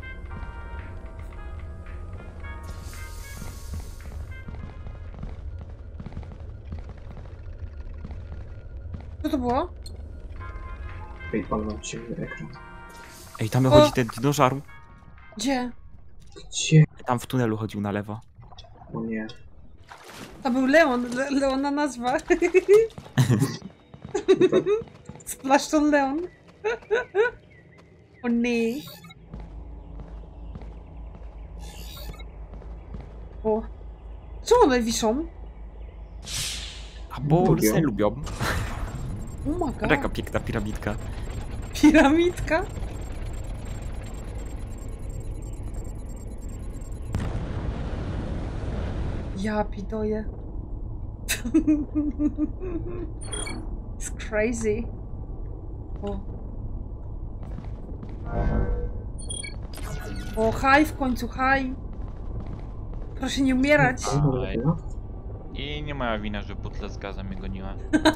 A: Co to było?
C: Ej, pan mam ciemny ekran.
D: Ej, tam
A: O!
D: chodzi ten dinożar.
A: Gdzie?
C: Gdzie?
D: Tam w tunelu chodził na lewo.
C: O nie.
A: To był Leon, Le Leona nazwa. Splaszczon Leon. O nie. O. Czemu one wiszą?
D: A bo
C: Lubią.
D: se lubią.
A: Oh my god.
D: Taka piękna piramidka.
A: Piramidka? Ja pidoję. It's crazy. O. O, haj w końcu, haj. Proszę nie umierać.
B: Oj. I nie moja wina, że butla z gazem mnie goniła.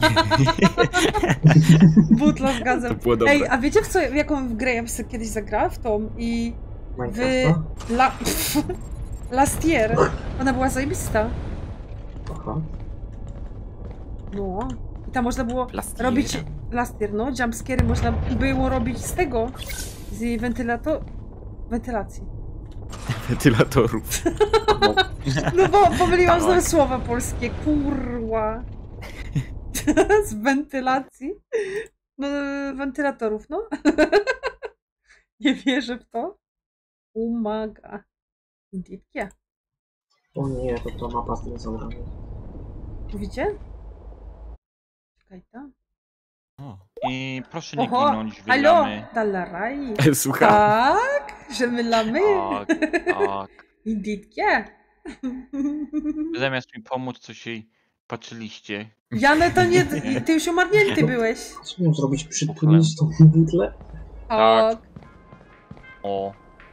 A: Butla z gazem.
D: To było dobre.
A: Ej, a wiecie w co, w jaką grę ja bym sobie kiedyś zagrała? W tą i... W...
C: Minecrafta?
A: La... Last Year. Ona była zajebista.
C: Aha.
A: No. I tam można było
D: Last year.
A: robić... Last Year, no. Jumpscary można było robić z tego. Z wentylator... Wentylacji.
D: Wentylatorów.
A: No bo pomyliłam
D: Tak.
A: znowu słowa polskie. Kurwa. Z wentylacji. No, wentylatorów, no. Nie wierzę w to. Umaga. Indeed, yeah.
C: O nie, to to mapa z dinozaurami.
A: Widzicie? Czekaj, tam.
B: I proszę nie
A: Oho,
B: ginąć,
A: halo,
B: wygramy.
A: dalaraj.
D: Słuchaj.
A: Tak? Że my lamy?
B: Tak, tak.
A: Indeed, yeah.
B: Zamiast mi pomóc, co się patrzyliście.
A: Jane, to nie... Ty już umarnięty byłeś.
C: Co miał zrobić? Przytulić tą butlę?
A: Tak.
B: O,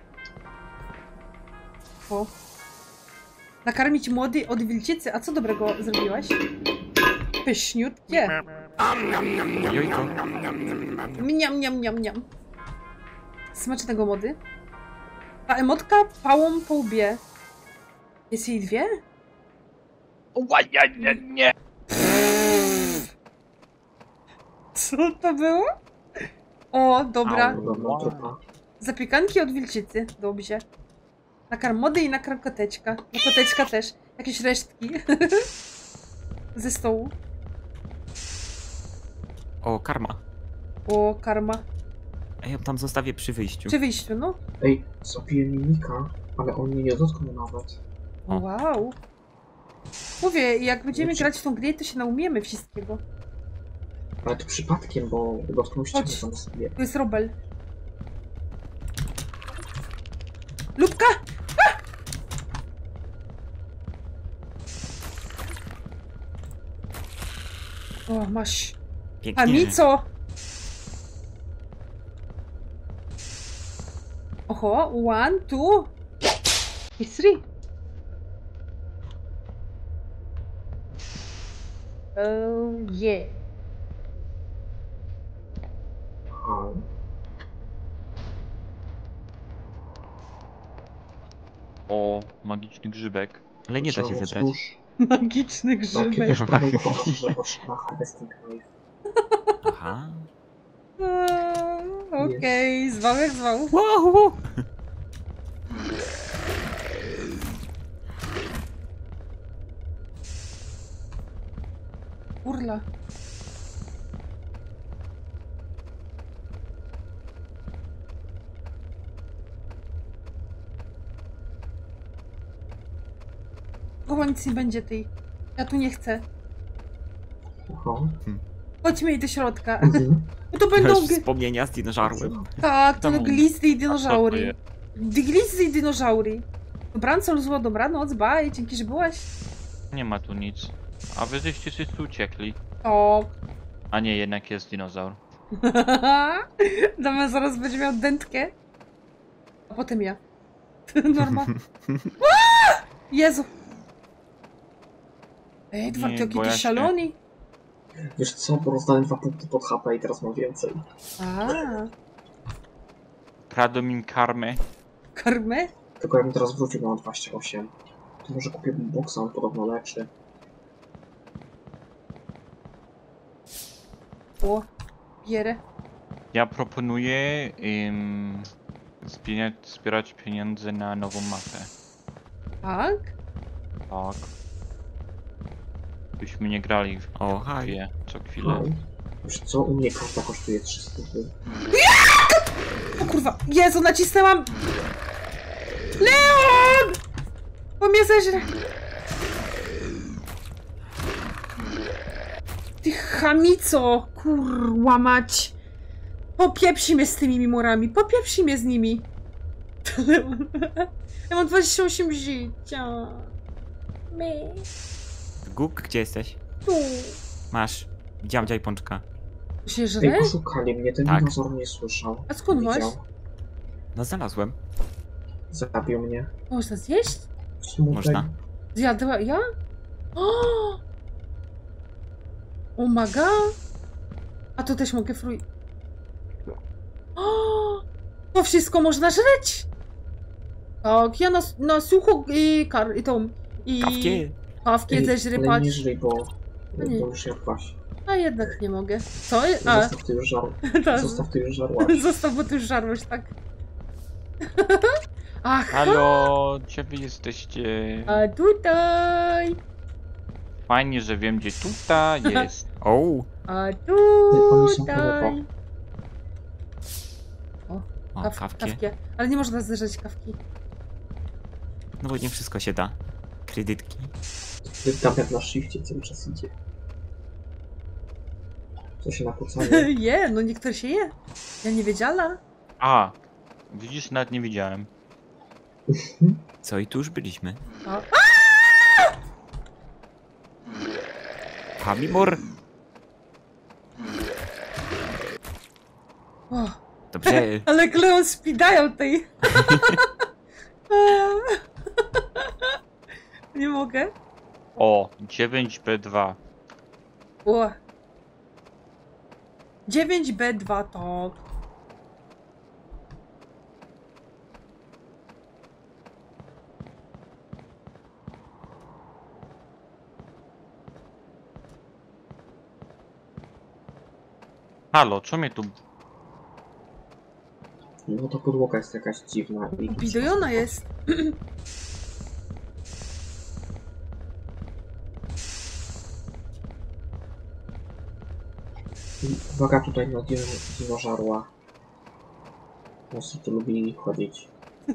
A: O. Nakarmić młody od wilczycy. A co dobrego zrobiłaś? Pyszniutkie.
D: Jojko.
A: Mniam, mniam, mniam, mniam. Smacznego młody. Ta emotka pałą po łbie. Jest jej dwie?
B: Ła, nie, nie, nie.
A: Co to było? O, dobra.
C: Au, dobra, trupa.
A: Zapiekanki od wilczycy. Dobrze. Nakarm młody i nakarm koteczka. No koteczka też. Jakieś resztki. Ze stołu.
D: O, karma.
A: O, karma.
D: A ja ją tam zostawię przy wyjściu.
A: Przy wyjściu, no.
C: Ej, zabiję mimika, ale on mnie nie dotknął nawet.
D: O.
A: Wow. Mówię, jak będziemy
C: Znaczy-
A: grać w tą grę, to się naumiemy wszystkiego.
C: Ale to przypadkiem, bo dotknął ściany
A: Chodź.
C: tam sobie.
A: Tu jest Robel. Lubka! A! O, masz.
D: Pięknie.
A: Amico! Oho, one, two i three. Oh yeah.
C: A,
B: O, magiczny grzybek.
D: Ale nie da się
C: trzeba
D: zebrać.
C: wzdłuż-
A: Magiczny
C: Tak,
A: grzybek.
C: kiedyś prawej pokazał, że potrzeba harvesting knife.
D: Aha.
A: Eee, Okej, zwał jak zwał.
D: Wow, wow.
A: Urla. Chyba nic nie będzie tej. Ja tu nie chcę.
C: Aha.
A: Chodźmy jej do środka.
C: Mhm.
A: No to będą...
D: Masz wspomnienia z dinożarłem.
A: Tak, to
B: Czemu?
A: glistry i
B: A co to
A: dinozaury.
B: jest?
A: Glistry i dinozaury. Dobranoc, zło, dobranoc, bye, dzięki, że byłaś.
B: Nie ma tu nic. A wy żeście wszyscy uciekli.
A: O.
B: A nie, jednak jest dinozaur.
A: Dama zaraz będzie miał dętkę. A potem ja. Norma. Jezu. Ej, dwa
B: Nie,
A: tioki,
B: boję
A: ty
B: się.
A: szalony.
C: Wiesz co, bo rozdałem dwa punkty pod H P i teraz mam więcej.
A: A,
B: Kradł mi karmę.
A: karmę?
C: Tylko jakbym teraz wrócił, mam dwadzieścia osiem. To może kupię boxa, on podobno leczy.
A: O, bierę.
B: Ja proponuję ym, zbierać, zbierać pieniądze na nową mapę.
A: Tak?
B: Tak. Byśmy nie grali w
D: O, haj.
B: chwilę, co chwilę.
C: No. Wiesz co, u mnie każda kosztuje trzysta.
A: O kurwa, Jezu, nacisnęłam! Leon! Bo mnie zeżre. Ty chamico, kurwa mać. Popieprzy mnie z tymi mimurami, popieprzy mnie z nimi. Leon. Ja mam dwadzieścia osiem życia. My.
D: Guk, gdzie jesteś?
A: Tu.
D: Masz. Widziałam dziaj pączka.
A: Się żre?
C: Ej, oszukali mnie, ten
D: Tak.
C: dinozaur nie słyszał.
A: A skąd masz?
C: Widział.
D: No znalazłem.
C: Zabił mnie.
A: Można zjeść?
C: Smutek.
D: Można.
A: Zjadła ja? O! Oh my god! A to też mogę fruj... O! To wszystko można żreć! Tak, ja na, na sucho i kar... i tą... i...
D: Kawkie.
A: Kawkę
C: Ej,
A: też
C: ale
A: rypać.
C: nie żyj, bo, bo
A: nie.
C: już jadłaś.
A: A jednak nie mogę. Co? A,
C: Zostaw ty już żar...
A: to...
C: Zostaw ty już żarłaś.
A: Zostaw, bo ty już żarłeś, tak? Ach,
B: Halo, gdzie wy jesteście?
A: a tutaj...
B: Fajnie, że wiem, gdzie tutaj jest.
D: O,
A: A
C: oni są
A: tutaj...
D: o
A: Kaw,
D: kawkie.
A: kawkę. Ale nie można zderzać kawki.
D: No bo nie wszystko się da. Kredytki.
C: Tam jak na shifcie cały czas idzie. Co się nakłócało?
A: Je, no niektóre się je. Ja nie wiedziała.
B: A, Widzisz, nawet nie widziałem.
D: Co, i tu już byliśmy.
A: O.
D: Hamimor!
A: O.
D: Dobrze.
A: Ale Kleon spidają tej. Nie mogę.
B: O, dziewięć B dwa.
A: O. dziewięć B dwa to.
B: Halo, co mnie tu...
C: No to podłoga jest jakaś dziwna. I
A: Bidojona jest.
C: Uwaga tutaj na dino, dinożarła. Mocno tu lubi chodzić.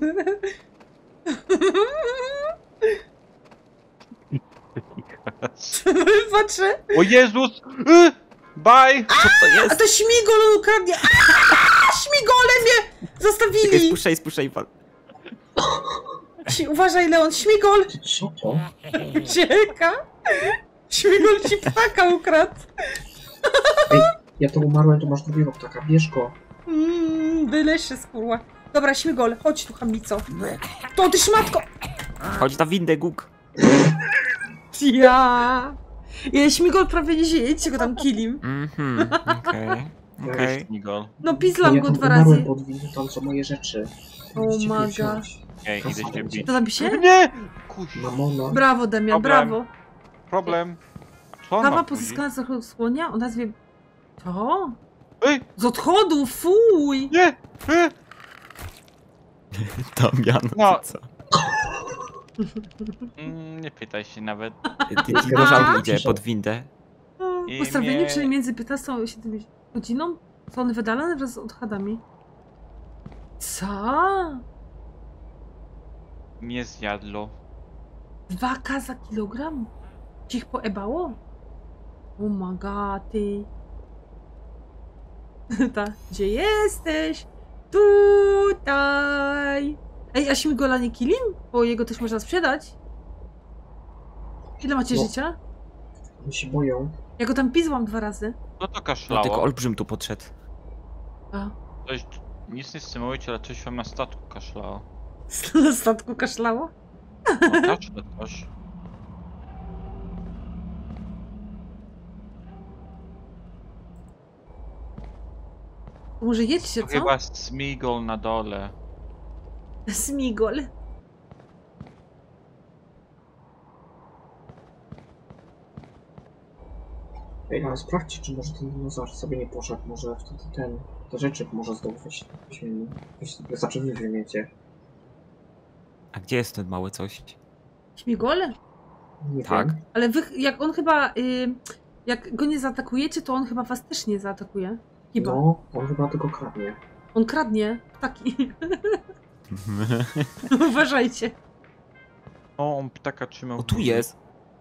A: Patrzę.
B: O Jezus! Y! Bye!
D: Co to
A: A
D: jest?
A: to śmigol on ukradnie. Aaaa, śmigole mnie
D: Czekaj,
A: zostawili.
D: spuszczaj, spuszczaj. pan.
A: Ci- Uważaj, Leon, śmigol.
C: Co to?
A: Ucieka. Śmigol ci ptaka ukradł.
C: Ej, ja to umarłem, to masz drugiego ptaka, bierz go.
A: Mmm, byle się skurła. Dobra, śmigol, chodź tu, chamico. To ty szmatko.
D: Chodź na windę, Guk.
A: Ja. Ja śmigol prawie nie żyje, idźcie go tam killim.
D: Mhm, okej. Okej.
B: Nigol.
A: No pizlam
C: ja
A: go
C: tam
A: dwa
C: umarłem
A: razy.
C: pod windą, tam są moje rzeczy.
A: O
C: Musicie
A: maga.
C: wziąć.
B: Ej, idę
C: Kasa
B: cię
C: będzie.
B: bić.
A: To tam się?
B: Nie! Kuźwa.
C: Mamona.
A: Brawo, Damian,
B: Problem.
A: brawo.
B: Problem. Co on
A: Kawa
B: ma później?
A: pozyskana z zachodu słonia o nazwie... To?
B: Ej!
A: Z odchodu, fuj!
B: Nie! Y!
D: Damian,
B: No.
D: co?
B: Mm, nie pytaj się nawet.
D: Dinożaur idzie pod windę.
B: I
A: Ustawienie,
B: mnie-
A: czyli między piętnastą a siedemdziesiątą godziną są one wydalane wraz z odchodami. Co?
B: Mnie zjadło.
A: Dwa K za kilogram? Ci ich poebało? O my god, ty. Ta, gdzie jesteś? Tutaj. Ej, a śmigola nie kilim? Bo jego też można sprzedać. Ile macie
C: No.
A: życia?
C: Oni się boją.
A: Ja go tam pizłam dwa razy.
B: No to
D: No
B: kaszlało.
D: tylko olbrzym tu podszedł.
A: A.
B: Coś, nic nie stymulujcie, ale coś wam na statku kaszlało.
A: Na statku kaszlało?
B: No kaszle też.
A: Może jedźcie,
B: To
A: co?
B: chyba smigol na dole.
A: Smigol.
C: Ej, ale sprawdźcie, czy może ten dinozaur sobie nie poszedł. Może wtedy ten... Te rzeczy może znowu weź... weźmiemy. Weź, znaczy wy wymiecie.
D: A gdzie jest ten mały coś?
A: Śmigol?
C: Nie
D: Tak.
C: wiem.
A: Ale wy, jak on chyba, y, jak go nie zaatakujecie, to on chyba was też nie zaatakuje. Chyba.
C: No, on chyba tylko kradnie.
A: On kradnie ptaki. Uważajcie.
B: O, on ptaka trzymał.
D: O, tu jest.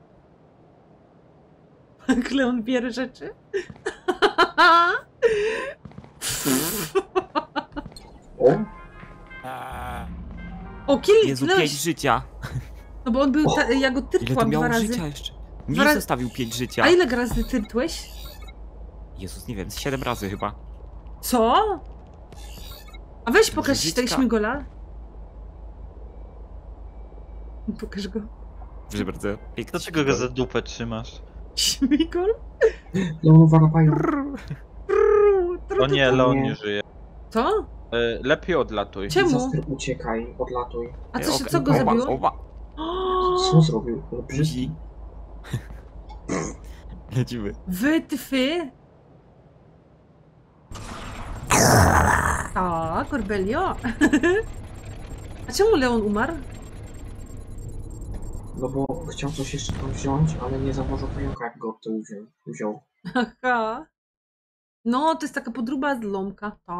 A: Kleon bierze rzeczy.
C: O!
A: O, kill,
D: Jezu,
A: Kleon-
D: pięć życia.
A: No bo on był, ta, ja go
D: Ile to
A: tyrtłam
D: miało
A: dwa razy.
D: życia jeszcze?
A: Dwa
D: Nie
A: razy-
D: zostawił pięć życia.
A: A ile razy tyrtłeś?
D: Jezus, nie wiem, z siedem razy chyba.
A: Co? A weź pokaż
D: Żyćka.
A: tego śmigola. Pokaż go.
D: Proszę bardzo. Piękny
B: Dlaczego go za dupę trzymasz?
A: Śmigol?
C: No, uwaga, pająk.
B: O nie, Leon
C: Nie.
B: nie żyje.
A: Co?
B: E, lepiej odlatuj.
A: Czemu?
C: Disaster, uciekaj, odlatuj.
A: A co, się,
D: Okej,
A: co go
D: oba,
A: zabiło?
D: oba.
C: Co zrobił? No, brzydki.
D: Lecimy.
A: Wytwy. Tak, Corbelio. A czemu Leon umarł?
C: No bo chciał coś jeszcze tam wziąć, ale nie zauważył pająka, jak go od tyłu wziął. wziął.
A: Aha. No, to jest taka podróba z lomka. Tak.